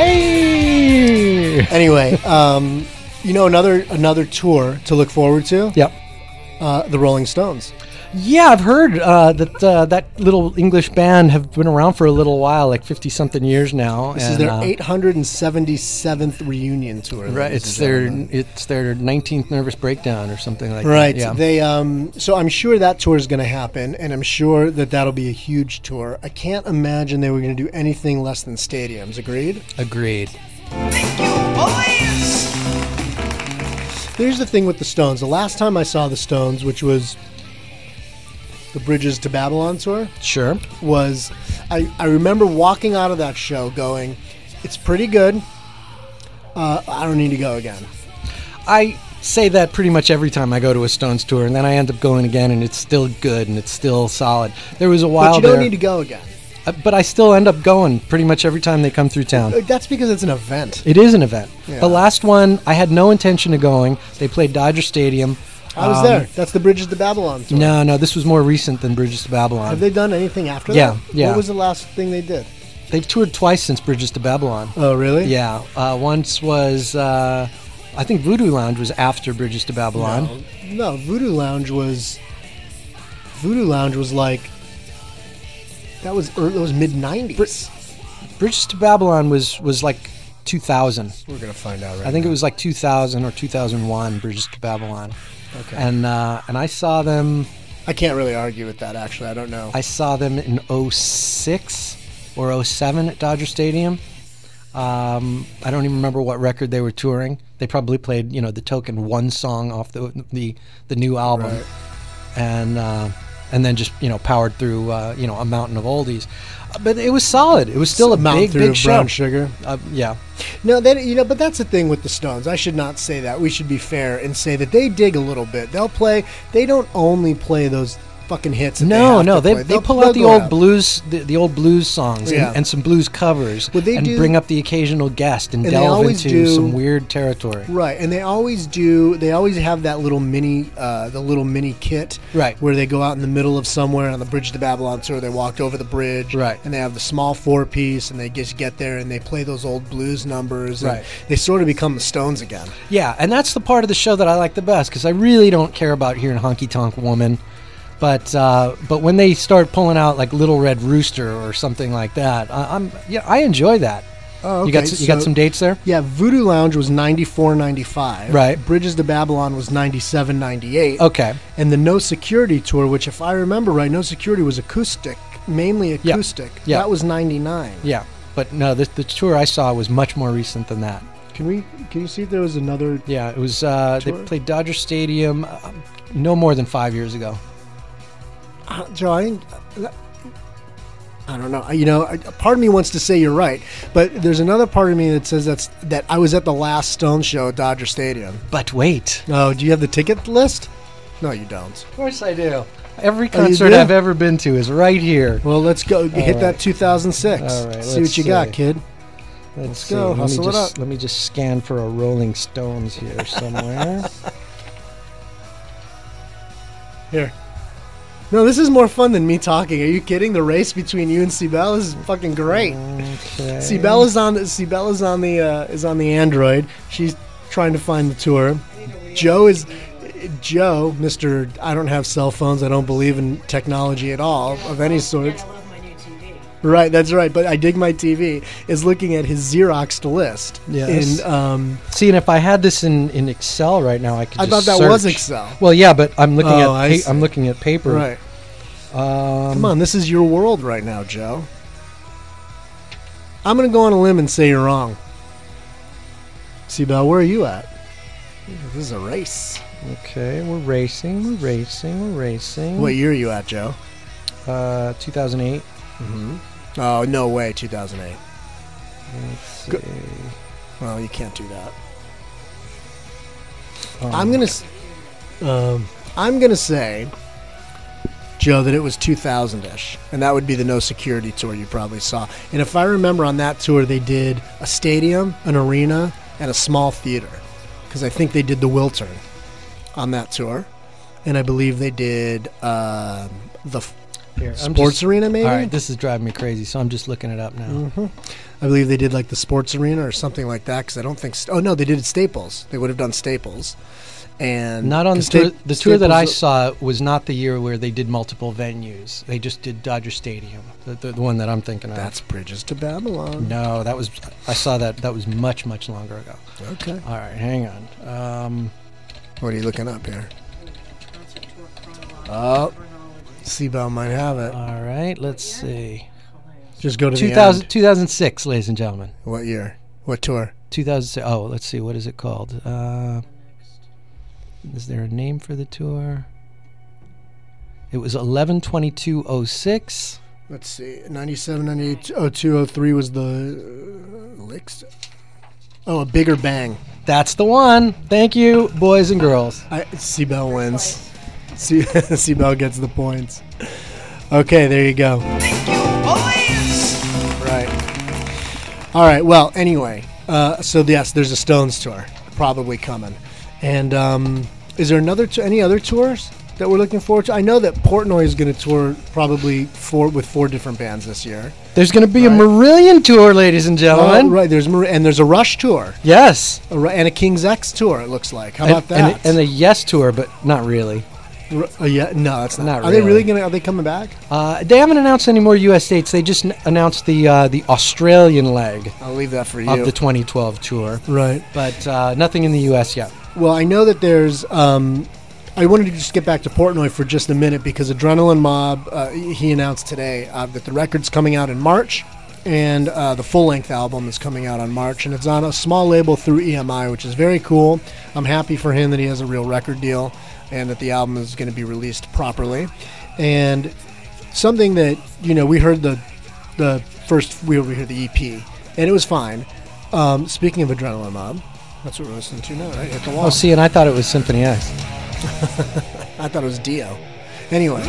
Hey! Anyway, um, you know another another tour to look forward to? Yep. Uh, the Rolling Stones. Yeah, I've heard uh, that uh, that little English band have been around for a little while, like fifty-something years now. This and, is their uh, eight hundred seventy-seventh reunion tour. Right, it's their it's their nineteenth Nervous Breakdown or something like right. that. Right. Yeah. They um. So I'm sure that tour is going to happen, and I'm sure that that'll be a huge tour. I can't imagine they were going to do anything less than stadiums. Agreed. Agreed. Thank you, boys. Here's the thing with the Stones. The last time I saw the Stones, which was the Bridges to Babylon tour, Sure. was I, I remember walking out of that show going, it's pretty good. Uh, I don't need to go again. I say that pretty much every time I go to a Stones tour, and then I end up going again, and it's still good and it's still solid. There was a while But you don't there, need to go again. uh, but I still end up going pretty much every time they come through town. Uh, That's because it's an event. It is an event. Yeah. The last one, I had no intention of going. They played Dodger Stadium. I was Um, there. That's the Bridges to Babylon tour. No, no, this was more recent than Bridges to Babylon. Have they done anything after Yeah, that? yeah. What was the last thing they did? They've toured twice since Bridges to Babylon. Oh, really? Yeah. Uh, once was, uh, I think Voodoo Lounge was after Bridges to Babylon. No, no, Voodoo Lounge was. Voodoo Lounge was like. That was early, that was mid nineties. Bridges to Babylon was, was like two thousand. We're gonna find out right I think now. it was like two thousand or two thousand one, Bridges to Babylon. Okay. And uh, and I saw them. I can't really argue with that. Actually, I don't know. I saw them in oh six or oh seven at Dodger Stadium. Um, I don't even remember what record they were touring. They probably played, you know, the token one song off the the, the new album, Right. and uh, and then just, you know, powered through uh, you know, a mountain of oldies. Uh, But it was solid. It was still a Mountain big through big of show. brown sugar. Uh, yeah. No, they, you know, but that's the thing with the Stones. I should not say that. We should be fair and say that they dig a little bit. They'll play. They don't only play those fucking hits. That they No, have no, to they play. they They'll- pull they'll out the go old blues, the, the old blues songs, Yeah. and, and some blues covers, Well, they and do- bring up the occasional guest and, And they delve always into do- some weird territory. Right, and they always do. They always have that little mini, uh, the little mini kit, Right. where they go out in the middle of somewhere on the Bridge to Babylon tour. They walked over the bridge, Right. and they have the small four piece, and they just get there and they play those old blues numbers. And Right. they sort of become the Stones again. Yeah, and that's the part of the show that I like the best, because I really don't care about hearing Honky Tonk Woman, but uh, but when they start pulling out like Little Red Rooster or something like that, I, I'm yeah, I enjoy that. Oh, You got okay, s- you got so- some dates there? Yeah, Voodoo Lounge was ninety-four, ninety-five. Right. Bridges to Babylon was ninety-seven, ninety-eight. Okay. And the No Security tour, which if I remember right, No Security was acoustic, mainly Yeah. acoustic. Yeah. That was ninety-nine. Yeah, but no, the the tour I saw was much more recent than that. Can we? Can you see if there was another? Yeah, it was. Uh, they Tour? played Dodger Stadium uh, no more than five years ago. Uh, Joe, I, think- I don't know. You know, a part of me wants to say you're right, but there's another part of me that says that's that I was at the last Stone show at Dodger Stadium. But wait, Oh, do you have the ticket list? No, you don't. of course I do. Every Oh, you concert do? I've ever been to is right here. Well, let's go hit right. that two thousand six. All right, see let's what you see. got, kid. Let's go, see. Let me hustle it just up. let me just scan for a Rolling Stones here somewhere. Here. No, this is more fun than me talking. Are you kidding? The race between you and Cibel is fucking great. Okay. Cibel is on. Cibel is on the uh, is on the Android. She's trying to find the tour. Joe is Joe, Mister I don't have cell phones. I don't believe in technology at all of any sort. Right, that's right. But I dig my T V. Is looking at his Xeroxed list. Yes. In, um, See, and if I had this in, in Excel right now, I could. I just thought that was search. Excel. Well, yeah, but I'm looking Oh, I at see. pa- I'm looking at paper. Right. Um, Come on, this is your world right now, Joe. I'm gonna go on a limb and say you're wrong. Cibel, where are you at? This is a race. Okay, we're racing. We're racing. We're racing. What year are you at, Joe? Uh, two thousand eight. Mm-hmm. Oh, no way, two thousand eight. Let's see. Go- Well, you can't do that. Um, I'm gonna, s- um, I'm gonna say, Joe, that it was two thousand-ish, and that would be the No Security tour you probably saw. And if I remember, on that tour they did a stadium, an arena, and a small theater, because I think they did the Wiltern on that tour, and I believe they did uh, the. F- Here, I'm Sports just- Arena, maybe? All right, this is driving me crazy, so I'm just looking it up now. Mm-hmm. I believe they did like the Sports Arena or something like that, because I don't think... St- oh, no, they did it Staples. They would have done Staples. And Not on the 'cause tour. Sta- The tour that I Staples- saw was not the year where they did multiple venues. They just did Dodger Stadium, the, the, the one that I'm thinking of. That's Bridges to Babylon. No, that was... I saw that. That was much, much longer ago. Okay. All right, hang on. Um, What are you looking up here? Oh, Seabell might have it. all right, let's see. Just go to two the thousand, end. two thousand six, ladies and gentlemen. What year? What tour? two thousand six. Oh, let's see. What is it called? Uh, is there a name for the tour? It was eleven twenty-two oh six. Let's see. ninety-seven, ninety-eight, oh two, oh three was the uh, licks. Oh, a Bigger Bang. That's the one. Thank you, boys and girls. I, Seabell wins. Se- Seabell gets the points. Okay, there you go. Thank you, boys. Right. All right. Well, anyway, uh, so yes, there's a Stones tour probably coming, and um, is there another t- any other tours that we're looking forward to? I know that Portnoy is going to tour probably four with four different bands this year. There's going to be Right. a Marillion tour, ladies and Oh, gentlemen. right. There's Mar- and there's a Rush tour, Yes. a, Ru- and a King's X tour. It looks like. How And- about that? And, and a Yes tour, but not really. R- uh, yeah, no, it's not. Not Are they really really. gonna? Are they coming back? Uh, they haven't announced any more U S dates. They just n- announced the uh, the Australian leg I'll leave that for you. of the twenty twelve tour, Right. but uh, nothing in the U S yet. Well, I know that there's. Um, I wanted to just get back to Portnoy for just a minute because Adrenaline Mob, uh, he announced today uh, that the record's coming out in March, and uh, the full-length album is coming out on March, and it's on a small label through E M I, which is very cool. I'm happy for him that he has a real record deal, and that the album is going to be released properly. And something that, you know, we heard the the first we we heard the E P, and it was fine. Um, speaking of Adrenaline Mob, that's what we're listening to now, right? Hit the wall. Oh, see, and I thought it was Symphony X. I thought it was Dio. Anyway,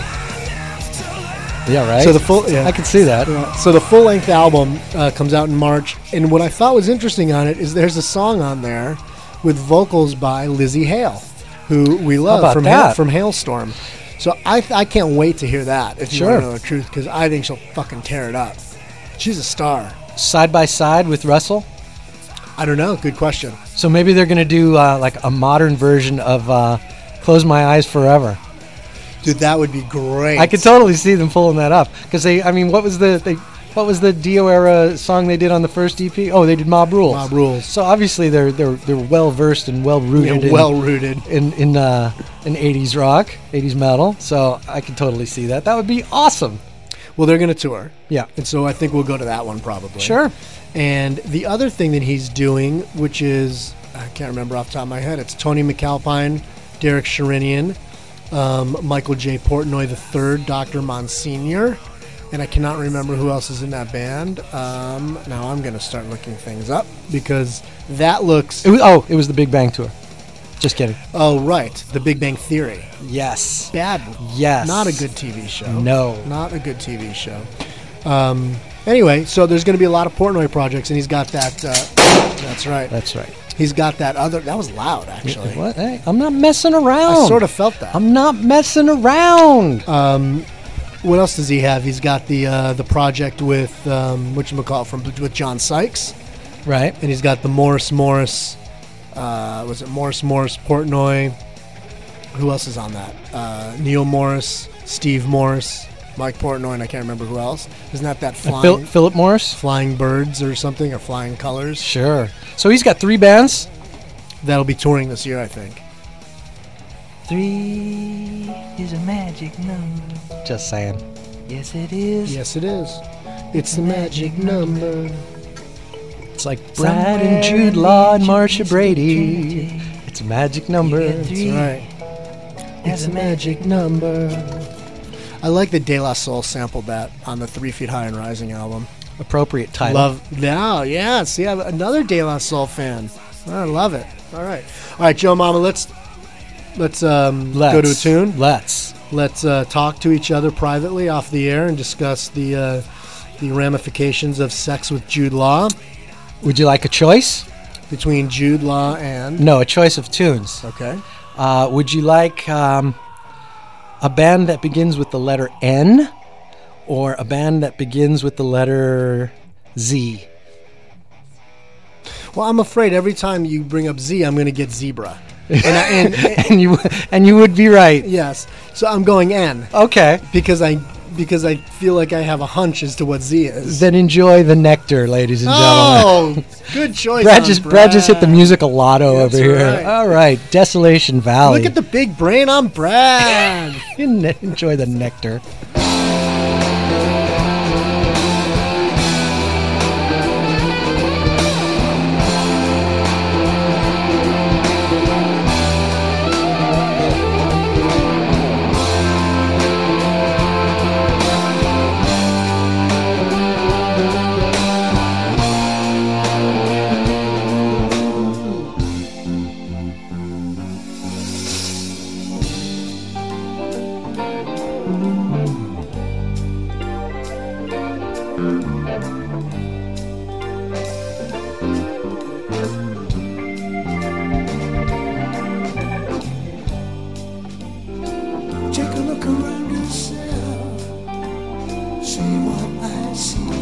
Yeah, right. so the full yeah. I could see that. Yeah. So the full length album uh, comes out in March, and what I thought was interesting on it is there's a song on there with vocals by Lizzie Hale, who we love about from that? Hail, from Hailstorm. So I th- I can't wait to hear that. If you Sure. want to know the truth, because I think she'll fucking tear it up. She's a star. Side by side with Russell. I don't know. Good question. So maybe they're going to do uh, like a modern version of uh, "Close My Eyes Forever." Dude, that would be great. I could totally see them pulling that up because they. I mean, what was the they? What was the Dio era song they did on the first E P? Oh, they did Mob Rules. Mob Rules. So obviously they're they're they're well versed and well rooted. Yeah, well rooted. in in uh, in eighties rock, eighties metal. So I could totally see that. That would be awesome. Well, they're going to tour. Yeah. And so I think we'll go to that one probably. Sure. And the other thing that he's doing, which is, I can't remember off the top of my head, it's Tony McAlpine, Derek Sherinian, um, Michael J. Portnoy the third, Doctor Monsignor, and I cannot remember who else is in that band. Um, now I'm going to start looking things up because that looks... It was, oh, it was the Big Bang Tour. Just kidding. Oh, right. The Big Bang Theory. Yes. Bad. Yes. Not a good T V show. No. Not a good T V show. Um, anyway, so there's going to be a lot of Portnoy projects, and he's got that... Uh, that's right. That's right. He's got that other... That was loud, actually. What? Hey, I'm not messing around. I sort of felt that. I'm not messing around. Um, what else does he have? He's got the uh, the project with um, whatchamacallit from with John Sykes, Right. and he's got the Morris Morris. Uh, was it Morris Morris Portnoy? Who else is on that? Uh, Neil Morris, Steve Morris, Mike Portnoy, and I can't remember who else. Isn't that that Uh, flying Phil, Philip Morris? Flying Birds or something, or Flying Colors? Sure. So he's got three bands. That'll be touring this year, I think. Three is a magic number. Just saying. Yes, it is. Yes, it is. It's the magic number. It's like Brad and Jude Law and Marcia Brady. It's a magic number. That's right. It's a magic number. I like that De La Soul sampled that on the Three Feet High and Rising album. Appropriate title. Love now, yeah. See, I'm another De La Soul fan. I love it. All right, all right, Joe Mama. Let's let's um, Let's. go to a tune. Let's. Let's uh, talk to each other privately off the air and discuss the uh, the ramifications of sex with Jude Law. Would you like a choice? Between Jude Law and No, a choice of tunes. okay, Uh, would you like um, a band that begins with the letter N or a band that begins with the letter Z? Well, I'm afraid every time you bring up Z, I'm going to get zebra. And, I, and, and you and you would be right. Yes. So I'm going N. Okay. Because I because I feel like I have a hunch as to what Z is. Then enjoy the nectar, ladies and gentlemen. Oh, good choice. Brad on just Brad. Brad just hit the musical lotto That's over here. right. All right, Desolation Valley. Look at the big brain on Brad. Enjoy the nectar. Take a look around yourself, see what I see.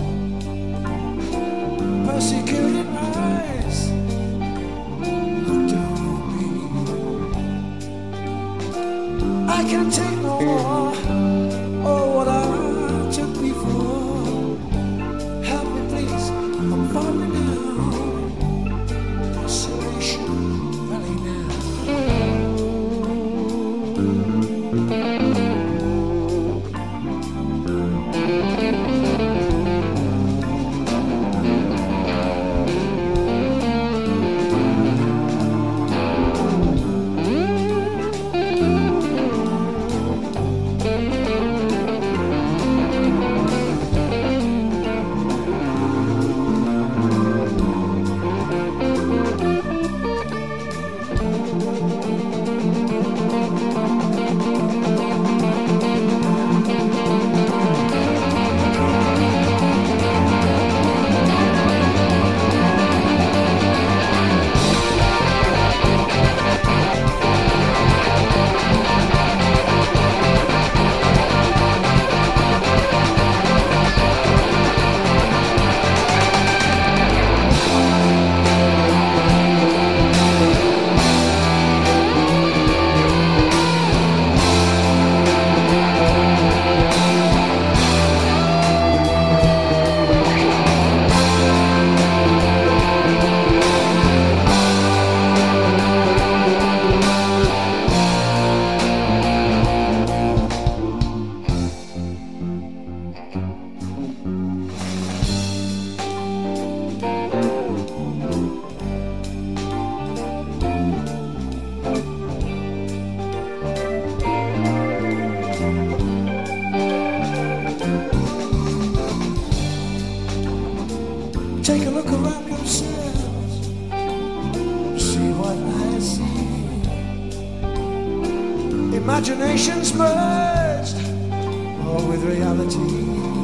Persecuted rise, look down on me. I can't take no more, oh what I took before. Help me please, I'm falling down. Desolation Valley now. Take a look around yourselves, see what I see. Imagination's merged, all with reality.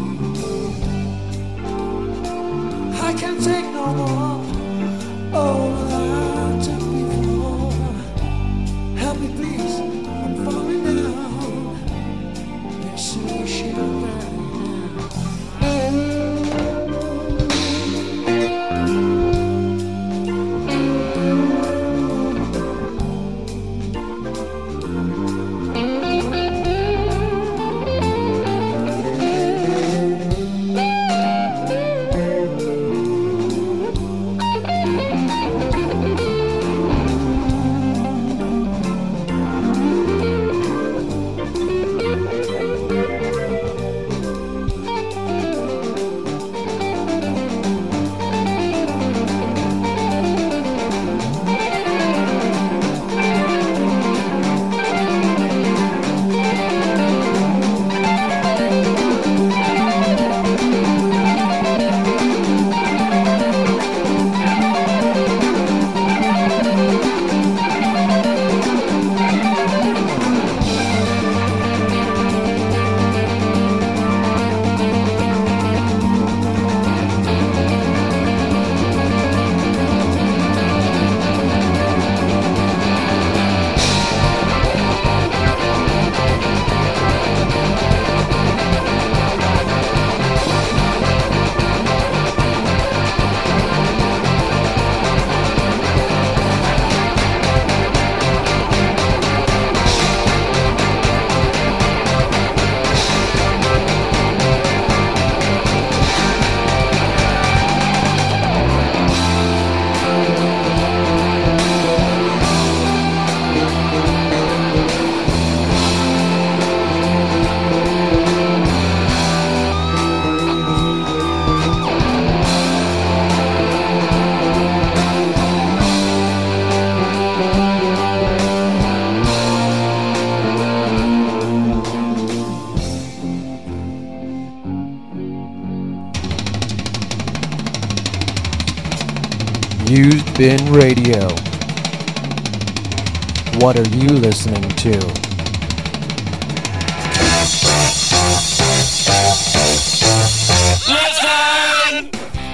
I can't take no more, oh what I took before. Help me please, I'm falling down. Desolation Valley. Bin Radio. What are you listening to? Listen!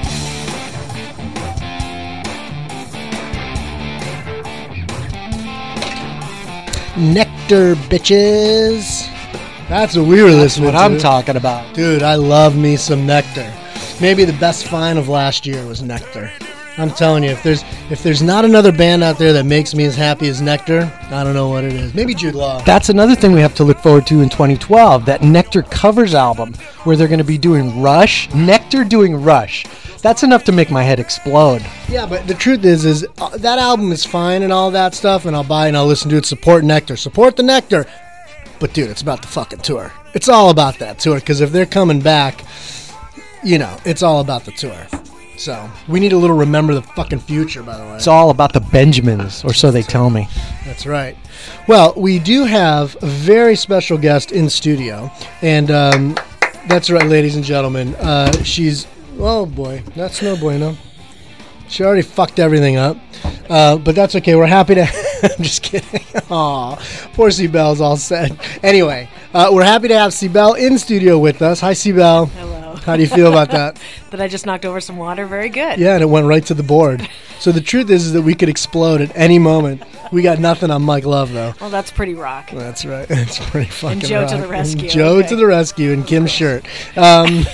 Nectar, bitches. That's what we were That's listening what to. I'm talking about. Dude, I love me some Nectar. Maybe the best find of last year was Nectar. I'm telling you, if there's if there's not another band out there that makes me as happy as Nectar, I don't know what it is. Maybe Jude Law. That's another thing we have to look forward to in twenty twelve, that Nectar covers album where they're going to be doing Rush. Nectar doing Rush. That's enough to make my head explode. Yeah, but the truth is, is uh, that album is fine and all that stuff, and I'll buy and I'll listen to it. Support Nectar. Support the Nectar. But, dude, it's about the fucking tour. It's all about that tour, because if they're coming back, you know, it's all about the tour. So, we need a little Remember the Fucking Future, by the way. It's all about the Benjamins, or so they tell me. That's right. Well, we do have a very special guest in studio, and um, that's right, ladies and gentlemen. Uh, she's, oh boy, that's no bueno. She already fucked everything up, uh, but that's okay. We're happy to. I'm just kidding. Aw, poor Cybelle's all set. Anyway, uh, we're happy to have Cybelle in studio with us. Hi, Cybelle. Hello. How do you feel about that? That I just knocked over some water. Very good. Yeah, and it went right to the board. So the truth is, is that we could explode at any moment. We got nothing on Mike Love, though. Well, that's pretty rock. That's right. It's pretty fucking And Joe rock. to the rescue. And Joe okay. to the rescue in Kim's shirt. Um,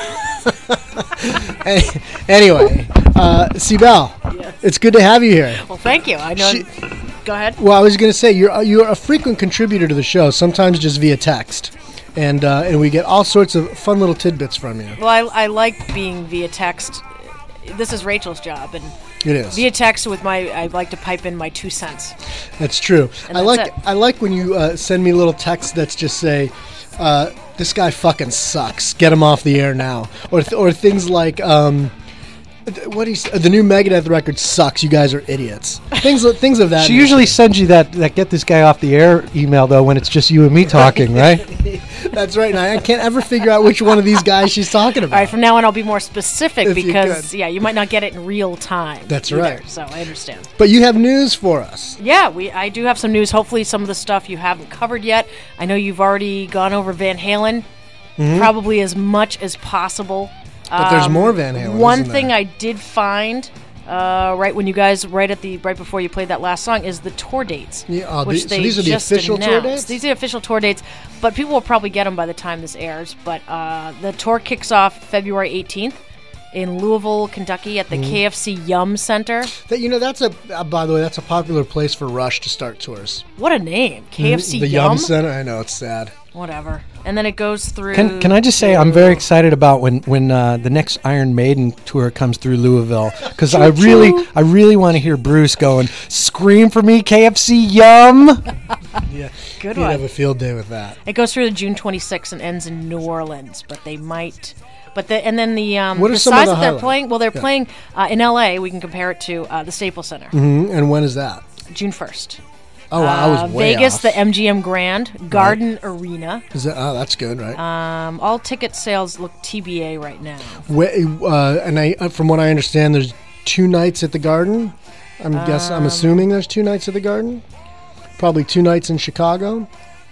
anyway, uh, Cybelle, Yes. it's good to have you here. Well, thank you. I know. She- Go ahead. Well, I was going to say, you're you're a frequent contributor to the show, sometimes just via text. And uh, and we get all sorts of fun little tidbits from you. Well, I, I like being via text. This is Rachel's job, and It is. via text with my, I like to pipe in my two cents. That's true. And I that's like it. I like when you uh, send me little texts that just say, uh, "This guy fucking sucks. Get him off the air now," or th- or things like, um, th- "What he's the new Megadeth record sucks. You guys are idiots." Things things of that. She nature. usually sends you that, that get this guy off the air email, though, when it's just you and me talking, right? That's right. And I can't ever figure out which one of these guys she's talking about. All right, from now on, I'll be more specific If you because, could. yeah, you might not get it in real time. That's either, right. So I understand. But you have news for us. Yeah, we. I do have some news. Hopefully, some of the stuff you haven't covered yet. I know you've already gone over Van Halen, probably as much as possible. Mm-hmm. But there's more Van Halen, One isn't thing there? I did find, uh, right when you guys, right at the, right before you played that last song, is the tour dates. Yeah, oh, which the- so they these are the just official tour announced. dates? These are the official tour dates, but people will probably get them by the time this airs. But uh, the tour kicks off February eighteenth. In Louisville, Kentucky, at the Mm-hmm. K F C Yum Center. That you know, that's a uh, by the way, that's a popular place for Rush to start tours. What a name, K F C Mm-hmm. the Yum. Yum Center. I know it's sad. Whatever. And then it goes through. Can Can I just say I'm very excited about when when uh, the next Iron Maiden tour comes through Louisville, because I really I really want to hear Bruce going, "Scream for me, K F C Yum." Yeah, Good you'd one. have a field day with that. It goes through to June twenty-sixth and ends in New Orleans, but they might. But the and then the um, What are the some of size the that they're highlights? playing. Well, they're Yeah. playing uh, in L A. We can compare it to uh, the Staples Center, hmm And when is that? June first. Oh, wow, I was Uh, way Vegas, off. the M G M Grand Garden Arena. Is that, oh, that's good, right? Um, all ticket sales look T B A right now. Wait, uh, and I, uh, from what I understand, there's two nights at the Garden. I'm guess Um, I'm assuming there's two nights at the Garden. Probably two nights in Chicago.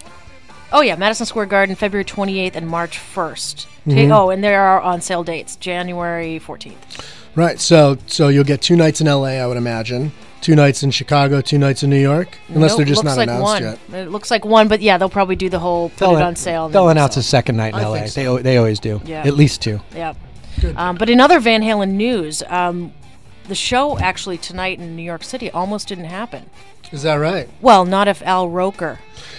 Oh yeah, Madison Square Garden, February twenty-eighth and March first. Mhm. Oh, and there are on sale dates, January fourteenth. Right. So so you'll get two nights in L A, I would imagine. Two nights in Chicago, two nights in New York, unless Nope, they're just looks not like announced one. yet. It looks like one, but yeah, they'll probably do the whole put They'll it an- on sale. and They'll then announce sell. a second night in I L A. think so. They al- they always do. Yeah. At least two. Yeah. Um, but in other Van Halen news, um, the show actually tonight in New York City almost didn't happen. Is that right? Well, not if Al Roker.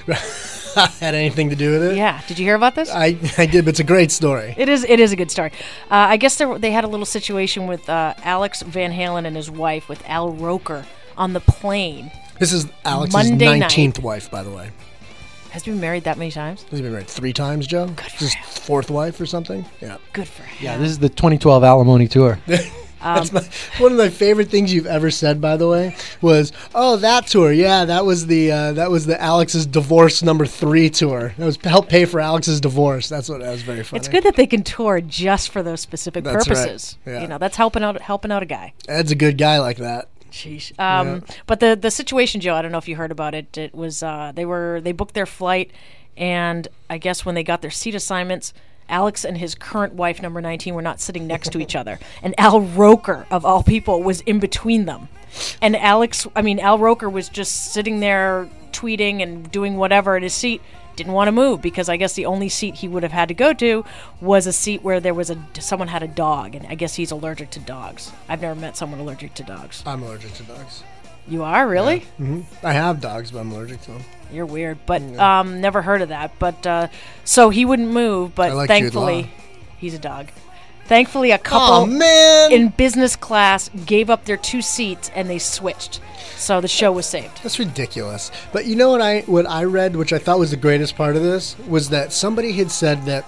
Had anything to do with it? Yeah. Did you hear about this? I, I did, but it's a great story. It is. It is a good story. Uh, I guess there, they had a little situation with uh, Alex Van Halen and his wife, with Al Roker, on the plane. This is Alex's Monday night. nineteenth wife, by the way. Has he been married that many times? Has he been married three times, Joe? Good for His him. fourth wife or something? Yeah. Good for him. Yeah, this is the twenty twelve Alimony tour. That's my, one of my favorite things you've ever said, by the way, was, "Oh, that tour, yeah, that was the uh, that was the Alex's divorce number three tour. That was to help pay for Alex's divorce." That's what that was very funny. It's good that they can tour just for those specific That's right. purposes. Yeah. You know, that's helping out helping out a guy. Ed's a good guy like that. Sheesh. Um, Yeah. But the the situation, Joe, I don't know if you heard about it. It was uh, they were they booked their flight, and I guess when they got their seat assignments, Alex and his current wife, number nineteen, were not sitting next to each other, and Al Roker, of all people, was in between them. And Alex, I mean, Al Roker was just sitting there tweeting and doing whatever at his seat. Didn't want to move because I guess the only seat he would have had to go to was a seat where there was a someone had a dog, and I guess he's allergic to dogs. I've never met someone allergic to dogs. I'm allergic to dogs. You are really? Yeah. hmm I have dogs, but I'm allergic to them. You're weird, but Yeah. um, never heard of that. But uh, so he wouldn't move, but I like Jude thankfully, Law. he's a dog. Thankfully, a couple Oh man! in business class gave up their two seats and they switched, so the show was saved. That's ridiculous. But you know what I what I read, which I thought was the greatest part of this, was that somebody had said that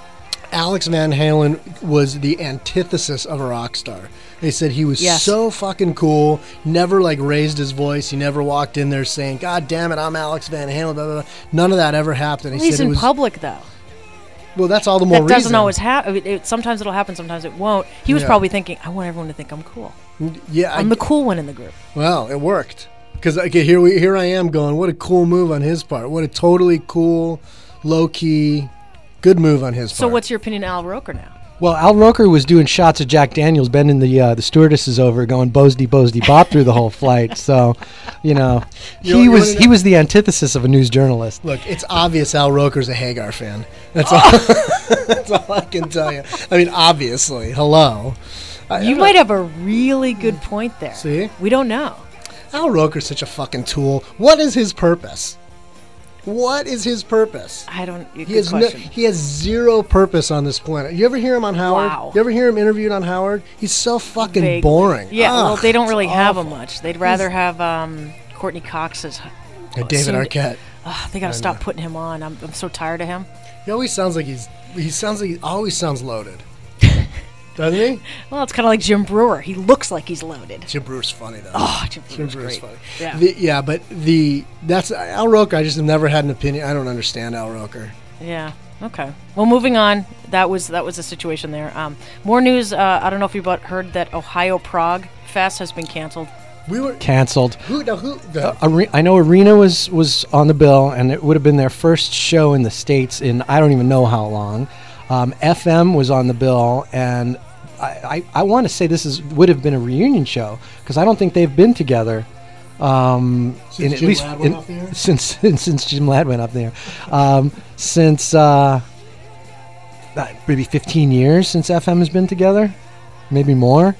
Alex Van Halen was the antithesis of a rock star. They said he was Yes. so fucking cool, never like raised his voice. He never walked in there saying, "God damn it, I'm Alex Van Halen." Blah, blah, blah. None of that ever happened. He He's said it in was, public though. Well, that's all the more That reason. doesn't always happen. It, it, sometimes it'll happen, sometimes it won't. He was Yeah. probably thinking, "I want everyone to think I'm cool. Yeah, I'm I, the cool one in the group." well, it worked. Because okay, here we here I am going. What a cool move on his part. What a totally cool, low key, good move on his So, part. what's your opinion of Al Roker now? Well, Al Roker was doing shots of Jack Daniels, bending the uh, the stewardesses over, going Bosdy Bosdy Bop through the whole flight. So, you know, You he know- you was wanna he know- was the antithesis of a news journalist. Look, it's obvious Al Roker's a Hagar fan. That's all. That's all I can tell you. I mean, obviously. Hello. I- You I- might have a really good point there. See? We don't know. Al Roker's such a fucking tool. What is his purpose? What is his purpose? I don't. Good He has no, question. he has zero purpose on this planet. You ever hear him on Howard? Wow. You ever hear him interviewed on Howard? He's so fucking Vaguely. boring. Yeah, well, Ugh, they don't it's really have him awful. much. They'd rather have um, Courtney Cox as And David seemed- Arquette. Ugh, they got to stop putting him on. I'm, I'm so tired of him. He always sounds like he's. He sounds like he always sounds loaded. Doesn't he? Well, it's kind of like Jim Brewer. He looks like he's loaded. Jim Brewer's funny though. Oh, Jim Jim Brewer's Brewer's great. funny. Yeah. The, yeah, but the that's Al Roker. I just have never had an opinion. I don't understand Al Roker. Yeah. Okay. Well, moving on. That was that was the situation there. Um, more news. Uh, I don't know if you about heard that Ohio Prague Fest has been canceled. We were Canceled. who? No, who? The, Are- I know Arena was was on the bill, and it would have been their first show in the States in I don't even know how long. Um, F M was on the bill, and I, I, I want to say this is would have been a reunion show because I don't think they've been together um, Since in at Jim least Ladd went in- off the air? since since Jim Ladd went up there, um, since uh, uh, maybe fifteen years since F M has been together, maybe more.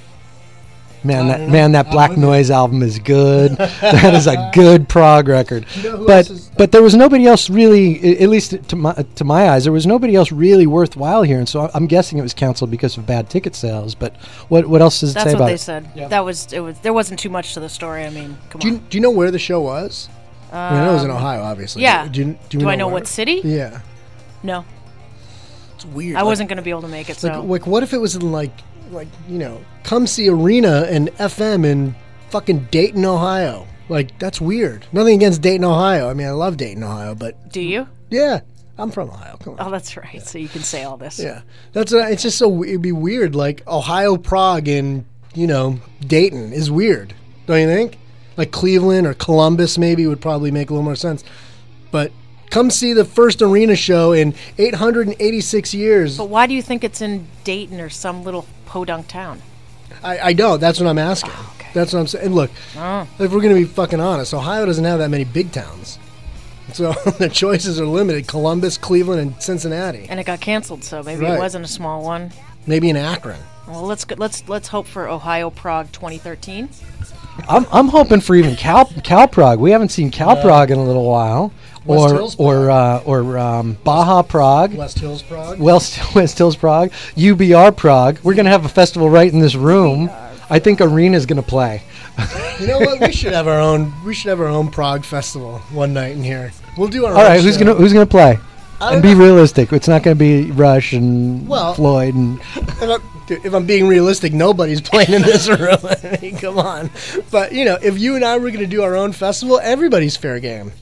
Man, I that don't know. man, that I'm Black with you. Noise album is good. That is a good prog record. You know who But else is- but there was nobody else really, i- at least to my to my eyes, there was nobody else really worthwhile here, and so I- I'm guessing it was canceled because of bad ticket sales. But what what else does it That's say what about they it? said. Yeah. That was it. Was there wasn't too much to the story? I mean, come do you on. do you know where the show was? I, mean, I know it was in Ohio, obviously. yeah. Do, you, do, you Do I know where? what city? Yeah. No, It's weird. I Like- wasn't going to be able to make it. So Like, like, what if it was in like, like you know, come see Arena and F M in fucking Dayton, Ohio? Like, that's weird. Nothing against Dayton, Ohio. I mean, I love Dayton, Ohio, but do you? yeah, I'm from Ohio. Come on. Oh, that's right. So you can say all this. Yeah, that's uh, it's just so it'd be weird. Like Ohio, Prague, and you know Dayton is weird, don't you think? Like Cleveland or Columbus maybe would probably make a little more sense. But come see the first arena show in eight hundred eighty-six years. But why do you think it's in Dayton or some little podunk town? I, I know. That's what I'm asking. Oh, okay. That's what I'm saying. And look, Oh. if we're going to be fucking honest, Ohio doesn't have that many big towns. So the choices are limited. Columbus, Cleveland, and Cincinnati. And it got canceled, so maybe Right. it wasn't a small one. Maybe in Akron. Well, let's go, let's let's hope for Ohio Prague twenty thirteen. I'm I'm hoping for even Cal Cal Prague. We haven't seen Cal No. Prague in a little while, West or Hills or uh, or um, Baja Prague. West Hills, Prague. West, West Hills Prague, U B R Prague. We're going to have a festival right in this room. I think Arena's going to play. You know what? We should have our own. We should have our own Prague festival one night in here. We'll do our. All own right, who's show. going to who's going to play? I And don't be know. realistic. It's not going to be Rush and Well- Floyd and If I'm, dude, if I'm being realistic, nobody's playing in this room. I mean, come on. But you know, if you and I were going to do our own festival, everybody's fair game.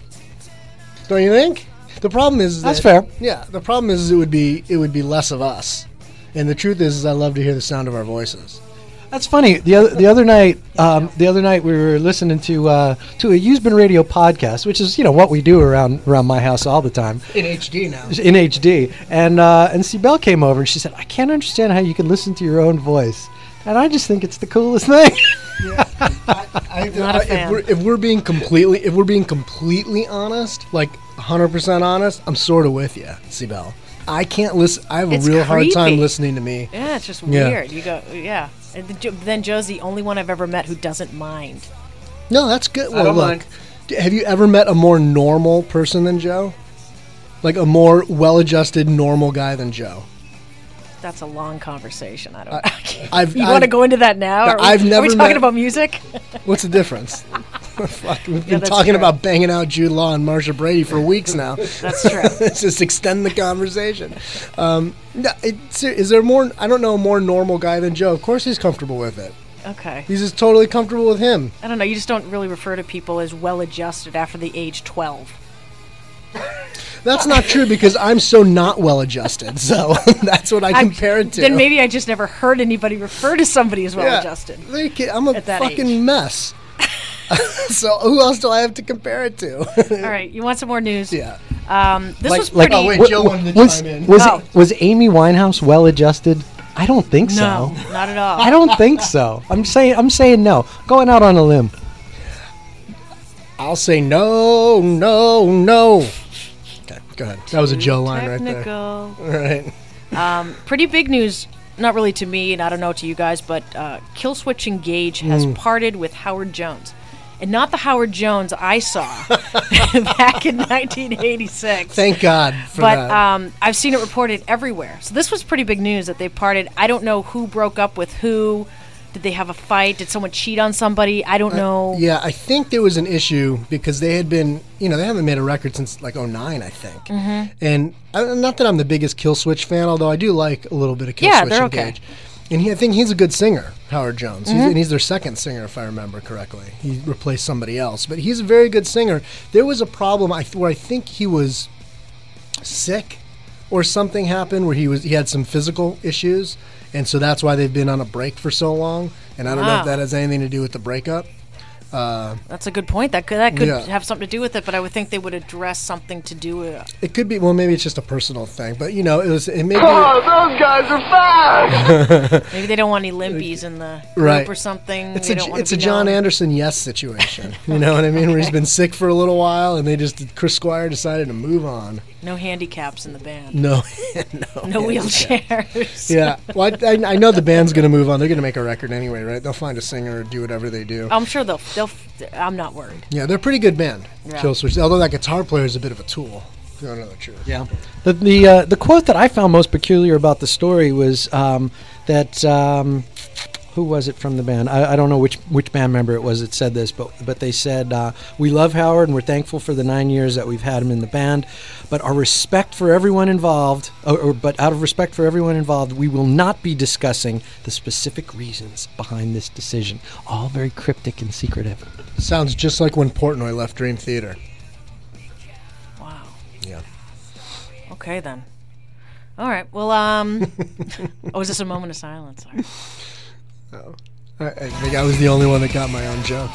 Don't you think? The problem is That's that- fair. Yeah. The problem is it would be it would be less of us. And the truth is, is I love to hear the sound of our voices. That's funny. The other the other night, um, the other night we were listening to uh, to a Used Bin Radio podcast, which is you know what we do around around my house all the time. In H D now. In H D, and uh, and Sibel came over and she said, "I can't understand how you can listen to your own voice," and I just think it's the coolest thing. Yeah. I, I, Not a I, fan. If, we're, if we're being completely if we're being completely honest, like one hundred percent honest, I'm sort of with you, Sibel. I can't listen. I have It's a real hard time creepy. listening to me. Yeah, it's just Yeah. weird. You go, yeah. And then Jo- then Joe's the only one I've ever met who doesn't mind. No, that's good. Well, don't look, mind. d- have you ever met a more normal person than Joe? Like a more well-adjusted, normal guy than Joe? That's a long conversation. I don't. I- I can't- I've- you want to I've- go into that now? Are we, I've are never we talking met- about music? What's the difference? Fuck, we've Yeah, been that's talking true. about banging out Jude Law and Marsha Brady for weeks now. That's true. Let's just extend the conversation. Um, no, it, ser- is there more? I don't know a more normal guy than Joe. Of course, he's comfortable with it. Okay. He's just totally comfortable with him. I don't know. You just don't really refer to people as well-adjusted after the age twelve. That's not true because I'm so not well-adjusted. So that's what I I'm- compare it to. Then maybe I just never heard anybody refer to somebody as well-adjusted. Yeah. Are you kidding? I'm a At that fucking age. mess. So who else do I have to compare it to? All right. You want some more news? Yeah. Um, this Like- was like- pretty. Oh, wait, wa- Joe wa- wanted to was, chime in. Was, Oh. was Amy Winehouse well adjusted? I don't think no, so. not at all. I don't think so. I'm saying I'm saying no. Going out on a limb. I'll say no, no, no. Okay, go ahead. That was a Joe line right there. Technical. All right. Um, pretty big news, not really to me, and I don't know to you guys, but uh, Killswitch Engage has Hmm. parted with Howard Jones. And not the Howard Jones I saw back in nineteen eighty-six. Thank God for but that. um, I've seen it reported everywhere. So this was pretty big news that they parted. I don't know who broke up with who. Did they have a fight? Did someone cheat on somebody? I don't know. Yeah, I think there was an issue because they had been, you know, they haven't made a record since like oh nine, I think. Mm-hmm. And uh, not that I'm the biggest Killswitch fan, although I do like a little bit of Killswitch Yeah, they're okay. Engage. And he, I think he's a good singer, Howard Jones. He's, Mm-hmm. and he's their second singer, if I remember correctly. He replaced somebody else, but he's a very good singer. There was a problem I th- where I think he was sick, or something happened where he was he had some physical issues, and so that's why they've been on a break for so long. And I don't know Wow. if that has anything to do with the breakup. That's a good point. That could that could Yeah. have something to do with it, but I would think they would address something to do with it. It could be, well, maybe it's just a personal thing, but you know, it was, it may be, Maybe they don't want any limpies in the group Right. or something. it's They a, don't wanna it's a be John known. Anderson yes situation. You know what I mean? Where he's been sick for a little while, and they just, Chris Squire decided to move on. No handicaps in the band. No, no, No yeah. wheelchairs. Yeah, well, I, I know the band's gonna move on. They're gonna make a record anyway, right? They'll find a singer or do whatever they do. I'm sure they'll they'll. I'm not worried. Yeah, they're a pretty good band. Yeah. Killswitch, although that guitar player is a bit of a tool. If you don't know the truth. Yeah. The the uh, the quote that I found most peculiar about the story was um, that um, who was it from the band? I, I don't know which which band member it was that said this, but but they said uh, we love Howard and we're thankful for the nine years that we've had him in the band, but our respect for everyone involved, or, or but out of respect for everyone involved, we will not be discussing the specific reasons behind this decision. All very cryptic and secretive. Sounds just like when Portnoy left Dream Theater. Wow. Yeah. Okay then. All right. Well, um. oh, is this a moment of silence? Sorry. I, I think I was the only one that got my own joke.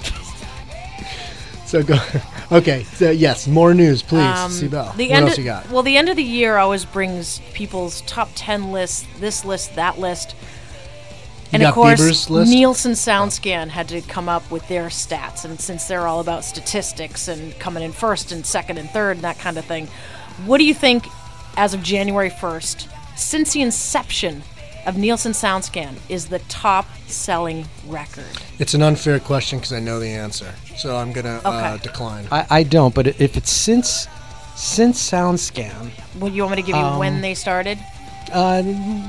So go. Okay. So yes, more news, please. Um, Sibel. the What end else of- you got? Well, the end of the year always brings people's top ten lists, this list, that list. And got of course, Bieber's list? Nielsen SoundScan had to come up with their stats. And since they're all about statistics and coming in first and second and third and that kind of thing, what do you think, as of January first, since the inception of Nielsen SoundScan, is the top-selling record? It's an unfair question because I know the answer, so I'm gonna uh, Okay. decline. I, I don't, but if it's since since SoundScan, Well, you want me to give you Um, when they started? uh,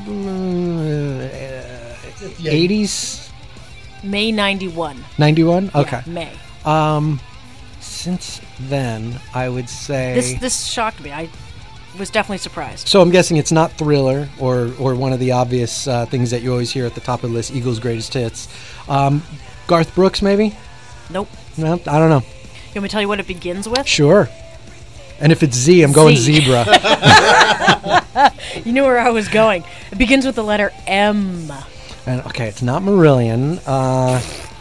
eighties, May ninety-one. ninety-one. Okay. Yeah, May. Um, since then, I would say. This this shocked me. I was definitely surprised. So I'm guessing it's not Thriller or or one of the obvious uh, things that you always hear at the top of the list, Eagles' greatest hits. Um, Garth Brooks, maybe? Nope. No, I don't know. You want me to tell you what it begins with? Sure. And if it's Z, I'm going Z. Zebra. You knew where I was going. It begins with the letter M. And okay, it's not Marillion. Uh,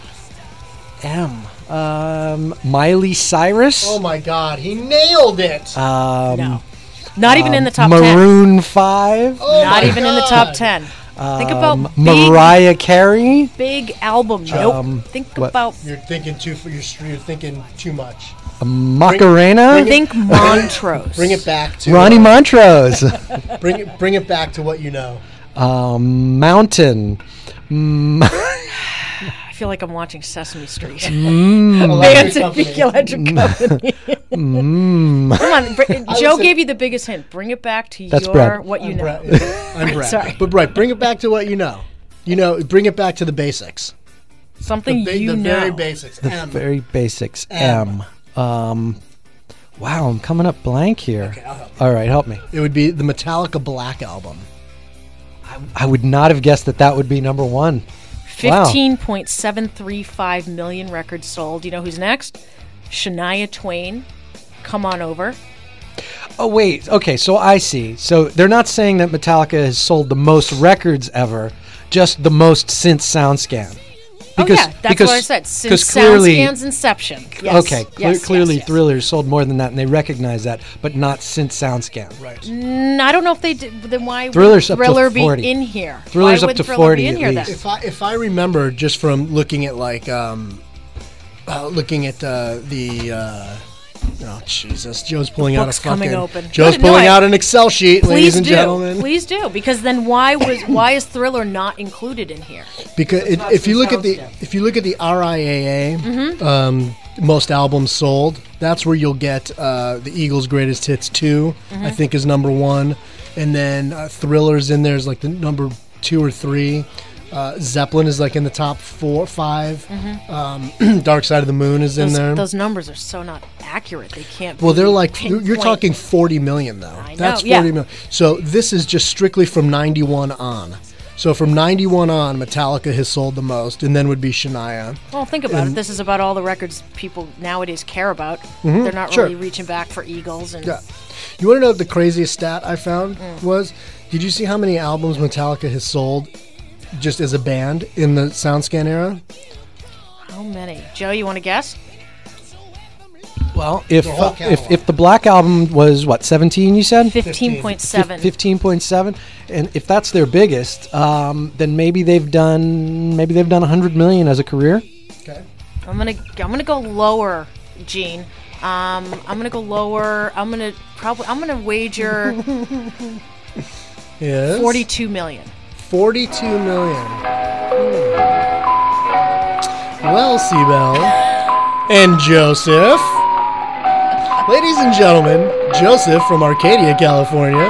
M. Um, Miley Cyrus. Oh my God, he nailed it. Um, No. Not even um, in the top ten. Maroon five. Oh Not my even in the God. top ten. Think about Um, big, Mariah Carey. big album. Nope. Um, Think what? about You're thinking too. You're, you're thinking too much. Macarena. bring it- think Montrose. Bring it back to Ronnie uh, Montrose. Bring it. Bring it back to what you know. um, Mountain. Mm, I feel like I'm watching Sesame Street. mm, Bands Electric and Big Company. Electric Company. mm. Come on, br- Joe listen- gave you the biggest hint. Bring it back to That's your Brett. what you I'm know. Brett. I'm Brett. Sorry. But Brett, bring it back to what you know. You know, bring it back to the basics. Something The, ba- you the know. very basics. M. Very basics. M. M. Um, wow, I'm coming up blank here. Okay, I'll help you. All right, help me. It would be the Metallica Black Album. I would not have guessed that that would be number one. Wow. fifteen point seven three five million records sold. You know who's next? Shania Twain. Come on over. Oh, wait. Okay, so I see. So they're not saying that Metallica has sold the most records ever, just the most since SoundScan. Because, oh yeah, that's because, what I said. Since because clearly, SoundScan's inception. Yes. okay, cle- yes, clearly yes, yes. Thriller sold more than that, and they recognize that, but not since SoundScan. Right. Mm, I don't know if they did. Then why Thriller's would up to Thriller be forty. in here? Thriller's why up would to Thriller forty be in at here least. then? If I if I remember just from looking at like um, uh, looking at uh, the. Uh, Oh Jesus! Joe's pulling out a book's fucking. coming open. Joe's Good, no, pulling I- out an Excel sheet, Please ladies and do. gentlemen. Please do, because then why was why is Thriller not included in here? Because it, if you look at the if you look at the R I A A Mm-hmm. um, most albums sold, that's where you'll get uh, the Eagles' Greatest Hits two. Mm-hmm. I think is number one, and then uh, Thriller's in there is like the number two or three. Uh, Zeppelin is like in the top four, five. Um, Dark Side of the Moon is in Mm-hmm. Those, there. those numbers are so not accurate. They can't. Well, be they're like you're pinpoint. talking forty million though. I know, That's yeah. forty million. So this is just strictly from ninety-one on. So from ninety-one on, Metallica has sold the most, and then would be Shania. Well, think about it. This is about all the records people nowadays care about. They're not sure. really reaching back for Eagles and Yeah. You want to know what the craziest stat I found Mm. was? Did you see how many albums Metallica has sold just as a band in the SoundScan era? how many? Joe, you want to guess? Well, if, The whole uh, if catalog. if the Black Album was what seventeen, you said Fifteen point seven. fifteen point seven, and if that's their biggest, um, then maybe they've done maybe they've done a hundred million as a career. Okay. I'm gonna I'm gonna go lower, Gene. Um, I'm gonna go lower. I'm gonna probably I'm gonna wager Yes. forty-two million. forty-two million. Well, Seabell and Joseph. Ladies and gentlemen, Joseph from Arcadia, California.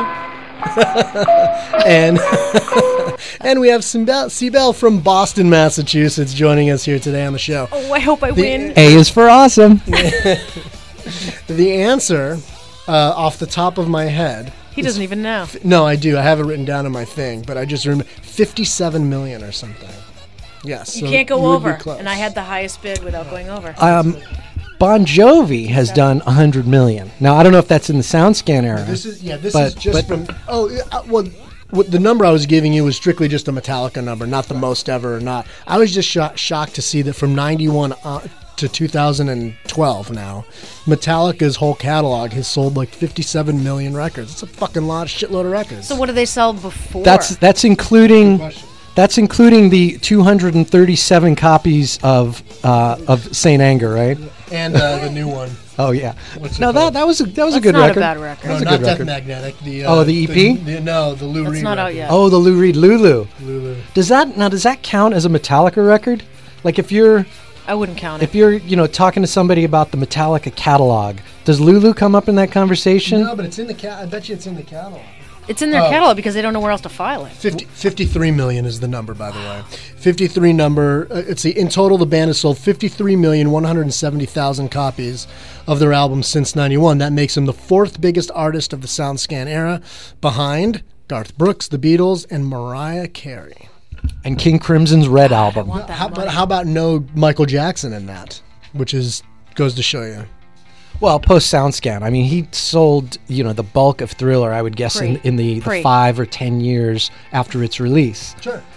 and and we have Seabell Seabell from Boston, Massachusetts joining us here today on the show. Oh, I hope I win. A is for awesome. The answer, uh, off the top of my head, He doesn't even know. no, I do. I have it written down in my thing, but I just remember fifty-seven million or something. Yes. You so can't go you would be over, close. and I had the highest bid without going over. Um, Bon Jovi has done a hundred million. Now I don't know if that's in the SoundScan era. This is yeah. This But- is just but- from. Oh yeah, uh, well, what the number I was giving you was strictly just a Metallica number, not the most ever or not. I was just sho- shocked to see that from ninety-one uh, to two thousand twelve now, Metallica's whole catalog has sold like fifty-seven million records. It's a fucking lot, shitload of records. So what do they sell before? That's that's including that's including the two hundred thirty-seven copies of uh, of Saint Anger, right? and uh, the new one. Oh yeah. What's it No, that called? that was a, that was That's a good not a record. bad record. That No, was a not good Death record. Magnetic. The uh, Oh, the E P? The, no, the Lou That's Reed not out record. yet. Oh, the Lou Reed Lulu. Lulu. Does that now does that count as a Metallica record? Like if you're I wouldn't count it. if you're you know talking to somebody about the Metallica catalog, does Lulu come up in that conversation? No, but it's in the cat. I bet you it's in the catalog. It's in their Oh. catalog because they don't know where else to file it. fifty, fifty-three million is the number, by the way. fifty-three number. Uh, it's the, in total, the band has sold fifty-three million one hundred seventy thousand copies of their album since ninety-one. That makes them the fourth biggest artist of the SoundScan era, behind Garth Brooks, the Beatles, and Mariah Carey. And King Crimson's Red album. want that How, but money. how about no Michael Jackson in that? Which is goes to show you. Well, post SoundScan. I mean, he sold you know the bulk of Thriller. I would guess in, Pre. in the, the Pre. five or ten years after its release. Sure.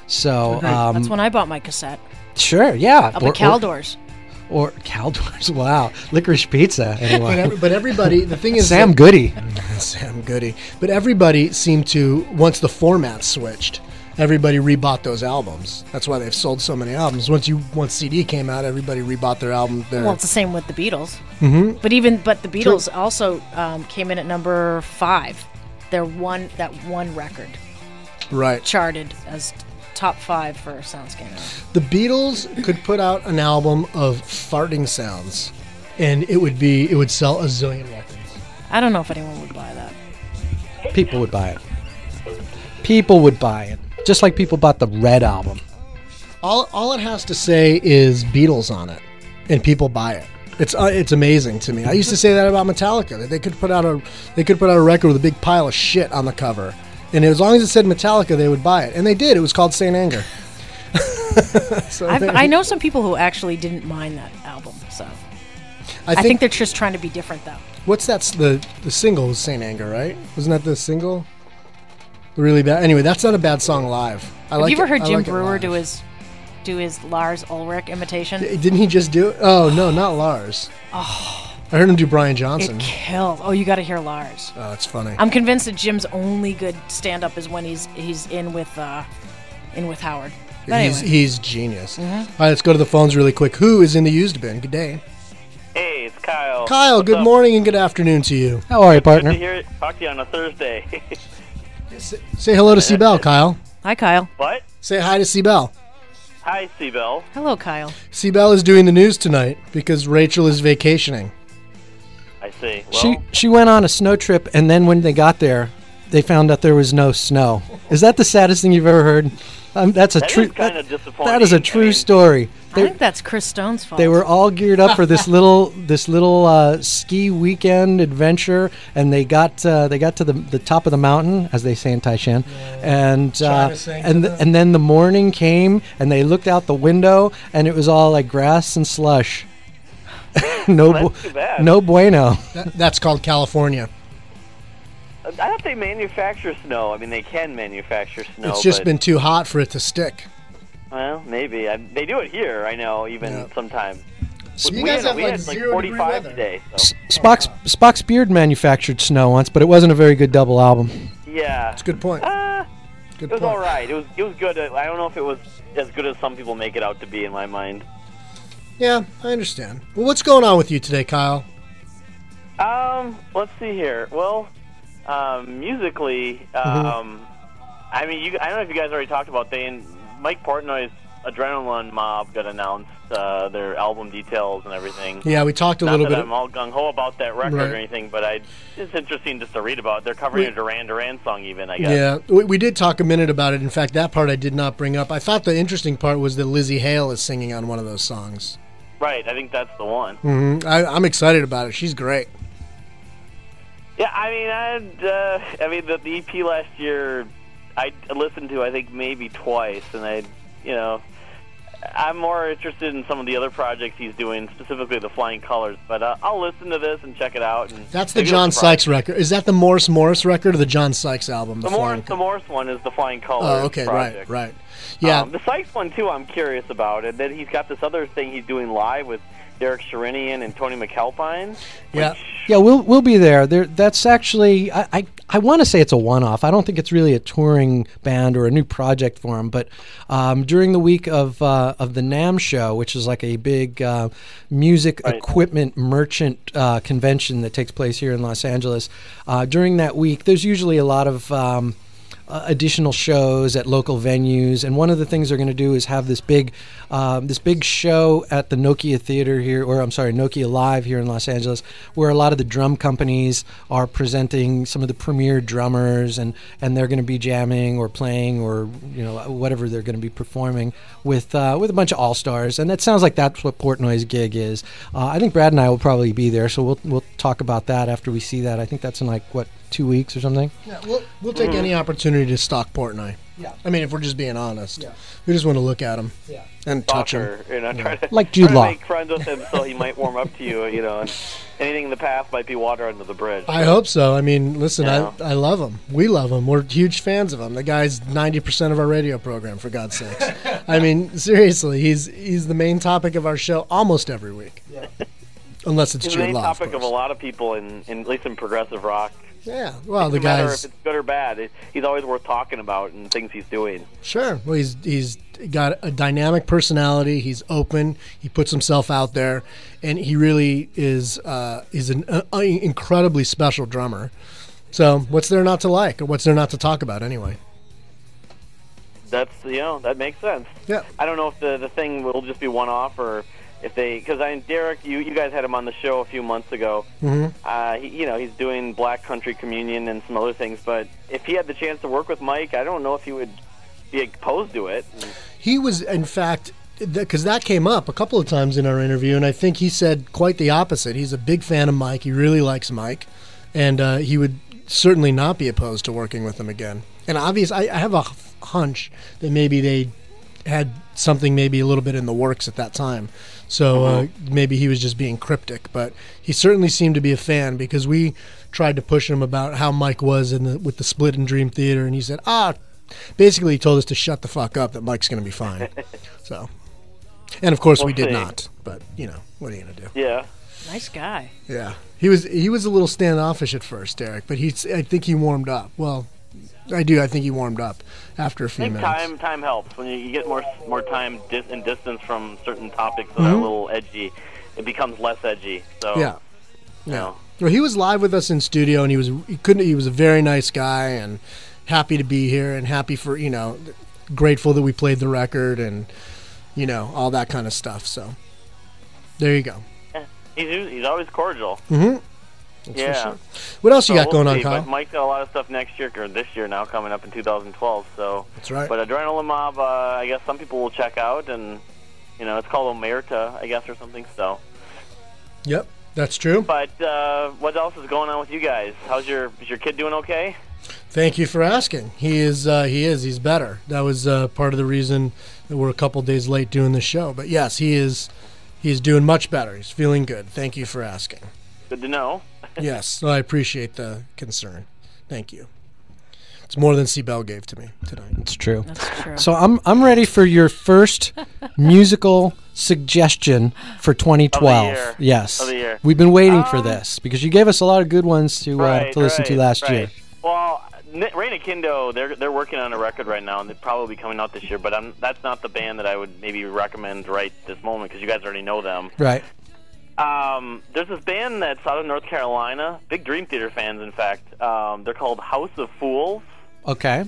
So um, That's when I bought my cassette. Sure, yeah. Up or, at Caldors. Or, or Caldors, wow. Licorice Pizza, anyway. But, every, but everybody, the thing is... Sam that- Goody. Sam Goody. But everybody seemed to, once the format switched, everybody rebought those albums. That's why they've sold so many albums. Once you once C D came out, everybody rebought their album. Their, Well, it's the same with the Beatles. Mhm. But even but the Beatles also um, came in at number five. Their one that one record right. charted as top five for SoundScan. The Beatles could put out an album of farting sounds, and it would be it would sell a zillion records. I don't know if anyone would buy that. People would buy it. People would buy it. Just like people bought the Red album. All all it has to say is Beatles on it, and people buy it. It's uh, it's amazing to me. I used to say that about Metallica, that they could put out a they could put out a record with a big pile of shit on the cover, and as long as it said Metallica, they would buy it, and they did. It was called Saint Anger. so I've, I know some people who actually didn't mind that album. So I I think, think they're just trying to be different, though. what's that? s- The the single was Saint Anger, right? Wasn't that the single? Really bad. Anyway, that's not a bad song live. I Have like you ever it- heard I Jim like it Brewer live. do his do his Lars Ulrich imitation? Didn't he just do it? Oh no, not Lars. Oh, I heard him do Brian Johnson. it kills. Oh, you got to hear Lars. Oh, that's funny. I'm convinced that Jim's only good stand-up is when he's he's in with uh, in with Howard. But he's anyway. he's genius. Mhm. All right, let's go to the phones really quick. Who is in the used bin? Good day. Hey, it's Kyle. Kyle, What's good up? morning and good afternoon to you. How are you, Good partner? to hear it. Talk to you on a Thursday. Say hello to C-Bell, Kyle. Hi, Kyle. What? Say hi to C-Bell. Hi, C-Bell. Hello, Kyle. C-Bell is doing the news tonight because Rachel is vacationing. I see. Well, She she went on a snow trip, and then when they got there, they found out there was no snow. Is that the saddest thing you've ever heard? Um, that's a that true. is kind that- of disappointing. that is a I true mean, story. I They, think that's Chris Stone's fault. they were all geared up for this little this little uh, ski weekend adventure, and they got uh, they got to the the top of the mountain, as they say in Taishan, and uh, China saying and to th- them. and then the morning came, and they looked out the window, and it was all like grass and slush. no, Well, bu- that's too bad. no bueno. That, that's called California. I thought they manufacture snow. I mean, they can manufacture snow. it's just but, been too hot for it to stick. Well, maybe. I, they do it here, I know, even Yeah. sometimes. You we guys had, have we like had like zero degree forty-five weather. today. So. S- Spock's Spock's beard manufactured snow once, but it wasn't a very good double album. Yeah. That's a good point. Uh, Good it was point. all right. It was it was good. I don't know if it was as good as some people make it out to be in my mind. Yeah, I understand. Well, what's going on with you today, Kyle? Um, let's see here. Well, um, musically, Mm-hmm. um, I mean, you, I don't know if you guys already talked about they and Mike Portnoy's Adrenaline Mob got announced uh, their album details and everything. Yeah, we talked a Not little that bit. I'm all gung ho about that record Right. or anything, but I it's interesting just to read about. They're covering We- a Duran Duran song, even I guess. Yeah, we, we did talk a minute about it. In fact, that part I did not bring up. I thought the interesting part was that Lizzie Hale is singing on one of those songs. Right. I think that's the one. hmm I, I'm excited about it. She's great. Yeah, I mean, I uh, I mean the, the E P last year I listened to I think maybe twice, and I, you know, I'm more interested in some of the other projects he's doing, specifically the Flying Colors. But uh, I'll listen to this and check it out. And That's the maybe John it'll surprise Sykes record. Is that the Morris Morris record or the John Sykes album? The Flying Morris, the Co- Morris one is the Flying Colors. Oh, okay, project. right, right. Yeah, Um, the Sykes one too, I'm curious about, and then he's got this other thing he's doing live with Derek Sherinian and Tony McAlpine. yeah. Yeah, we'll we'll be there. There, that's actually I I, I want to say it's a one-off. I don't think it's really a touring band or a new project for him. But um, during the week of uh, of the NAMM show, which is like a big uh, music Right. equipment merchant uh, convention that takes place here in Los Angeles, uh, during that week, there's usually a lot of um, uh, additional shows at local venues, and one of the things they're going to do is have this big, um, this big show at the Nokia Theater here, or I'm sorry, Nokia Live here in Los Angeles, where a lot of the drum companies are presenting some of the premier drummers, and, and they're going to be jamming or playing or you know whatever they're going to be performing with uh, with a bunch of all stars, and that sounds like that's what Portnoy's gig is. Uh, I think Brad and I will probably be there, so we'll we'll talk about that after we see that. I think that's in like what two weeks or something. Yeah, we'll we'll take any opportunity to stalk Portnoy. Yeah. I mean, if we're just being honest, Yeah. we just want to look at him Yeah. and touch him. Stalker, you know, Yeah. try to, Like Jude try Law. to make friends with him so he might warm up to you, you know, and anything in the past might be water under the bridge. I hope so. I mean, listen, Yeah. I, I love him. We love him. We're huge fans of him. The guy's ninety percent of our radio program, for God's sakes. I mean, seriously, he's he's the main topic of our show almost every week. Yeah. Unless it's He's the Jude main Law, topic of of, course. a lot of people, in, in at least in progressive rock. Yeah, well, It the doesn't matter guy's... if it's good or bad. It, he's always worth talking about and things he's doing. Sure. Well, he's he's got a dynamic personality. He's open. He puts himself out there, and he really is uh, is an uh, incredibly special drummer. So, what's there not to like, or what's there not to talk about anyway? That's you know that makes sense. Yeah. I don't know if the the thing will just be one off or if they because I Derek, you you guys had him on the show a few months ago. Mm-hmm. Uh, he, you know he's doing Black Country Communion and some other things, but if he had the chance to work with Mike, I don't know if he would be opposed to it. He was, in fact, because that came up a couple of times in our interview, and I think he said quite the opposite. He's a big fan of Mike. He really likes Mike, and uh, he would certainly not be opposed to working with him again. And obviously, I, I have a hunch that maybe they had something maybe a little bit in the works at that time. So uh, maybe he was just being cryptic, but he certainly seemed to be a fan because we tried to push him about how Mike was in the, with the Split and Dream Theater, and he said, ah, basically he told us to shut the fuck up, that Mike's going to be fine. So, and of course We'll we did see. not, but you know, what are you going to do? Yeah. Nice guy. Yeah, he was he was a little standoffish at first, Derek, but he's I think he warmed up. Well, I do. I think he warmed up after a I few think minutes. time time helps when you, you get more more time dis- and distance from certain topics that are Mhm. a little edgy. It becomes less edgy. So Yeah. you know. Well, he was live with us in studio, and he was he couldn't. He was a very nice guy, and happy to be here, and happy for you know, grateful that we played the record, and you know all that kind of stuff. So there you go. Yeah. He's he's always cordial. Mm-hmm. Yeah. Sure. What else you So got we'll going on, see, Kyle? But Mike's got a lot of stuff next year, or this year now, coming up in two thousand twelve. So That's right. But Adrenaline Mob, uh, I guess some people will check out, and you know, it's called Omerta, I guess, or something. So. Yep, that's true. But uh, what else is going on with you guys? How's your is your kid doing? Okay. Thank you for asking. He is. Uh, he is. He's better. That was uh, part of the reason that we're a couple days late doing the show. But yes, he is. He's doing much better. He's feeling good. Thank you for asking. Good to know. Yes, I appreciate the concern. Thank you. It's more than C-Bell gave to me tonight. It's true. That's true. So I'm I'm ready for your first musical suggestion for twenty twelve. year. Yes, Of the year. we've been waiting for Um, this because you gave us a lot of good ones to uh, Right, to listen to right, last right. year. Well, N- Rain Akindo, they're they're working on a record right now, and they'll probably be coming out this year. But I'm, that's not the band that I would maybe recommend right this moment because you guys already know them. Right. Um, there's this band that's out of North Carolina, big Dream Theater fans, in fact. Um, they're called House of Fools, Okay.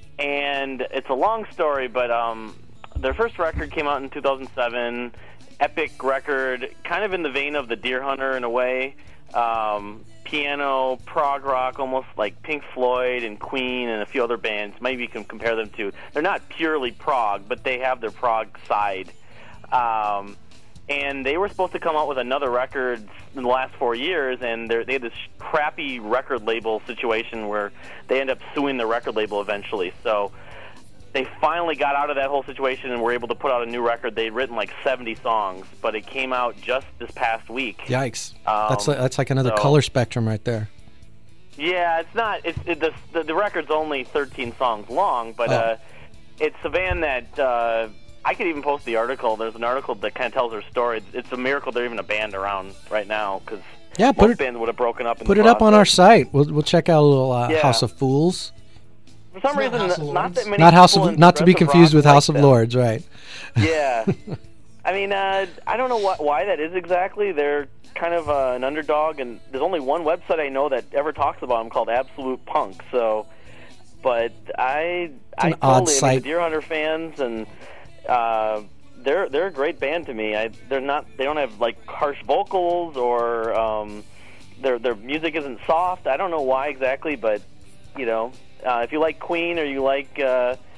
and it's a long story, but um, their first record came out in two thousand seven. Epic record, kind of in the vein of the Deer Hunter in a way. Um, piano, prog rock, almost like Pink Floyd and Queen and a few other bands. Maybe you can compare them to. They're not purely prog, but they have their prog side. Um, and they were supposed to come out with another record in the last four years, and they're- they had this crappy record label situation where they end up suing the record label eventually. So they finally got out of that whole situation and were able to put out a new record. They'd written like seventy songs, but it came out just this past week. Yikes. Um, that's like, that's like another so- color spectrum right there. Yeah, it's not. It's it, the, the the record's only thirteen songs long, but Oh. uh, it's a band that uh, I could even post the article. There's an article that kind of tells their story. It's, it's a miracle they're even a band around right now because Yeah, put most it bands would have broken up. In put the it up on our process. site. We'll we'll check out a little uh, Yeah. House of Fools. For some It's not reason, House of not Lords. that many. Not House people of in not to be progressive confused rock with like House of them. Lords, right? Yeah. I mean, uh, I don't know what, why that is exactly. They're kind of uh, an underdog, and there's only one website I know that ever talks about them called Absolute Punk. So, but I, I an odd totally, I mean, site. the Deer Hunter fans, and uh, they're they're a great band to me. I, they're not, they don't have like harsh vocals or um, their their music isn't soft. I don't know why exactly, but you know, uh, if you like Queen or you like. Uh,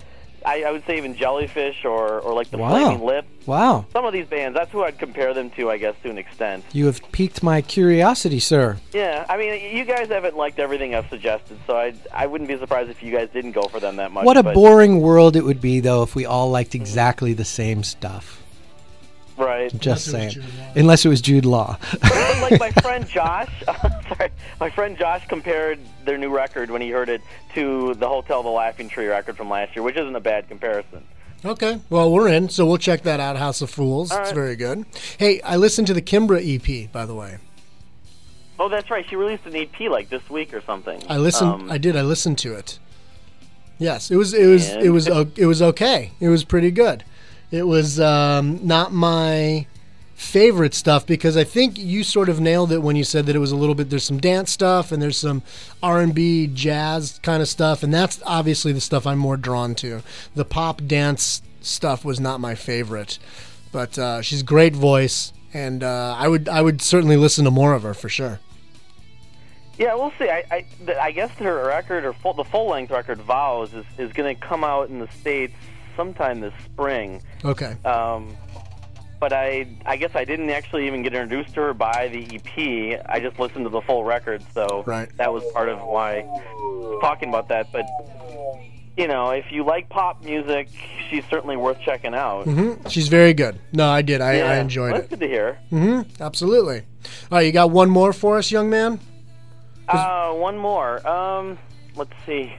I, I would say even Jellyfish or, or like the Wow. Flaming Lip. Wow. Some of these bands, that's who I'd compare them to, I guess, to an extent. You have piqued my curiosity, sir. Yeah, I mean, you guys haven't liked everything I've suggested, so I I wouldn't be surprised if you guys didn't go for them that much. What a but, boring world it would be, though, if we all liked exactly the same stuff. Right. Just saying. Unless it was Jude Law. Like my friend Josh, sorry, my friend Josh compared their new record when he heard it to the Hotel the Laughing Tree record from last year, which isn't a bad comparison. Okay, well, we're in, so we'll check that out, House of Fools. All It's right. very good. Hey, I listened to the Kimbra E P, by the way. Oh, that's right. She released an E P like this week or something. I listened. Um, I did. I listened to it. Yes, it was. It was. And? It was. o- It was okay. It was pretty good. It was um, not my favorite stuff because I think you sort of nailed it when you said that it was a little bit. There's some dance stuff and there's some R and B, jazz kind of stuff, and that's obviously the stuff I'm more drawn to. The pop dance stuff was not my favorite, but uh, she's a great voice, and uh, I would. I would certainly listen to more of her for sure. Yeah, we'll see. I I, th- I guess her record, or full, the full-length record, Vows, is, is going to come out in the States sometime this spring. Okay. Um, but I I guess I didn't actually even get introduced to her by the E P. I just listened to the full record, so right. that was part of why I was talking about that. But, you know, if you like pop music, she's certainly worth checking out. Mm-hmm. She's very good. No, I did. I, Yeah, I enjoyed well, it. That's good to hear. Mm-hmm. Absolutely. All right, you got one more for us, young man? Uh, one more. Um, let's see.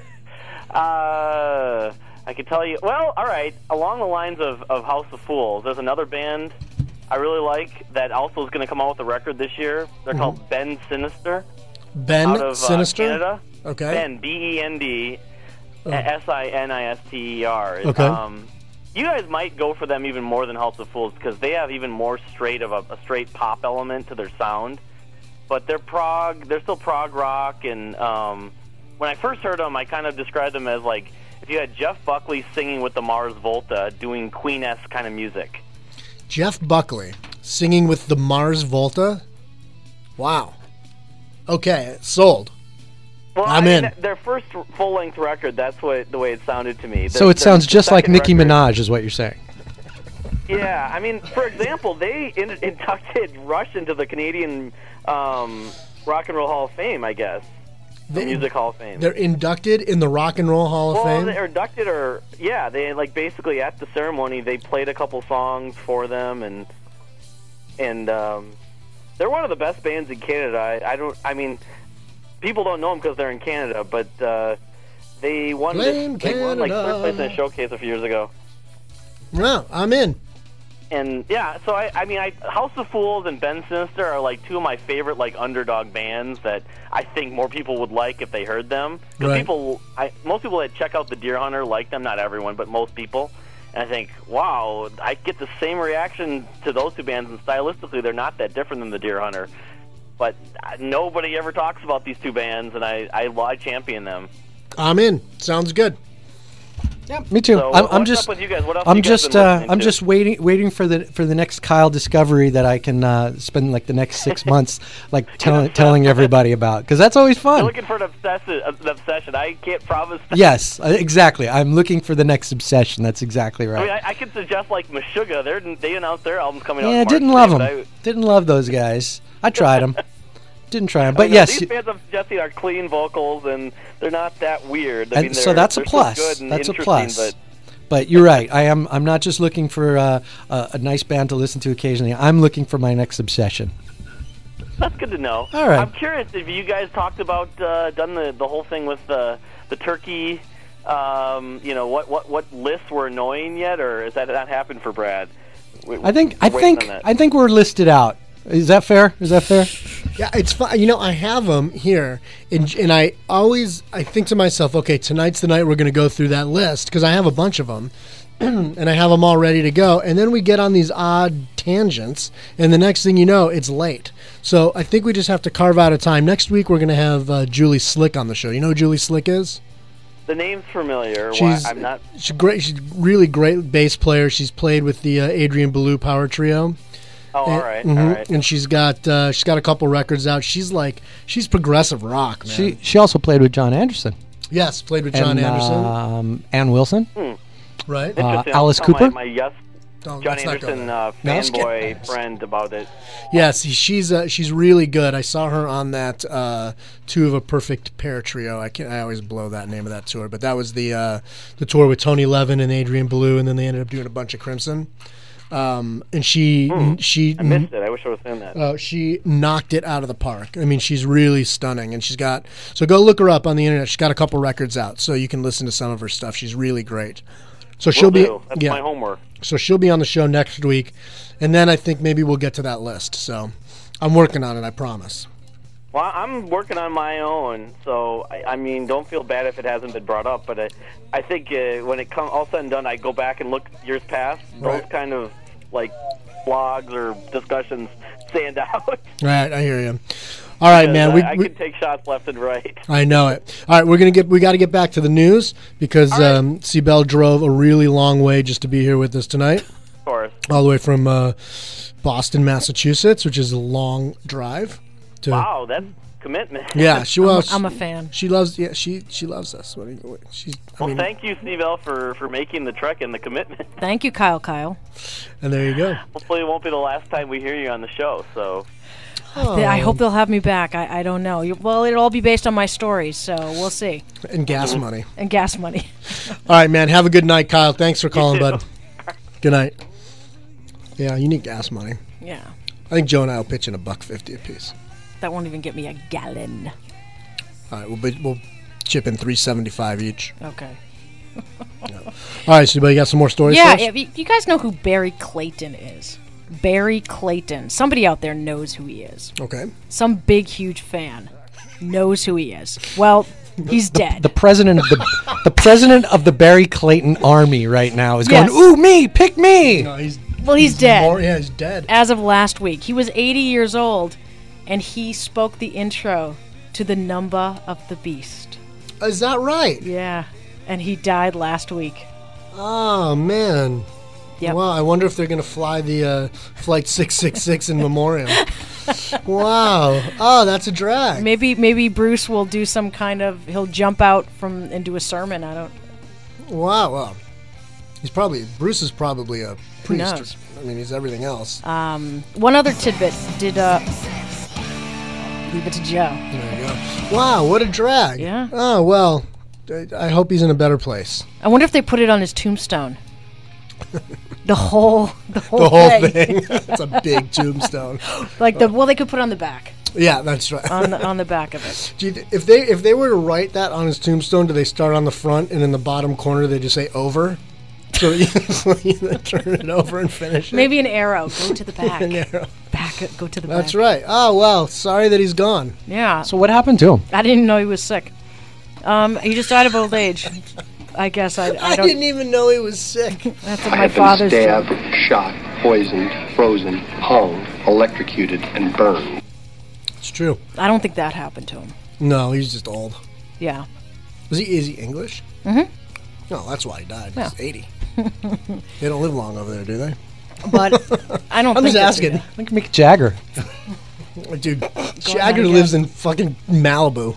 uh, I can tell you. Well, all right. Along the lines of, of House of Fools, there's another band I really like that also is going to come out with a record this year. They're Mhm. called Ben Sinister. Ben out of, Sinister? Uh, Canada. Okay. Ben, B E N D Oh. S I N I S T E R. Okay. Um, you guys might go for them even more than House of Fools because they have even more straight of a, a straight pop element to their sound. But they're prog, they're still prog rock, and um, when I first heard them, I kind of described them as like if you had Jeff Buckley singing with the Mars Volta doing Queen-esque kind of music. Jeff Buckley singing with the Mars Volta? Wow. Okay, sold. Well, I'm I mean, in. their first full-length record, that's what the way it sounded to me. So Their- it sounds their just like second Nicki record- Minaj is what you're saying. Yeah, I mean, for example, they in- inducted Rush into the Canadian um, Rock and Roll Hall of Fame, I guess. The They- Music Hall of Fame. They're inducted in the Rock and Roll Hall of well, Fame? they're inducted, or yeah, they like basically at the ceremony they played a couple songs for them, and and um, they're one of the best bands in Canada. I, I don't, I mean, people don't know them because they're in Canada, but uh, they won Blame this, they won like Canada. third place in a showcase a few years ago. No, I'm in. And yeah, so I, I mean, I, House of Fools and Ben Sinister are like two of my favorite like underdog bands that I think more people would like if they heard them. Because Right. people, I, most people that check out the Deer Hunter like them, not everyone, but most people. And I think, wow, I get the same reaction to those two bands, and stylistically, they're not that different than the Deer Hunter. But uh, nobody ever talks about these two bands, and I, I, I champion them. I'm in. Sounds good. Yeah, me too. So I'm, what's I'm up just, with you guys? What else I'm you guys just, been uh, listening I'm to? just waiting, waiting for the for the next Kyle discovery that I can uh, spend like the next six months like telling telling everybody about, because that's always You're fun. looking for an obsession. An obsession. I can't promise. Yes, uh, exactly. I'm looking for the next obsession. That's exactly right. I mean, I, I could suggest like Meshuggah. They're, they announced their album's coming out. yeah, in March didn't love them. today, but Didn't love those guys. I tried them. Didn't try them, I, but I mean, yes. these bands I'm suggesting are clean vocals and they're not that weird. I And mean, so they're- that's a they're still plus. good and That's a interesting, plus. But But you're right. I am. I'm not just looking for uh, a, a nice band to listen to occasionally. I'm looking for my next obsession. that's good to know. All right. I'm curious if you guys talked about uh, done the the whole thing with the the turkey. Um, you know what what what lists were annoying yet, or has that not happened for Brad? We- I think. we're I waiting think. on that. I think we're listed out. Is that fair? Is that fair? Yeah, it's fun. You know, I have them here, and, and I always I think to myself, okay, tonight's the night we're going to go through that list because I have a bunch of them, and I have them all ready to go. And then we get on these odd tangents, and the next thing you know, it's late. So I think we just have to carve out a time. Next week we're going to have uh, Julie Slick on the show. You know who Julie Slick is? The name's familiar. Why, She's I'm not. She's great. She's really great bass player. She's played with the uh, Adrian Belew Power Trio. Oh, and, all right, mhm, all right. And she's got uh, she's got a couple records out. She's like she's progressive rock, man. She she also played with John Anderson. yes, played with John and, Anderson. Um, Ann Wilson. Hmm. Right. Interesting. Uh, I'll Alice tell Cooper? My, my yes, Don't- John let's not go Anderson there. uh, No, let's get- fanboy friend about it. Yes, she's uh, she's really good. I saw her on that uh, Two of a Perfect Pair trio. I can I always blow that name of that tour, but that was the uh, the tour with Tony Levin and Adrian Belew, and then they ended up doing a bunch of Crimson. Um, and she Hmm, she I missed it. I wish I was saying that. Uh, she knocked it out of the park. I mean, she's really stunning, and she's got so go look her up on the internet. She's got a couple records out, so you can listen to some of her stuff. She's really great. So she'll Will be do. That's yeah. my homework. So she'll be on the show next week, and then I think maybe we'll get to that list. So I'm working on it. I promise. Well, I'm working on my own, so I, I mean, don't feel bad if it hasn't been brought up. But I, I think uh, when it comes all said and done, I go back and look years past. Right. Those kind of like blogs or discussions stand out. Right, I hear you. All right, man. I, We, I we can take shots left and right. I know it. All right, we're gonna get. We got to get back to the news because All right. um, Sibel drove a really long way just to be here with us tonight. Of course. All the way from uh, Boston, Massachusetts, which is a long drive. To, Wow, that's commitment. Yeah, she I'm a- was. I'm a fan. She loves. Yeah, she she loves us. What do you, she's. I Well, mean, thank you, Steve L, for, for making the trek and the commitment. Thank you, Kyle. Kyle. and there you go. Hopefully, it won't be the last time we hear you on the show. So, They- I hope they'll have me back. I, I don't know. You- Well, it'll all be based on my stories, so we'll see. And gas money. And gas money. All right, man. Have a good night, Kyle. Thanks for calling, too. bud. Good night. Yeah, you need gas money. Yeah. I think Joe and I will pitch in a buck fifty apiece. That won't even get me a gallon. All right, we'll be, we'll chip in three seventy five each. Okay. All right, so you got some more stories? Yeah, for us? if you, you guys know who Barry Clayton is. Barry Clayton. Somebody out there knows who he is. Okay. Some big, huge fan knows who he is. Well, he's dead. The president of the the president of the Barry Clayton Army right now is Yes. going, "Ooh, me, pick me." No, he's well, he's, dead. more- yeah, he's dead. As of last week. He was eighty years old, and he spoke the intro to the Number of the Beast. Is that right? Yeah, and he died last week. Oh man. Yep. Wow, I wonder if they're going to fly the uh, flight six six six in memoriam. Wow. Oh, that's a drag. Maybe maybe Bruce will do some kind of he'll jump out from and do a sermon. I don't. Wow. Well, he's probably Bruce is probably a priest. knows? I mean, he's everything else. Um, one other tidbit. Did uh, leave it to Joe. There you go. Wow, what a drag. Yeah. Oh well, I, I hope he's in a better place. I wonder if they put it on his tombstone. The whole, the whole, The whole thing. thing. It's a big tombstone. Like the well, they could put it on the back. Yeah, that's right. On the on the back of it. Do you th- if they if they were to write that on his tombstone, do they start on the front and in the bottom corner they just say over? So you, so you turn it over and finish it. Maybe an arrow. Go to the back. An arrow. Back. it- Go to the That's back. right. Oh well, sorry that he's gone. Yeah. So what happened to him? I didn't know he was sick. Um, he just died of old age. I guess I. I, I, don't, didn't even know he was sick. That's what my father's. stabbed, shot, poisoned, frozen, hung, electrocuted, and burned. It's true. I don't think that happened to him. No, he's just old. Yeah. Was he? Is he English? Mhm. No, that's why he died. Yeah. He's eighty. They don't live long over there, do they? But I don't. I'm think just that- asking. I think Mick Jagger. Dude, ahead Jagger again. lives in fucking Malibu.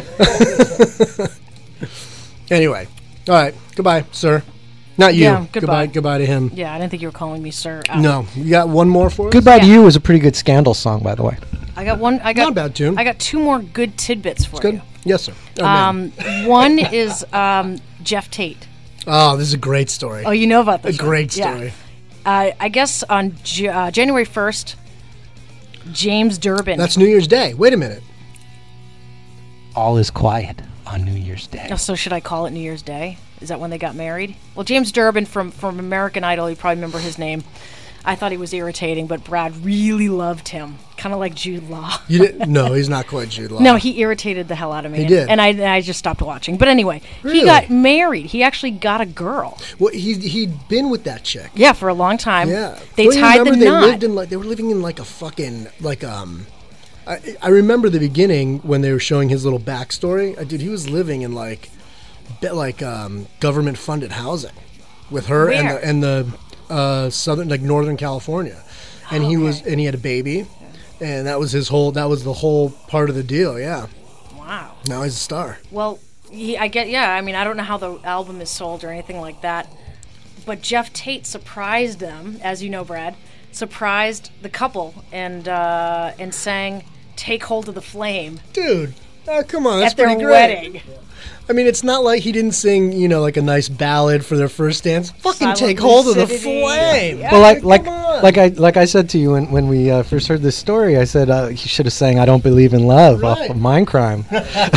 Anyway, all right. Goodbye, sir. Not you. Yeah, goodbye. Goodbye. Goodbye to him. Yeah, I didn't think you were calling me sir. Uh, No, you got one more for us? Goodbye to Yeah. You was a pretty good Scandal song, by the way. I got one. I got Not a bad tune. I got two more good tidbits for Good. you. Yes, sir. Oh, man. Um, one is um, Jeff Tate. Oh, this is a great story. Oh, you know about a this? one. great Yeah. story. Uh, I guess on J- uh, January first, James Durbin. That's New Year's Day. Wait a minute. All is quiet on New Year's Day. Oh, so should I call it New Year's Day? Is that when they got married? Well, James Durbin from, from American Idol, you probably remember his name. I thought he was irritating, but Brad really loved him. Kind of like Jude Law. You didn't? No, he's not quite Jude Law. No, he irritated the hell out of me. He and, did. And I, and I just stopped watching. But anyway, Really? he got married. He actually got a girl. Well, he he'd been with that chick. Yeah, for a long time. Yeah. They Don't you tied the remember they knot. lived in like they were living in like a fucking like um. I, I remember the beginning when they were showing his little backstory. Uh, dude, he was living in like, be- like um, government funded housing, with her and Where? the and the uh, southern like Northern California, and he was and he had a baby, and that was his whole that was the whole part of the deal. Yeah. Wow. Now he's a star. Well, he, I get, yeah, I mean, I don't know how the album is sold or anything like that. but Jeff Tate surprised them, as you know, Brad, surprised the couple and uh, and sang "Take Hold of the Flame." Dude, oh, come on, that's at their pretty great. wedding. I mean, it's not like he didn't sing, you know, like a nice ballad for their first dance. Fucking Silent take hold of the lucidity. flame. Yeah. Well, like Come like on. like I like I said to you when when we uh, first heard this story, I said uh, he should have sang "I Don't Believe in Love" off Right. of Mindcrime.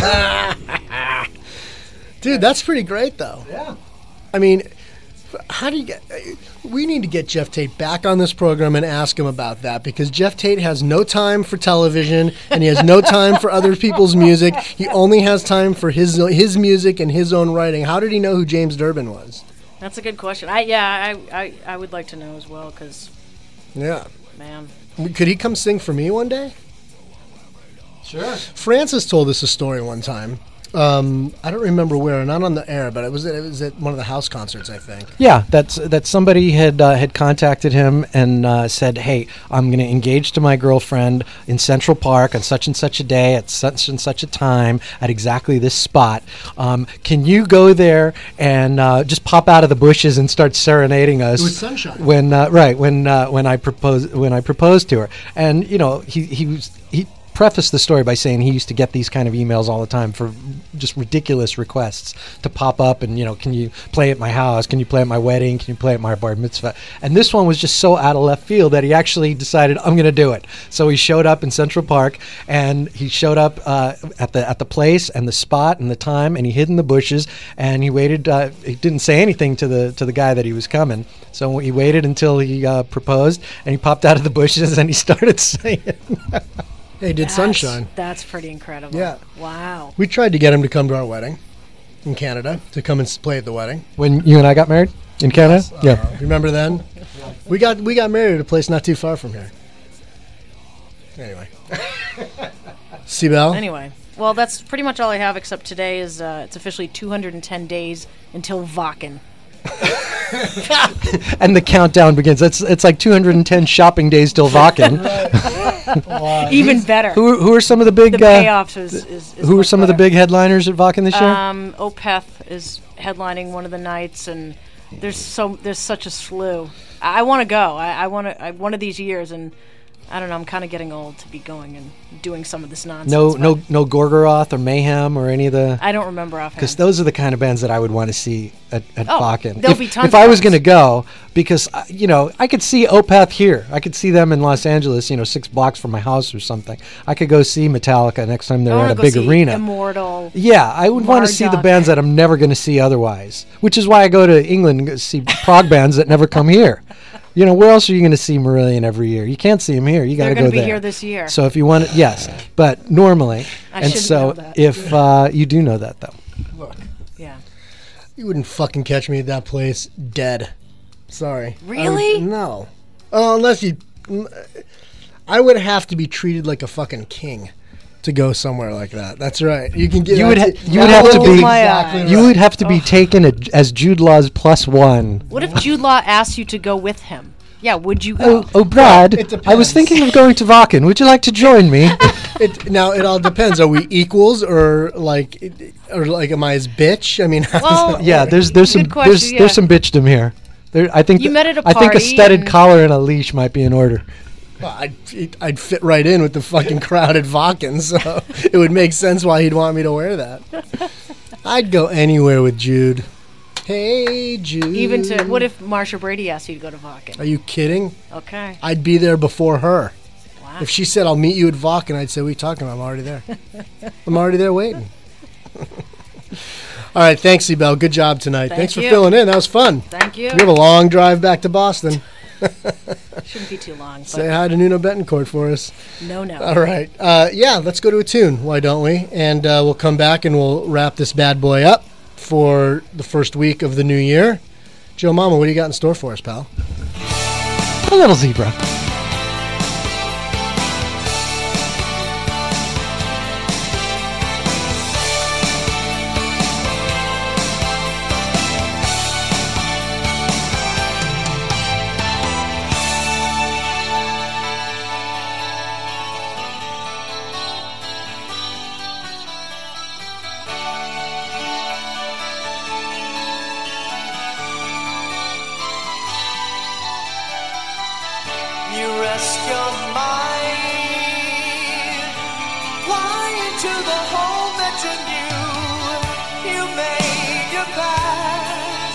Dude, that's pretty great, though. Yeah. I mean, how do you get... We need to get Jeff Tate back on this program and ask him about that, because Jeff Tate has no time for television and he has no time for other people's music. He only has time for his his music and his own writing. How did he know who James Durbin was? That's a good question. I yeah, I I, I would like to know as well, because Yeah. man, Could he come sing for me one day? Sure. Francis told us a story one time. Um, I don't remember where, not on the air, but it was it was at one of the house concerts, I think. Yeah, that's that somebody had uh, had contacted him and uh, said, "Hey, I'm going to engage to my girlfriend in Central Park on such and such a day at such and such a time at exactly this spot. Um, can you go there and uh, just pop out of the bushes and start serenading us?" It was sunshine. When uh, right when uh, when I proposed when I proposed to her, and you know he he was he. prefaced the story by saying he used to get these kind of emails all the time for just ridiculous requests to pop up and, you know, can you play at my house? Can you play at my wedding? Can you play at my bar mitzvah? And this one was just so out of left field that he actually decided, I'm going to do it. So he showed up in Central Park, and he showed up uh, at the at the place and the spot and the time, and he hid in the bushes, and he waited. Uh, he didn't say anything to the to the guy that he was coming. So he waited until he uh, proposed, and he popped out of the bushes and he started singing. They did that's, Sunshine. That's pretty incredible. Yeah. Wow. We tried to get him to come to our wedding in Canada, to come and s- play at the wedding. When you and I got married in Canada? Uh, Yeah. Remember then? We got we got married at a place not too far from here. Anyway. Sibel? Anyway, well, that's pretty much all I have, except today is uh, it's officially two hundred ten days until Vakken. And the countdown begins. It's it's like two hundred ten shopping days till Vakken. Wow. Even better. Who who are some of the big The uh, payoffs is, is, is who are much some of the better. big headliners at Vakken this year? Um, Opeth is headlining one of the nights, and there's so there's such a slew. I, I want to go. I, I want to. I, one of these years, and I don't know. I'm kind of getting old to be going and doing some of this nonsense. no but no no Gorgoroth or Mayhem or any of the. I don't remember offhand. Because those are the kind of bands that I would want to see at, at Oh, Vakken. there'll if, be tons if of I was those. going to go, because uh, you know I could see Opeth here. I could see them in Los Angeles, you know, six blocks from my house or something. I could go see Metallica next time I they're wanna at a go big see arena. Immortal. Yeah, I would want to see the Marduk. bands that I'm never going to see otherwise, which is why I go to England and go see prog bands that never come here. You know, where else are you going to see Marillion every year? You can't see them here. You got They're to gonna go be there. here this year. So if you want it, yes, but normally. I and shouldn't so know that. if uh, you do know that though. Look, Yeah. you wouldn't fucking catch me at that place dead. Sorry. I Really? would- no. Oh, unless you... I would have to be treated like a fucking king to go somewhere like that. That's right. You can get... You would, ha- that's it. you would have to Oh be. my Exactly eyes. You right. would have to be taken a, as Jude Law's plus one. What if Jude Law asked you to go with him? Yeah, would you go? Oh, oh, Brad, it I was depends. thinking of going to Vakken. Would you like to join me? It, now it all depends. Are we equals or like, it- or like, am I his bitch? I mean, how does Well, that Yeah, work? there's there's some Good question, there's yeah. there's some bitchdom here. There, I think You th- met at a I think a party studded and- collar and a leash might be in order. Well, I'd, it- I'd fit right in with the fucking crowd at Vakken, so it would make sense why he'd want me to wear that. I'd go anywhere with Jude. Hey, Jude. Even to what if Marsha Brady asked you to go to Vakken? Are you kidding? Okay. I'd be there before her. Wow. If she said, I'll meet you at Vakken, I'd say, what are you talking about? I'm already there. I'm already there waiting. All right, thanks, Sibel. Good job tonight. Thank thanks for you. filling in. That was fun. Thank you. We have a long drive back to Boston. Shouldn't be too long. But Say hi to Nuno Betancourt for us. no, no. All right. Uh, yeah, let's go to a tune. Why don't we? And uh, we'll come back and we'll wrap this bad boy up for the first week of the new year. Joe Mama, what do you got in store for us, pal? A little zebra. rest your mind. Fly into the home that you knew. You made your past.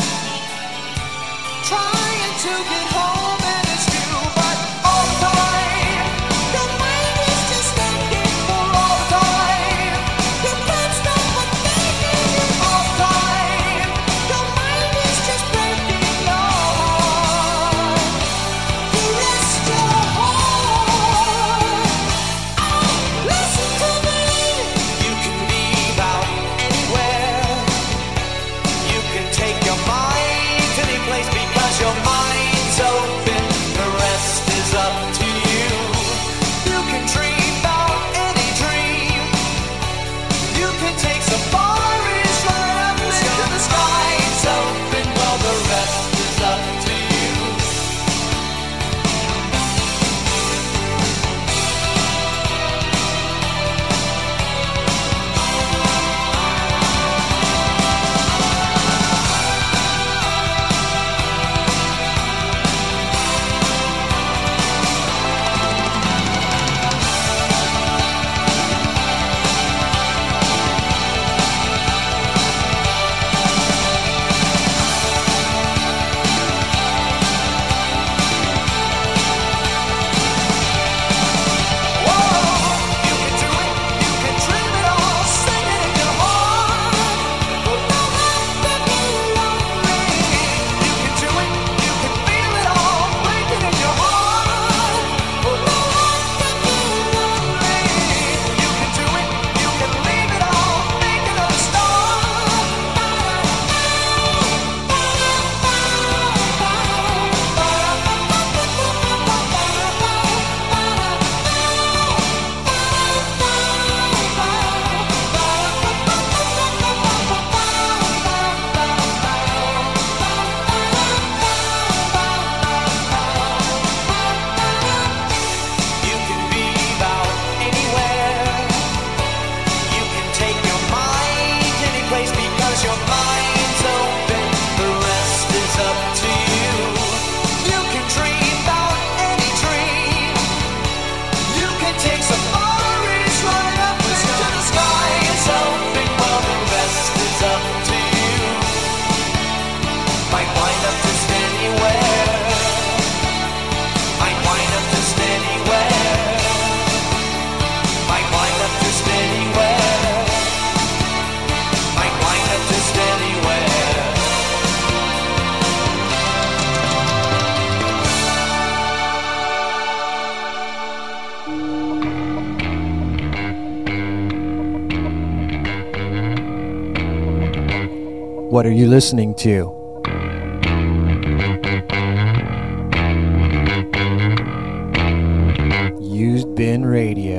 Trying to get home and it's new, but all the time your mind is just thinking for all the time. You can't stop but thinking all the time. Your mind is just breaking your heart. You rest your heart. Oh, listen to me. You can be out anywhere. You can take your mind to any place because your mind's open. The rest is up to you. You can dream about any dream. You can take safaris right up into the sky. It's open, well the rest is up to you. You can be about anywhere. You can take your mind any place because your mind's open. The rest is up to you. You can dream about any dream. You can take safaris right up into the sky. It's open, well the rest is up to you. Might wind up just anywhere. Might wind up just anywhere. Might wind up just anywhere. Might wind up just anywhere. What are you listening to? Used Bin Radio.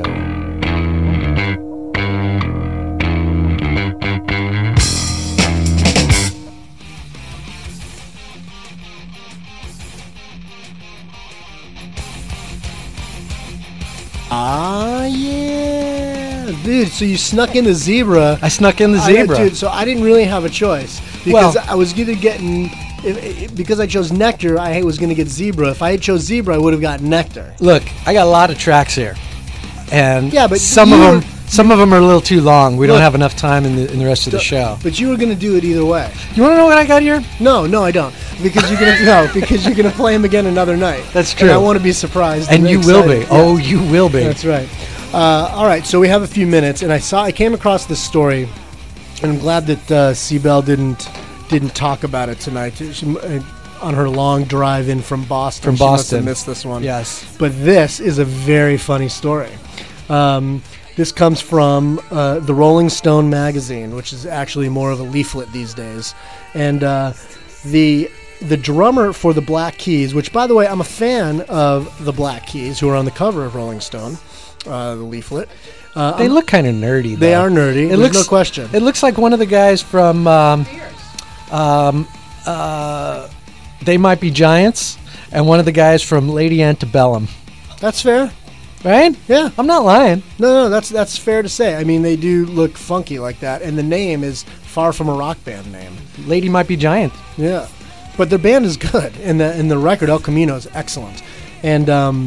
Ah, yeah. Dude, so you snuck in the zebra. I snuck in the I- zebra. dude, so I didn't really have a choice. Because Well- I was either getting... If, if, because I chose nectar, I was going to get zebra. If I had chose zebra, I would have got nectar. Look, I got a lot of tracks here, and Yeah, but some you of were- them, some of them are a little too long. We Look. don't have enough time in the in the rest of the show. But you were going to do it either way. You want to know what I got here? No, no, I don't. Because you're gonna no, because you're gonna play him again another night. That's And true. I want to be surprised. And you will be. excited. Oh, Yes. you will be. That's right. Uh, all right, so we have a few minutes, and I saw I came across this story, and I'm glad that uh, C-Bell didn't didn't talk about it tonight. She, uh, on her long drive in from Boston. From She must have Boston. missed this one. Yes. But this is a very funny story. Um, this comes from uh, the Rolling Stone magazine, which is actually more of a leaflet these days. And uh, the the drummer for the Black Keys, which, by the way, I'm a fan of the Black Keys, who are on the cover of Rolling Stone, uh, the leaflet. Uh, They I'm- look kind of nerdy. They though. are nerdy. It There's looks no question. It looks like one of the guys from. Um, um, uh, They Might Be Giants, and one of the guys from Lady Antebellum. That's fair. Right? Yeah. I'm not lying. No, no, that's that's fair to say. I mean, they do look funky like that, and the name is far from a rock band name. Lady Might Be Giant. Yeah, but their band is good, and the and the record El Camino is excellent. And um,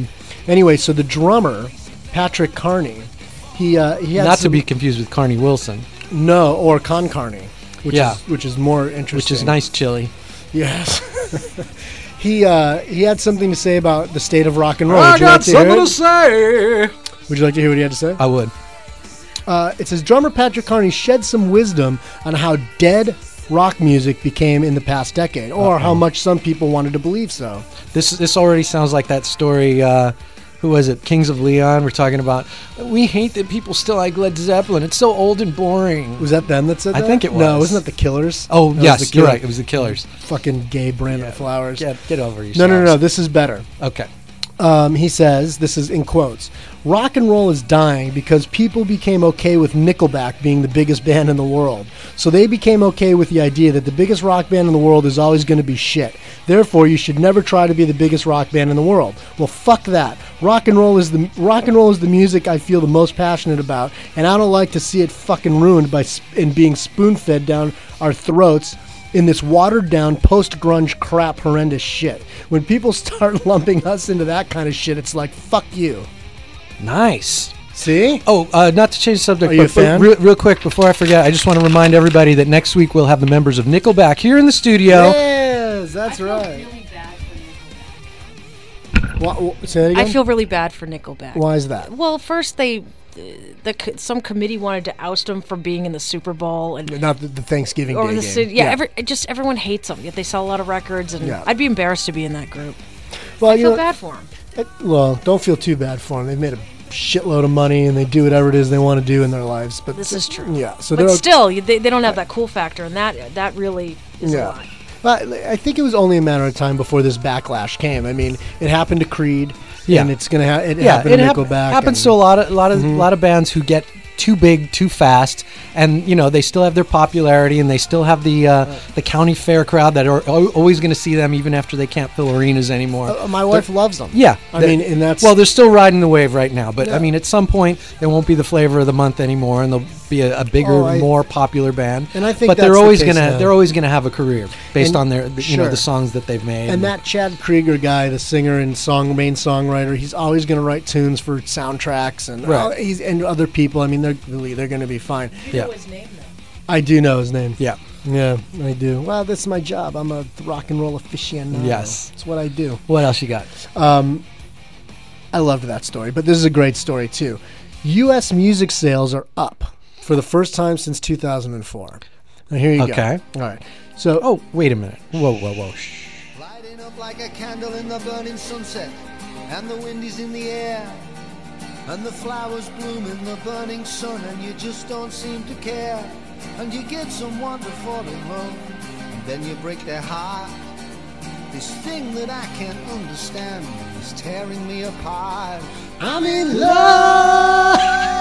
Anyway, so the drummer, Patrick Carney, he uh, he had Not some, to be confused with Carney Wilson. no, or Con Carney, which Yeah. is which is more interesting. Which is nice chili. Yes. he uh, he had something to say about the state of rock and roll. I Would you got like to hear something it? to say. Would you like to hear what he had to say? I would. Uh, it says drummer Patrick Carney shed some wisdom on how dead rock music became in the past decade, or Uh-oh. how much some people wanted to believe so. This this already sounds like that story. Uh, who was it? Kings of Leon. We're talking about. We hate that people still like Led Zeppelin. It's so old and boring. Was that them that said I that? think it was. No, wasn't that the Killers? Oh That yes, was the you're Killer- right. It was the Killers. Fucking gay Brandon Flowers. Get get over yourself. No, no, no, no. This is better. Okay. Um, he says, this is in quotes, rock and roll is dying because people became okay with Nickelback being the biggest band in the world. So they became okay with the idea that the biggest rock band in the world is always going to be shit. Therefore, you should never try to be the biggest rock band in the world. Well, fuck that. Rock and roll is the rock and roll is the music I feel the most passionate about, and I don't like to see it fucking ruined by sp- and being spoon-fed down our throats in this watered-down post-grunge crap horrendous shit. When people start lumping us into that kind of shit, it's like, fuck you. Nice. See? Oh, uh, not to change the subject, Are you but a fan? Real, real quick before I forget, I just want to remind everybody that next week we'll have the members of Nickelback here in the studio. Yes, that's right. Wha- wha- say that again? I feel really bad for Nickelback. Why is that? Well, first they, the co- some committee wanted to oust them for being in the Super Bowl and Not the, the Thanksgiving or Day the game. ci- yeah, every, just everyone hates them. Yet they sell a lot of records, and Yeah. I'd be embarrassed to be in that group. Well, I you feel know, bad for them. it- well, don't feel too bad for them. They've made a shitload of money, and they do whatever it is they want to do in their lives. But This is true. Yeah, so but they're still, you- they, they don't have that cool factor, and that that really is a Yeah. lot. Well, I think it was only a matter of time before this backlash came. I mean, it happened to Creed, Yeah. and it's gonna ha- it Yeah, happened it to hap- Nickelback. happens and- to a lot of lot of Mhm. lot of bands who get too big too fast, and you know they still have their popularity, and they still have the uh, the county fair crowd that are al- always going to see them even after they can't fill arenas anymore. Uh, my wife loves them. Yeah, I they're- mean, and that's well, they're still riding the wave right now, but Yeah. I mean, at some point, they won't be the flavor of the month anymore, and they'll be a, a bigger, Oh, I- more popular band. And I think but that's they're the always case gonna now. they're always gonna have a career based And- on their the- you know sure. the songs that they've made. And that Chad Krieger guy, the singer and song main songwriter, he's always going to write tunes for soundtracks and Right. uh, he's and other people. I mean, they're really they're going to be fine. Yeah. His name, I do know his name. Yeah. Yeah, I do. Well, this is my job. I'm a rock and roll aficionado. Yes. It's what I do. What else you got? Um, I loved that story, but this is a great story too. U S music sales are up for the first time since two thousand four. Now here you Okay. go. All right. So, oh, wait a minute. Whoa, whoa, whoa. Shh. Lighting up like a candle in the burning sunset, and the wind is in the air, and the flowers bloom in the burning sun, and you just don't seem to care, and you get someone to fall in love, and then you break their heart. This thing that I can't understand is tearing me apart. I'm in love.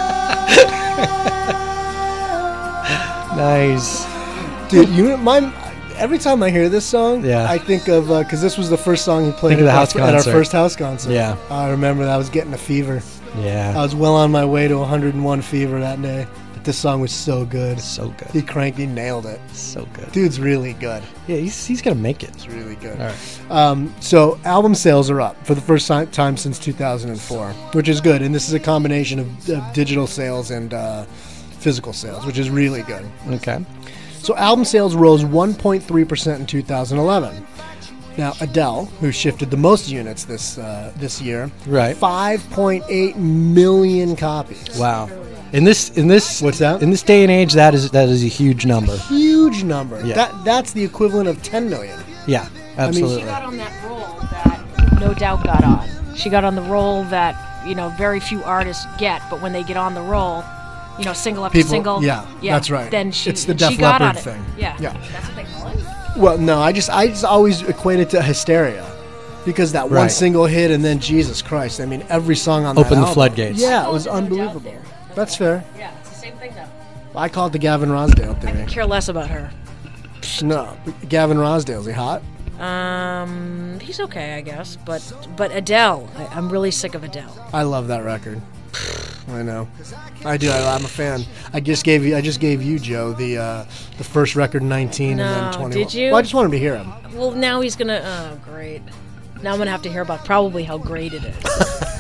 Nice. dude, you know, my every time I hear this song, Yeah. I think of because this was the first song he played Think of the at, house our, at our concert. first house concert. Yeah. I remember that. I was getting a fever. Yeah. I was well on my way to one hundred one fever that day. But this song was so good. So good. He cranked. He nailed it. So good. Dude's really good. Yeah, he's, he's going to make it. It's really good. All right. Um, so album sales are up for the first ti- time since two thousand four, which is good. And this is a combination of, of digital sales and uh, physical sales, which is really good. Okay. So album sales rose one point three percent in two thousand eleven. Now Adele, who shifted the most units this uh, this year, Right. five point eight million copies. Wow. In this in this What's that? in this day and age, that is that is a huge number. Huge number. Yeah. That that's the equivalent of ten million. Yeah, absolutely. She got on that roll that No Doubt got on. She got on the roll that, you know, very few artists get, but when they get on the roll, you know, single after People- single. yeah, that's right. Then she, It's the she Def got Leppard on it. thing. Yeah. Yeah. That's what they call it? Well, no, I just I just always equate it to hysteria. Because that one Right. single hit and then Jesus Christ, I mean every song on Open that the album- floodgates. Yeah, it was Oh, there's no doubt unbelievable. there. That's fair. Yeah, it's the same thing though. I call it the Gavin Rosdale theory. I care less about her. No, but Gavin Rosdale, is he hot? Um, he's okay, I guess. But but Adele, I, I'm really sick of Adele. I love that record. I know, I do. I, I'm a fan. I just gave you. I just gave you, Joe, the uh, the first record, nineteen, and No, then twenty-one. did you? Well, I just wanted to hear him. Well, now he's gonna. Oh, great. Now I'm gonna have to hear about probably how great it is.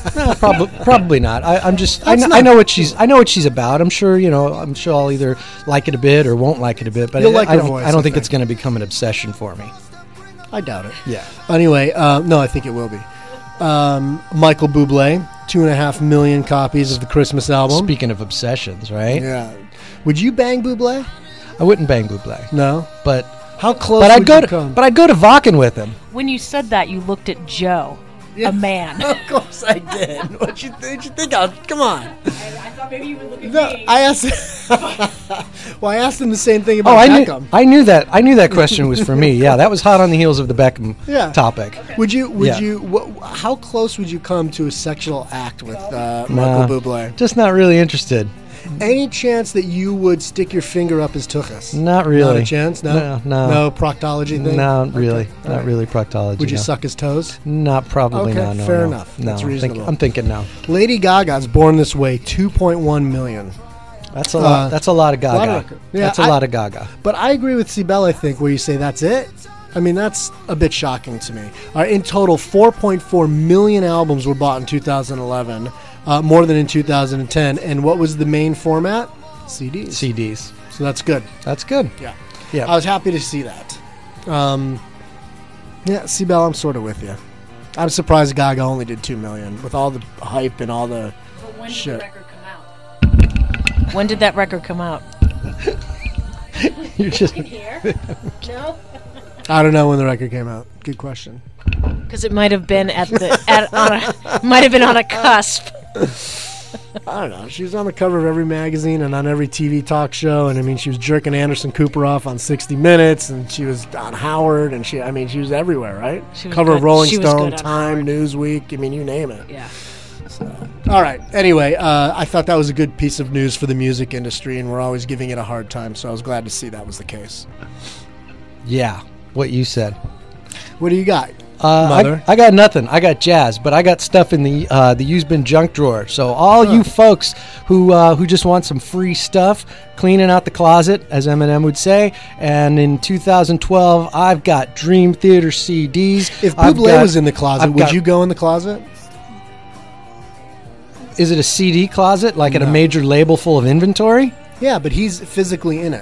No, probably probably not. I, I'm just I, That's kn- not I know what she's I know what she's about. I'm sure you know. I'm sure I'll either like it a bit or won't like it a bit. But You'll I, like I her don't voice, I don't I think, think. it's going to become an obsession for me. I doubt it. Yeah. Anyway, uh, no, I think it will be. Um, Michael Bublé, two and a half million copies of the Christmas album. Speaking of obsessions, right? Yeah. Would you bang Bublé? I wouldn't bang Bublé. No. But how close? But I'd would go you to come? but I'd go to Vakken with him. When you said that, you looked at Joe, a man. Of course I did. What you what you think? I'll, come on. I, I thought maybe you would look at No, me. I asked. Well, I asked him the same thing about Oh, I Beckham. knew I knew that I knew that question was for me. Yeah, that was hot on the heels of the Beckham Yeah. topic. Would you? Would Yeah. you? Wh- how close would you come to a sexual act with uh, Nah, Michael Bublé? Just not really interested. Any chance that you would stick your finger up his tuchus? Not really. Not a chance. No. No. No, No proctology thing. No, really. Okay. Not All right. really proctology. Would you no. suck his toes? Not probably Okay, not. No, fair no. enough. No, That's I'm think- reasonable. I'm thinking no. Lady Gaga's Born This Way, two point one million. That's a lot. Uh, That's a lot of Gaga. lot of record. Yeah, that's a I- lot of Gaga. But I agree with Sibel, I think, where you say that's it. I mean, that's a bit shocking to me. All right, in total, four point four million albums were bought in two thousand eleven, uh, more than in two thousand ten. And what was the main format? C Ds. C Ds. So that's good. That's good. Yeah. Yeah. I was happy to see that. Um, yeah, Sibel, I'm sort of with you. I'm surprised Gaga only did two million with all the hype and all the But when did shit. the record come out? When did that record come out? You're just. Here? No? I don't know when the record came out. Good question. Because it might have been at the at on a might have been on a cusp. I don't know. She was on the cover of every magazine and on every T V talk show, and I mean, she was jerking Anderson Cooper off on sixty minutes, and she was on Howard, and she, I mean, she was everywhere, right? She was Cover good. of Rolling She was Stone, good on Time, Newsweek. I mean, you name it. Yeah. All right. Anyway, uh, I thought that was a good piece of news for the music industry, and we're always giving it a hard time. So I was glad to see that was the case. Yeah. What you said. What do you got, Uh, Mother? I, I got nothing. I got jazz, but I got stuff in the uh, the used bin junk drawer. So all you folks who uh, who just want some free stuff, cleaning out the closet, as Eminem would say. And in two thousand twelve, I've got Dream Theater C Ds. If I've Bublé got- was in the closet, I've would got- you go in the closet? Is it a C D closet, like at a No. major label full of inventory? Yeah, but he's physically in it.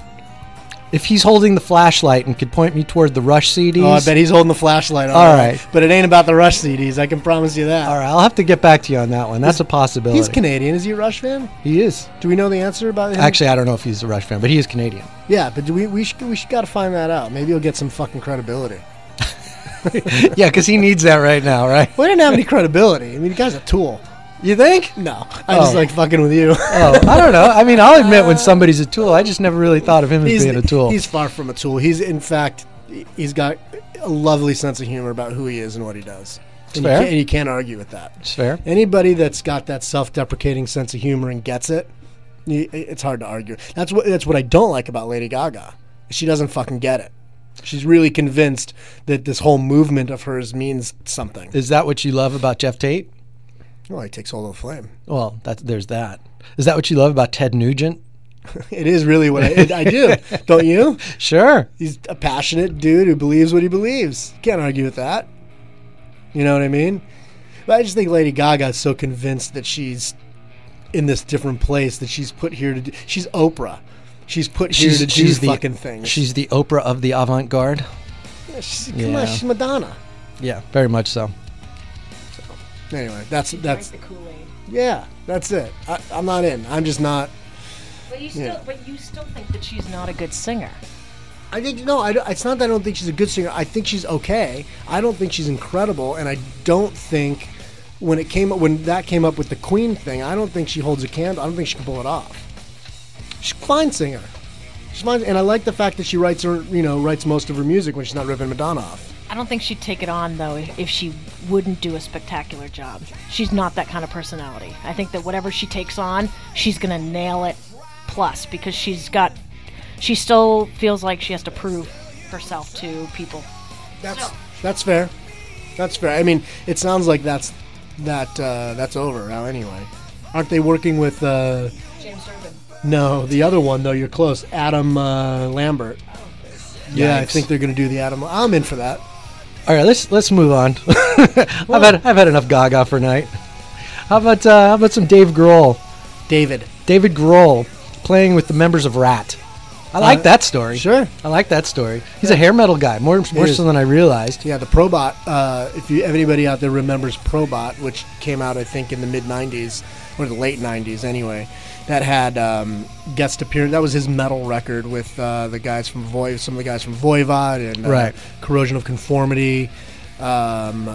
If he's holding the flashlight and could point me toward the Rush C Ds. Oh, I bet he's holding the flashlight. All right. But it ain't about the Rush C Ds. I can promise you that. All right, I'll have to get back to you on that one. That's a possibility. He's Canadian. Is he a Rush fan? He is. Do we know the answer about him? Actually, I don't know if he's a Rush fan, but he is Canadian. Yeah, but do we we should we should got to find that out. Maybe he'll get some fucking credibility. Yeah, because he needs that right now, right? We didn't have any credibility. I mean, the guy's a tool. You think? No, I just Oh. like fucking with you. Oh, I don't know. I mean, I'll admit when somebody's a tool. I just never really thought of him as he's, being a tool. He's far from a tool. He's in fact, he's got a lovely sense of humor about who he is and what he does. And you, fair. can't, and you can't argue with that. It's fair. Anybody that's got that self-deprecating sense of humor and gets it, you, it's hard to argue. That's what that's what I don't like about Lady Gaga. She doesn't fucking get it. She's really convinced that this whole movement of hers means something. Is that what you love about Jeff Tate? Well, he takes hold of the flame. Well, that's there's that. Is that what you love about Ted Nugent? It is really what I, I do. Don't you? Sure. He's a passionate dude who believes what he believes. Can't argue with that. You know what I mean? But I just think Lady Gaga is so convinced that she's in this different place, that she's put here to do. She's Oprah. She's put here She's, to do she's the fucking things. She's the Oprah of the avant-garde. Yeah, she's, come Yeah. on, she's Madonna. Yeah, very much so. Anyway, that's that's Drink the Kool-Aid. yeah, that's it. I, I'm not in. I'm just not. But you still, Yeah. but you still think that she's not a good singer. I think no. I, don't- it's not that I don't think she's a good singer. I think she's okay. I don't think she's incredible, and I don't think when it came up when that came up with the Queen thing, I don't think she holds a candle. I don't think she can pull it off. She's a fine singer. She's fine, and I like the fact that she writes her, you know, writes most of her music when she's not ripping Madonna off. I don't think she'd take it on though if, if she wouldn't do a spectacular job. She's not that kind of personality. I think that whatever she takes on, she's gonna nail it. Plus, because she's got, she still feels like she has to prove herself to people. That's that's fair. That's fair. I mean, it sounds like that's that uh, that's over now. Anyway, aren't they working with? Uh, James Durbin. no, the other one though. You're close. Adam uh, Lambert. Yeah, I Yikes. think they're going to do the Adam. I'm in for that. All right, let's let's move on. I've had I've had enough Gaga for night. How about uh, how about some Dave Grohl? David. David Grohl playing with the members of Rat. I like Uh, that story. Sure. I like that story. He's a hair metal guy, more more is. so than I realized. Yeah, the Probot. Uh, if you if anybody out there remembers Probot, which came out I think in the mid nineties or the late nineties anyway, that had um, guest appearance. That was his metal record with uh, the guys from Voiv, some of the guys from Voivod and uh, Right. Corrosion of Conformity. Um,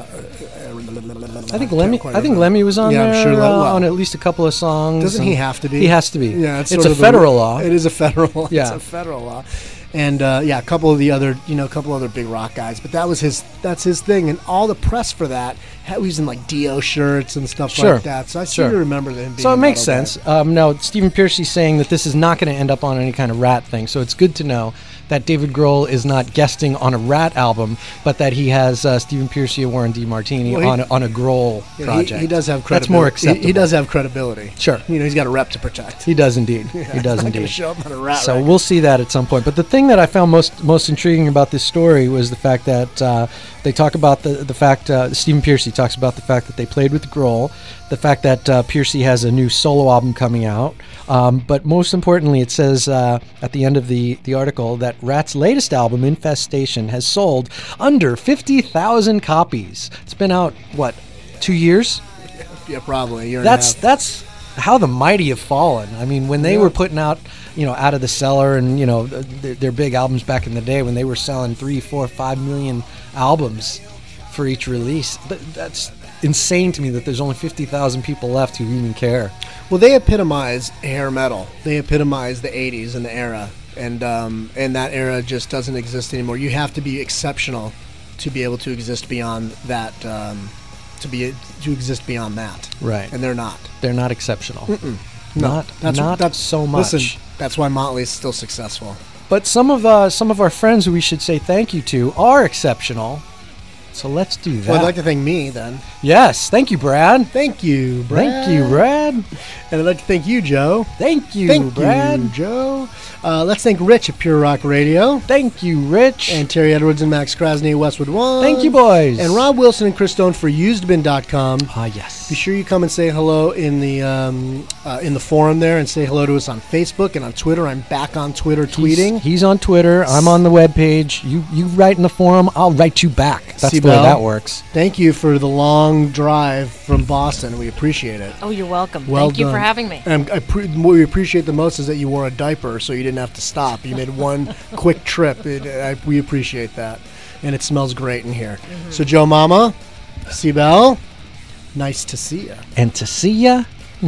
I think Lemmy. I think Lemmy was on yeah, there I'm sure. uh, well, on at least a couple of songs. doesn't he and have to be? He has to be. Yeah, it's, it's, sort a of federal law. It is a federal. Yeah. It's a federal law. And uh, yeah, a couple of the other, you know, a couple other big rock guys, but that was his. That's his thing, and all the press for that. He was in like Dio shirts and stuff Sure. like that. So I Sure. seem to remember him being. So a it makes metal guy. sense. Um, no, Stephen Pearcy's saying that this is not going to end up on any kind of Rat thing. So it's good to know that David Grohl is not guesting on a Rat album, but that he has uh, Stephen Pearcy and Warren DeMartini Well, he- on a, on a Grohl Yeah, project. He, he does have credibility. That's more He- acceptable. He, does have credibility. Sure. You know, he's got a rep to protect. He does indeed. Yeah, he he's does not gonna indeed. show up on a Rat So record. we'll see that at some point. But the thing that I found most most intriguing about this story was the fact that uh, they talk about the the fact uh, Stephen Pearcy talks about the fact that they played with Grohl, the fact that uh, Pearcy has a new solo album coming out. Um, but most importantly, it says uh, at the end of the, the article that Rat's latest album, Infestation, has sold under fifty thousand copies. It's been out, what, two years? Yeah, probably. A year That's and a half. that's how the mighty have fallen. I mean, when they Yeah. were putting out, you know, Out of the Cellar and, you know, their, their big albums back in the day when they were selling three, four, five million albums for each release, th- that's insane to me that there's only fifty thousand people left who even care. Well, they epitomize hair metal. They epitomize the eighties and the era, and um, and that era just doesn't exist anymore. You have to be exceptional to be able to exist beyond that. Um, to be to exist beyond that, Right. And they're not. They're not exceptional. Mm-mm. Not, that's not that's so much. Listen, that's why Motley's still successful. But some of uh, some of our friends who we should say thank you to are exceptional. So let's do that. Well, I'd like to thank me then. Yes, thank you, Brad. Thank you, Brad. Thank you, Brad. And I'd like to thank you, Joe. Thank you, Thank Brad. you, Joe. Uh, let's thank Rich at Pure Rock Radio. Thank you, Rich. And Terry Edwards and Max Krasny at Westwood One. Thank you, boys. And Rob Wilson and Chris Stone for used bin dot com. Ah, yes. Be sure you come and say hello in the um, uh, in the forum there, and say hello to us on Facebook and on Twitter. I'm back on Twitter tweeting. He's, he's on Twitter. I'm on the webpage. You you write in the forum. I'll write you back. That's the way Bell, that works. Thank you for the long drive from Boston. We appreciate it. Oh, you're welcome. Well Thank you for done. having me. And I pre- what we appreciate the most is that you wore a diaper, so you didn't have to stop. You made one quick trip. It, I, we appreciate that, and it smells great in here. Mm-hmm. So, Joe Mama, C-Bell, nice to see you. And to see ya,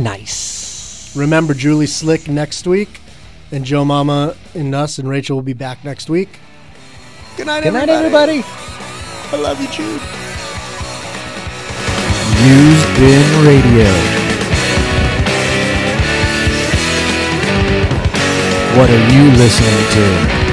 nice. Remember, Julie Slick next week, and Joe Mama and us and Rachel will be back next week. Good night, Good night, everybody. everybody. I love you, Jude. Used Bin Radio. What are you listening to?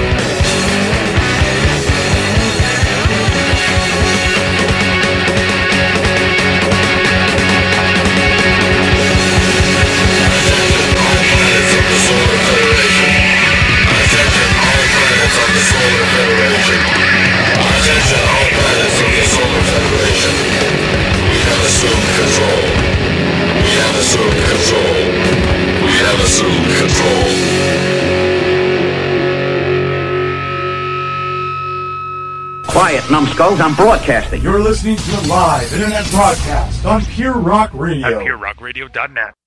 Quiet, numbskulls, I'm broadcasting. You're listening to a live internet broadcast on Pure Rock Radio. At pure rock radio dot net.